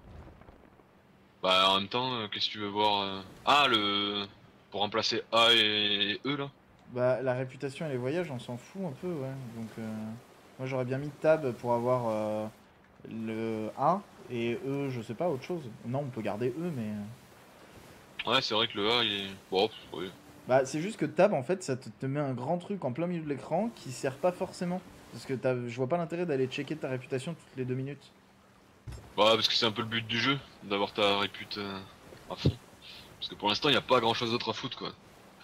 Bah en même temps, qu'est-ce que tu veux voir Ah, le... Pour remplacer A et E, là. Bah la réputation et les voyages, on s'en fout un peu, ouais. Donc moi j'aurais bien mis tab pour avoir le A et E, je sais pas, autre chose. Non, on peut garder E, mais. Ouais, c'est vrai que le A, il est... Bon, ouais. Bah c'est juste que tab en fait, ça te met un grand truc en plein milieu de l'écran qui sert pas forcément. Parce que je vois pas l'intérêt d'aller checker ta réputation toutes les 2 minutes. Bah, parce que c'est un peu le but du jeu, d'avoir ta répute à fond. Parce que pour l'instant, il n'y a pas grand-chose d'autre à foutre, quoi.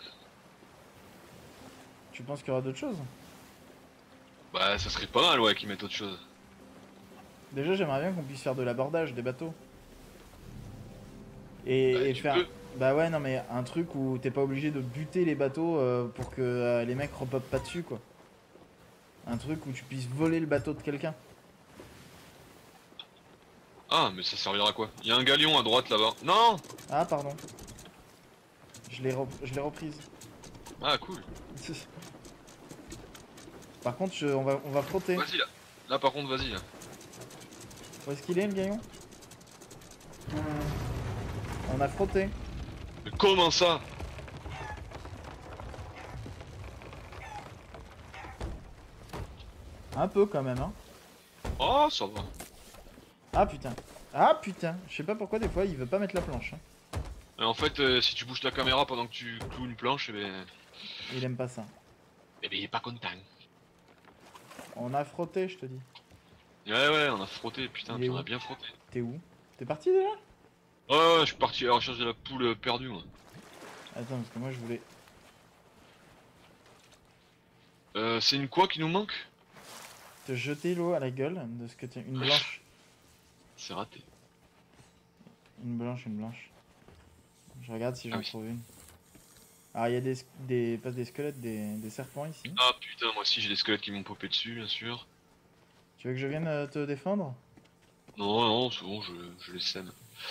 Tu penses qu'il y aura d'autres choses? Bah, ça serait pas mal, ouais, qu'ils mettent autre chose. Déjà, j'aimerais bien qu'on puisse faire de l'abordage des bateaux. Bah, Et tu faire. peux. Bah ouais, non, mais un truc où t'es pas obligé de buter les bateaux pour que les mecs repopent pas dessus, quoi. Un truc où tu puisses voler le bateau de quelqu'un. Ah, mais ça servira à quoi? Il y a un galion à droite, là-bas. Non! Ah, pardon. Je l'ai reprise. Ah, cool. Par contre, on va frotter. Vas-y, là. Là, par contre, vas-y, là. Où est-ce qu'il est, le gaillon? On a frotté. Mais comment ça? Un peu, quand même, hein. Oh, ça va. Ah, putain. Ah, putain. Je sais pas pourquoi, des fois, il veut pas mettre la planche. Hein. Et en fait, si tu bouges la caméra pendant que tu cloues une planche, Il aime pas ça. eh ben, il est pas content. On a frotté, je te dis. Ouais, ouais, on a frotté, putain, Il est on où? a bien frotté. T'es où? T'es parti déjà? Ouais, ouais, je suis parti à la recherche de la poule perdue, moi. Attends, parce que moi, je voulais... C'est une quoi qui nous manque? te jeter l'eau à la gueule de ce que tu... Une blanche. C'est raté. Une blanche, une blanche. Je regarde si j'en Ah oui. trouve une. Alors, il y a pas des squelettes, des serpents ici. Ah putain, moi aussi j'ai des squelettes qui m'ont popé dessus, bien sûr. Tu veux que je vienne te défendre? Non, non, c'est bon, je les sème.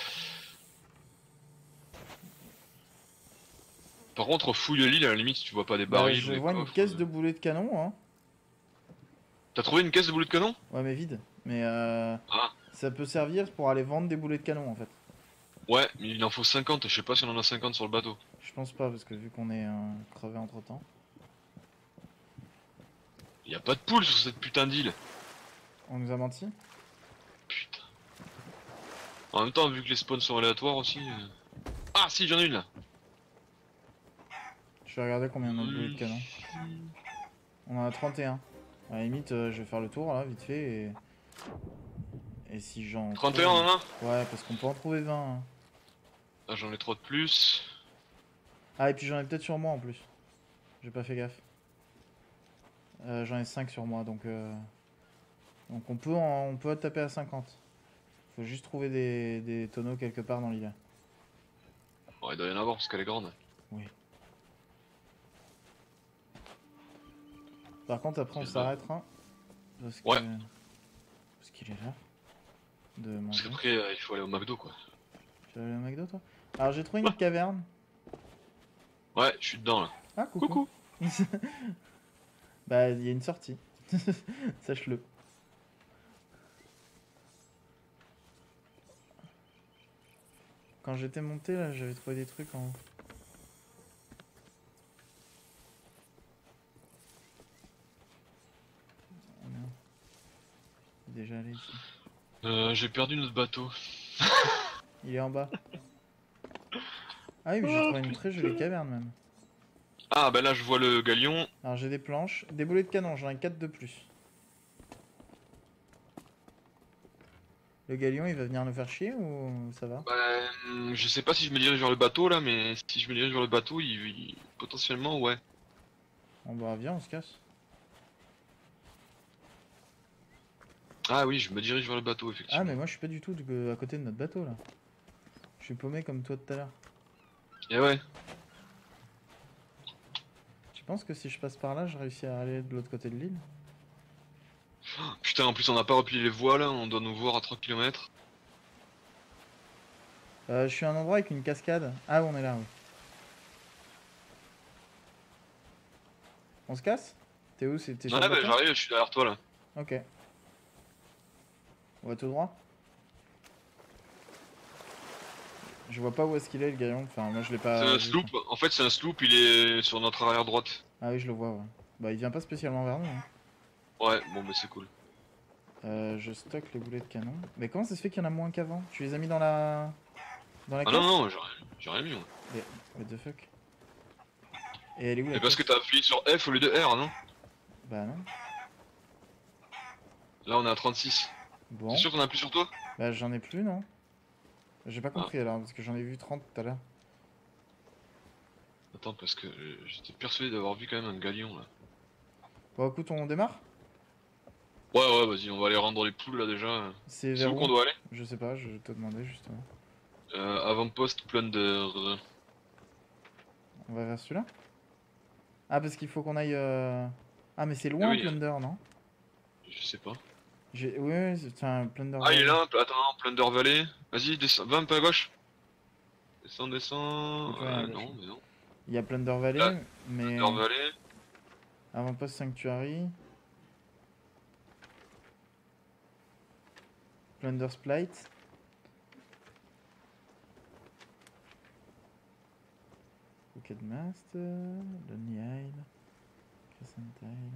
Par contre, fouille l'île, à la limite, si tu vois pas des Bah, barils je ou des vois une coffres, caisse de boulets de canon, hein. T'as trouvé une caisse de boulets de canon? Ouais, mais vide. Mais Ah. ça peut servir pour aller vendre des boulets de canon, en fait. Ouais, mais il en faut 50, je sais pas si on en a 50 sur le bateau. Je pense pas, parce que vu qu'on est crevé entre-temps. Y a pas de poule sur cette putain d'île. On nous a menti? Putain. En même temps, vu que les spawns sont aléatoires aussi... Ah si, j'en ai une là. Je vais regarder combien on a de boulets de canon. On en a 31. À la limite, je vais faire le tour, là, vite fait, et si j'en... 31 on en a? Ouais, parce qu'on peut en trouver 20. Hein. Ah, j'en ai 3 de plus. Ah, et puis j'en ai peut-être sur moi, en plus. J'ai pas fait gaffe. J'en ai 5 sur moi, donc on peut taper à 50. Faut juste trouver des tonneaux quelque part dans l'île. Bon, il doit y en avoir parce qu'elle est grande. Oui. Par contre, après, on C'est là. s'arrêtera. Parce que... Ouais. Parce qu'il est là. De Parce manger. qu'après, il faut aller au McDo quoi. Tu vas aller au McDo, toi? Alors, j'ai trouvé une caverne. Ouais, je suis dedans là. Ah, coucou. Bah, il y a une sortie. Sache-le. Quand j'étais monté, là, j'avais trouvé des trucs en haut. Oh non. Il est déjà allé ici. J'ai perdu notre bateau. Il est en bas. Ah oui, mais j'ai trouvé une très jolie caverne même. Ah bah là je vois le galion. Alors j'ai des planches, des boulets de canon, j'en ai 4 de plus. Le galion il va venir nous faire chier ou ça va? Bah, je sais pas si je me dirige vers le bateau là, mais si je me dirige vers le bateau, potentiellement ouais. Bon bah viens, on se casse. Ah oui, je me dirige vers le bateau Ah effectivement. mais moi je suis pas du tout à côté de notre bateau là. Je suis paumé comme toi tout à l'heure. Et ouais. Tu penses que si je passe par là, je réussis à aller de l'autre côté de l'île? Putain, en plus on n'a pas replié les voiles, on doit nous voir à 3 km. Je suis à un endroit avec une cascade. Ah, on est là, oui. On se casse? T'es où? T'es sur Ouais, le bah bateau? j'arrive, je suis derrière toi là. Ok. On va tout droit? Je vois pas où est-ce qu'il est le gaillon. Enfin, moi je l'ai C'est pas un vu, sloop, quoi. en fait c'est un sloop, il est sur notre arrière droite. Ah oui, je le vois, ouais. Bah, il vient pas spécialement vers nous, hein. Ouais, bon bah c'est cool. Je stocke les boulets de canon. Mais comment ça se fait qu'il y en a moins qu'avant? Tu les as mis dans la... Dans la Ah non, caisse? non, j'ai rien mis moi. Mais... What the fuck? Et elle est où la Et parce que caisse? t'as appuyé sur F au lieu de R, non? Bah non. Là on est à 36. T'es Bon. sûr qu'on a plus sur toi? Bah j'en ai plus, non? J'ai pas Ah, compris alors, parce que j'en ai vu 30 tout à l'heure. attends, parce que j'étais persuadé d'avoir vu quand même un galion là. Bon, écoute, on démarre? Ouais, ouais, vas-y, on va aller rendre les poules là déjà. C'est C'est vers où qu'on où? doit aller? Je sais pas, je te demandais justement. Avant-poste Plunder. On va vers celui-là? Ah, parce qu'il faut qu'on aille... Ah, mais c'est Eh loin, oui, Plunder, non? je sais pas. Oui, oui, c'est un Plunder Ah, il est Valley. là, attends, Plunder Valley. Vas-y, descends, va un peu à gauche. Descends, Il y descends. a plus rien à gauche, Non, là. mais non. Il y a Plunder Là, Valley, mais... Plunder Valley. Avant-poste Sanctuary. Plunder Splite. Crooked Mast. Lonely Isle. Crescent Isle.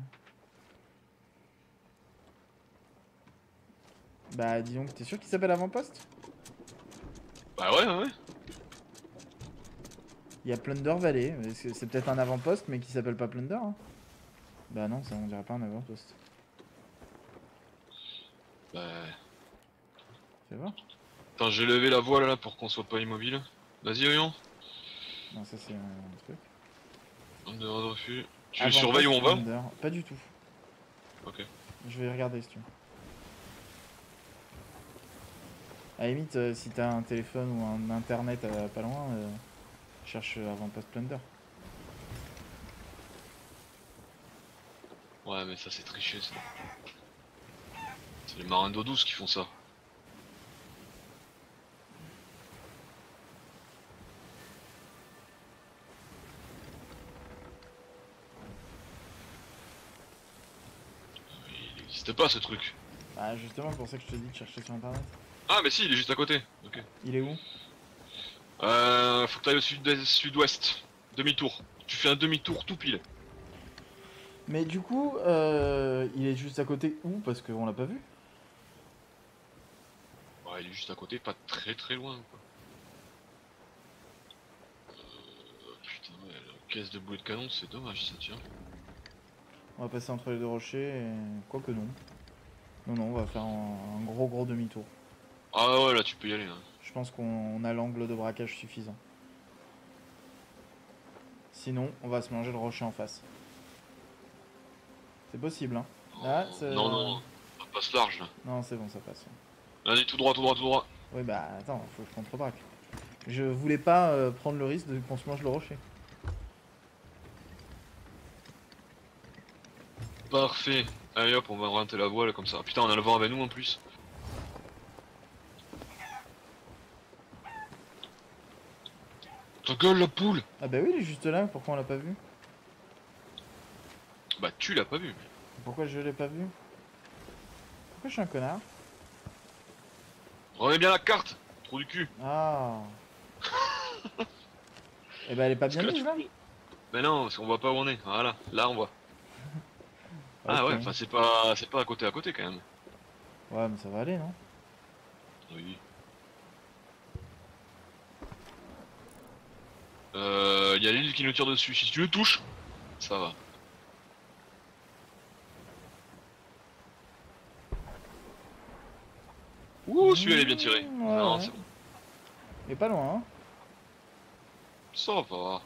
Bah, disons que t'es sûr qu'il s'appelle Avant-poste? Bah ouais, ouais, ouais. Il y a Plunder Valley. C'est peut-être un avant-poste, mais qui s'appelle pas Plunder, hein. Bah non, ça on dirait pas un avant-poste. Bah... Fais voir. Attends, j'ai levé la voile là pour qu'on soit pas immobile. Vas-y, Orion. Non, ça c'est un truc. On de refus. Tu Avant-poste surveilles où on va? Plunder. Pas du tout. Ok. Je vais regarder si tu veux. À la limite, si t'as un téléphone ou un internet pas loin, cherche avant-poste Plunder. Ouais, mais ça c'est triché ça. C'est les marins d'eau douce qui font ça. Il n'existe pas ce truc. Bah justement, c'est pour ça que je te dis de chercher sur internet. Ah, mais si, il est juste à côté. Ok. Il est où? Faut que t'ailles au sud-ouest. Demi-tour. Tu fais un demi-tour tout pile. Mais du coup, il est juste à côté où? Parce qu'on l'a pas vu. Ouais, il est juste à côté, pas très très loin quoi. Putain, ouais, la caisse de boulet de canon, c'est dommage ça, tiens. On va passer entre les deux rochers et... Quoique non. Non, non, on va faire un gros demi-tour. Ah ouais, là tu peux y aller. Hein. Je pense qu'on a l'angle de braquage suffisant. Sinon, on va se manger le rocher en face. C'est possible, hein. Ah, Non, non, ça passe large là. Non, c'est bon, ça passe. Vas-y, tout droit, tout droit, tout droit. Oui, bah attends, faut que je contre-braque. Je voulais pas prendre le risque de qu'on se mange le rocher. Parfait. Allez hop, on va orienter la voile comme ça. Putain, on a le vent avec nous en plus. Ta gueule la poule! Ah bah oui, il est juste là, pourquoi on l'a pas vu? Bah tu l'as pas vu. Pourquoi je l'ai pas vu? Pourquoi je suis un connard? Remets bien la carte! Trou du cul! Ah. Et bah elle est pas Parce bien que là, mise là? Mais non, parce qu'on voit pas où on est. Voilà, là on voit. Ah Ok. ouais, enfin c'est pas à côté quand même. Ouais, mais ça va aller, non? Oui. Y a l'île qui nous tire dessus. Si tu le touches, ça va. Ouh, celui-là il est bien tiré. Ouais, Non, ouais. c'est bon. Mais pas loin, hein? Ça va.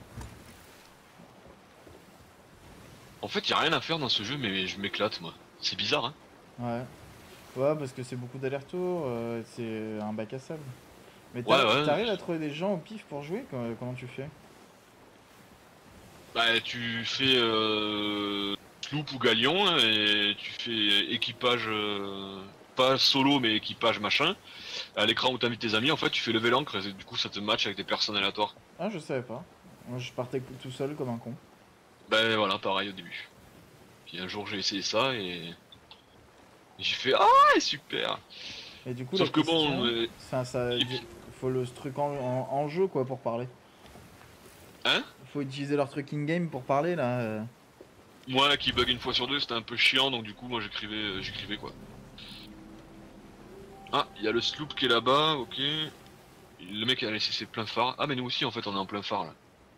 En fait, y a rien à faire dans ce jeu, mais je m'éclate moi. C'est bizarre, hein. Ouais. Ouais, parce que c'est beaucoup d'allers-retours, c'est un bac à sable. Mais Ouais, ouais. t'arrives à trouver des gens au pif pour jouer? Comment tu fais? Bah, tu fais sloop ou galion et tu fais équipage pas solo mais équipage machin, à l'écran où t'invites tes amis, en fait tu fais lever l'encre et du coup ça te match avec des personnes aléatoires. Ah, je savais pas. Moi, je partais tout seul comme un con. Ben voilà, pareil au début. Puis un jour j'ai essayé ça et j'ai fait ah super. Et du coup, Sauf la que question, bon, ça, faut le truc en jeu, quoi, pour parler. hein? Faut utiliser leur truc in-game pour parler, là. Moi qui bug une fois sur deux, c'était un peu chiant donc du coup moi j'écrivais quoi. Ah, il y a le sloop qui est là-bas, ok. Le mec a laissé ses pleins phares. Ah mais nous aussi en fait on est en plein phare là.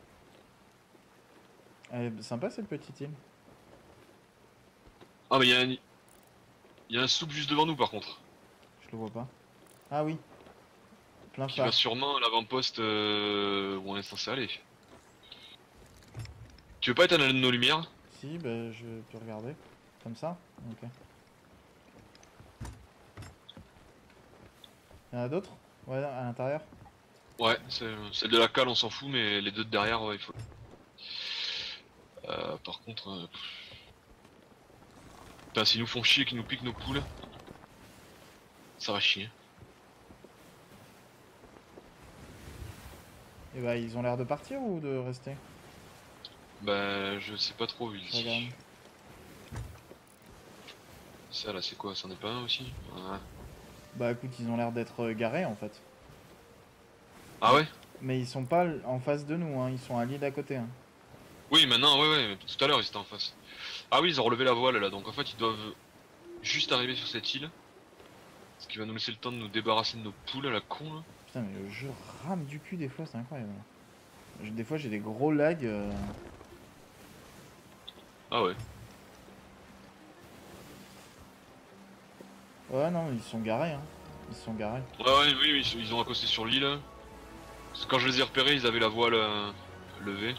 Elle est sympa, cette petite île. Ah mais il y a un sloop juste devant nous par contre. Je le vois pas. Ah oui. Plein Qui va phare. sûrement à l'avant-poste où on est censé aller. Tu veux pas éteindre nos lumières? Si, bah, je peux regarder. Comme ça. Ok. Il y en a d'autres? Ouais, à l'intérieur. Ouais, celle de la cale on s'en fout mais les deux de derrière ouais, il faut. Par contre... Putain s'ils nous font chier qu'ils nous piquent nos poules, ça va chier. Et bah, ils ont l'air de partir ou de rester? Bah je sais pas trop Je ici. regarde. Ça là c'est quoi? C'en est pas un aussi? Ouais. Bah écoute, ils ont l'air d'être garés en fait. Ah ouais? Mais ils sont pas en face de nous, hein. Ils sont à l'île d'à côté. Hein. Oui maintenant ouais mais tout à l'heure ils étaient en face. Ah oui ils ont relevé la voile là donc en fait ils doivent juste arriver sur cette île. Ce qui va nous laisser le temps de nous débarrasser de nos poules à la con là. Putain, mais le jeu rame du cul des fois, c'est incroyable. Des fois, j'ai des gros lags. Ah ouais. Ouais, non, ils sont garés, hein. Ils sont garés. Ouais oui ils ont accosté sur l'île. Parce que quand je les ai repérés ils avaient la voile levée.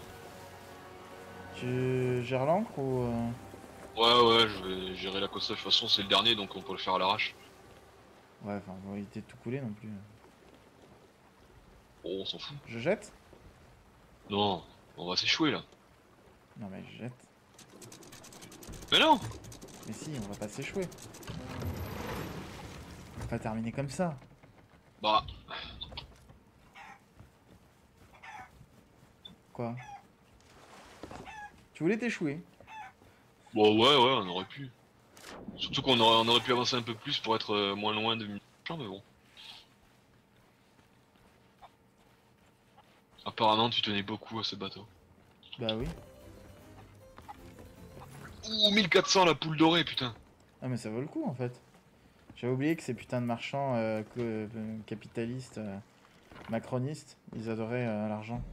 Tu gères l'ancre ou. Ouais je vais gérer l'accostage de toute façon c'est le dernier donc on peut le faire à l'arrache. Ouais, enfin, on va éviter de tout couler non plus. Bon on s'en fout. Je jette? Non, on va s'échouer là. Non, mais je jette. Mais non! Mais si, on va pas s'échouer. On va pas terminer comme ça. Bah, Quoi? Tu voulais t'échouer? bon ouais on aurait pu. Surtout on aurait pu avancer un peu plus pour être moins loin de Michelin, mais bon. Apparemment tu tenais beaucoup à ce bateau. Bah oui. Ouh 1400 la poule dorée putain. Ah, mais ça vaut le coup en fait. J'avais oublié que ces putains de marchands capitalistes, macronistes, ils adoraient l'argent.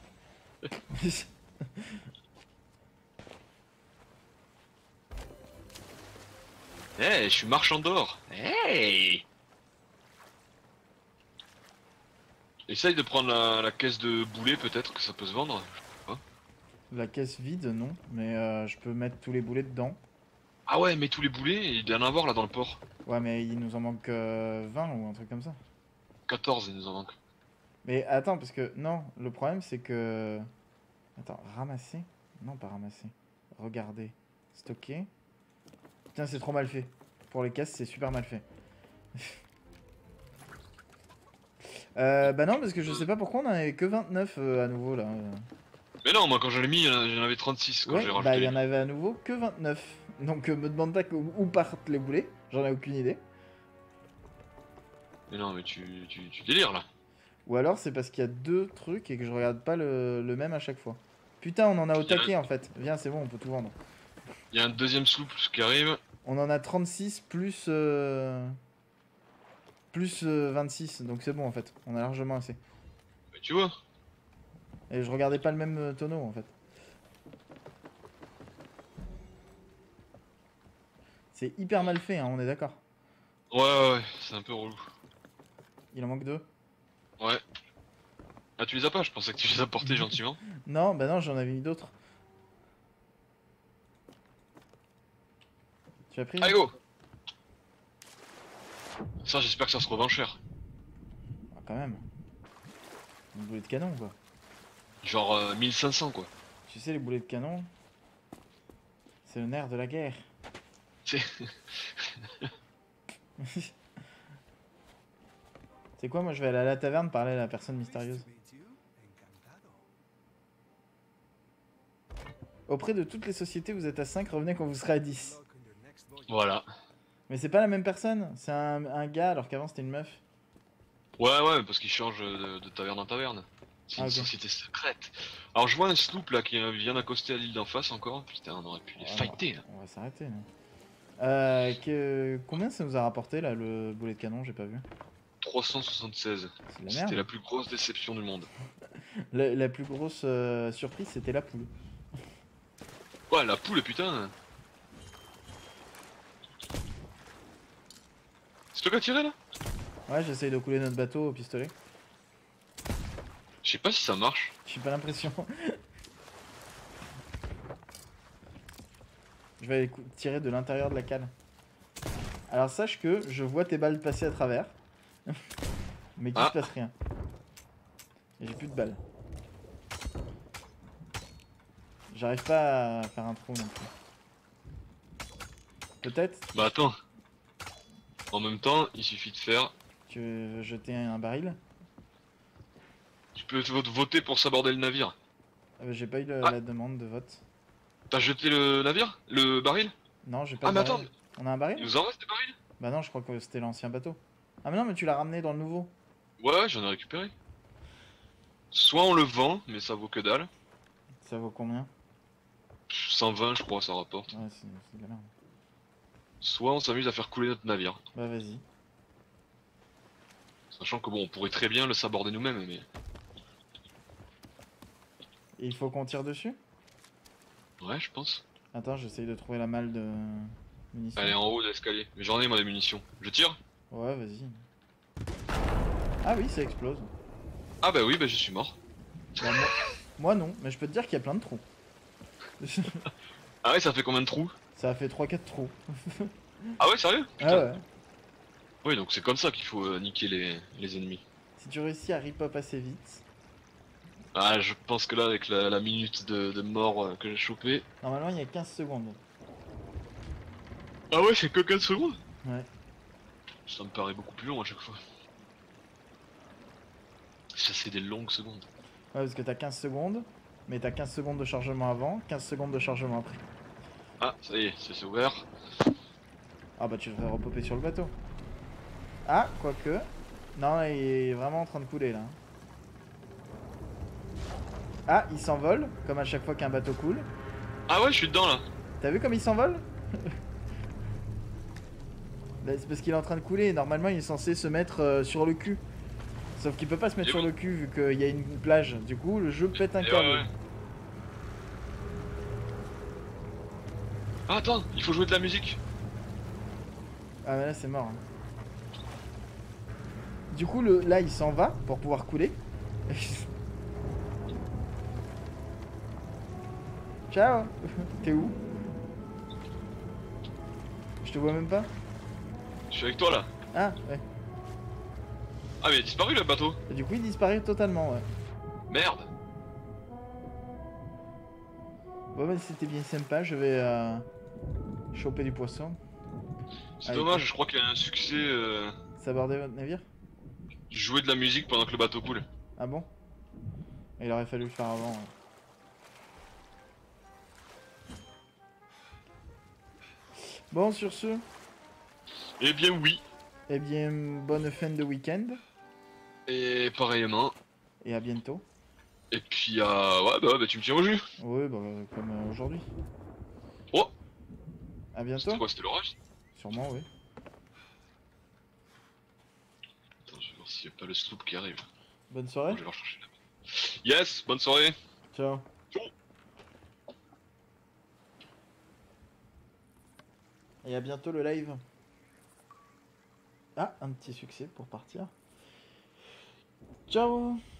Eh, je suis marchand d'or. Hey! Essaye de prendre la caisse de boulet peut-être que ça peut se vendre. La caisse vide, non, mais je peux mettre tous les boulets dedans. Ah ouais mais tous les boulets, il doit y en avoir là dans le port. Ouais, mais il nous en manque 20 ou un truc comme ça. 14 il nous en manque. Mais attends, parce que non, le problème c'est que. Attends, ramasser? Non, pas ramasser. Regarder. Stocker. Putain, c'est trop mal fait. Pour les caisses, c'est super mal fait. Bah non, parce que je sais pas pourquoi on en avait que 29 à nouveau là. Mais non moi quand je l'ai mis j'en avais 36 quand Ouais, j'ai bah rajouté. il y en avait à nouveau que 29. Donc me demande pas où partent les boulets, j'en ai aucune idée. Mais non mais tu délires là. Ou alors c'est parce qu'il y a deux trucs et que je regarde pas le même à chaque fois. Putain, on en a au taquet en fait. Viens, c'est bon, on peut tout vendre. Il y a un deuxième sloop qui arrive. On en a 36 plus 26, donc c'est bon en fait. On a largement assez. Mais tu vois. Et je regardais pas le même tonneau en fait. C'est hyper mal fait, hein, on est d'accord. Ouais, c'est un peu relou. Il en manque deux. Ouais. Ah tu les as pas, je pensais que tu les as portés gentiment. Non, bah non, j'en avais mis d'autres. Tu as pris? Allez go. Ça j'espère que ça se revend cher. Ah, quand même. Une boulet de canon quoi. Genre 1500 quoi. Tu sais, les boulets de canon, c'est le nerf de la guerre. C'est... C'est quoi, moi je vais aller à la taverne parler à la personne mystérieuse. Auprès de toutes les sociétés, vous êtes à 5, revenez quand vous serez à 10. Voilà. Mais c'est pas la même personne, c'est un gars alors qu'avant c'était une meuf. Ouais, parce qu'il change de taverne en taverne. C'est une ok. société secrète. Alors je vois un sloop là qui vient d'accoster à l'île d'en face encore. Putain, on aurait pu les fighter là. On va s'arrêter là. Combien ça nous a rapporté là le boulet de canon, j'ai pas vu. 376. C'est de la C'était merde. la plus grosse déception du monde. La plus grosse surprise c'était la poule. Ouais, la poule, putain. C'est toi qui as tiré là? Ouais, j'essaye de couler notre bateau au pistolet. Je sais pas si ça marche. J'ai pas l'impression. Je vais aller tirer de l'intérieur de la cale. Alors sache que je vois tes balles passer à travers. Mais qu'il se passe rien. Et j'ai plus de balles. J'arrive pas à faire un trou non plus. Peut-être Bah attends. En même temps, il suffit de faire... tu veux jeter un baril. Tu peux voter pour s'aborder le navire. J'ai pas eu Ah. la demande de vote. T'as jeté le navire? Le baril? Non, j'ai pas Ah de mais baril. attends, On a un baril? il nous en reste des barils? Bah non, je crois que c'était l'ancien bateau. Ah mais non, mais tu l'as ramené dans le nouveau. Ouais, j'en ai récupéré. Soit on le vend, mais ça vaut que dalle. Ça vaut combien? 120 je crois ça rapporte. Ouais, c'est de la merde. Soit on s'amuse à faire couler notre navire. Bah vas-y. Sachant que bon, on pourrait très bien le saborder nous-mêmes, mais... Et il faut qu'on tire dessus? Ouais, je pense. Attends, j'essaye de trouver la malle de munitions. Elle est en haut de l'escalier. Mais j'en ai moi des munitions. Je tire? Ouais, vas-y. Ah oui, ça explose. Ah bah oui, bah je suis mort. Bah, moi non, mais je peux te dire qu'il y a plein de trous. Ah ouais, ça fait combien de trous? Ça a fait 3-4 trous. Ah ouais, sérieux? Ah Putain. ouais. Oui, donc c'est comme ça qu'il faut niquer les ennemis. Si tu réussis à rip-up assez vite. Ah, je pense que là, avec la minute de mort que j'ai chopé... Normalement, il y a 15 secondes. Ah ouais, c'est que 15 secondes? Ouais. Ça me paraît beaucoup plus long à chaque fois. Ça, c'est des longues secondes. Ouais, parce que t'as 15 secondes, mais t'as 15 secondes de chargement avant, 15 secondes de chargement après. Ah, ça y est, c'est ouvert. Ah bah tu devrais repopper sur le bateau. Ah, quoique. Non, il est vraiment en train de couler là. Ah, il s'envole, comme à chaque fois qu'un bateau coule. Ah ouais, je suis dedans là. T'as vu comme il s'envole? Bah, c'est parce qu'il est en train de couler, normalement il est censé se mettre sur le cul. Sauf qu'il peut pas se mettre Et sur oui. le cul vu qu'il y a une plage. Du coup, le jeu pète un Et câble. ouais. Ah, attends, il faut jouer de la musique. Ah mais là c'est mort. Hein. Du coup, là il s'en va pour pouvoir couler. Ciao. T'es où? Je te vois même pas. Je suis avec toi là. Ah ouais. Ah, mais il a disparu le bateau. Et du coup il disparaît totalement, ouais. Merde. Bon bah c'était bien sympa, je vais choper du poisson. C'est Allez, dommage, je crois qu'il y a un succès. Saborder votre navire? Jouer de la musique pendant que le bateau coule. Ah bon? Il aurait fallu le faire avant. Ouais. Bon sur ce, Eh bien, oui. eh bien bonne fin de week-end Et pareillement. et à bientôt. Et puis, ouais, bah, tu me tiens au jus. Oui bah comme aujourd'hui. Oh, À bientôt. c'était quoi? C'était l'orage? Sûrement oui. Attends, je vais voir s'il n'y a pas le sloop qui arrive. Bonne soirée. Bon, je vais le rechercher là-bas. Yes, bonne soirée. Ciao. Ciao. Et à bientôt le live. Ah, un petit succès pour partir. Ciao.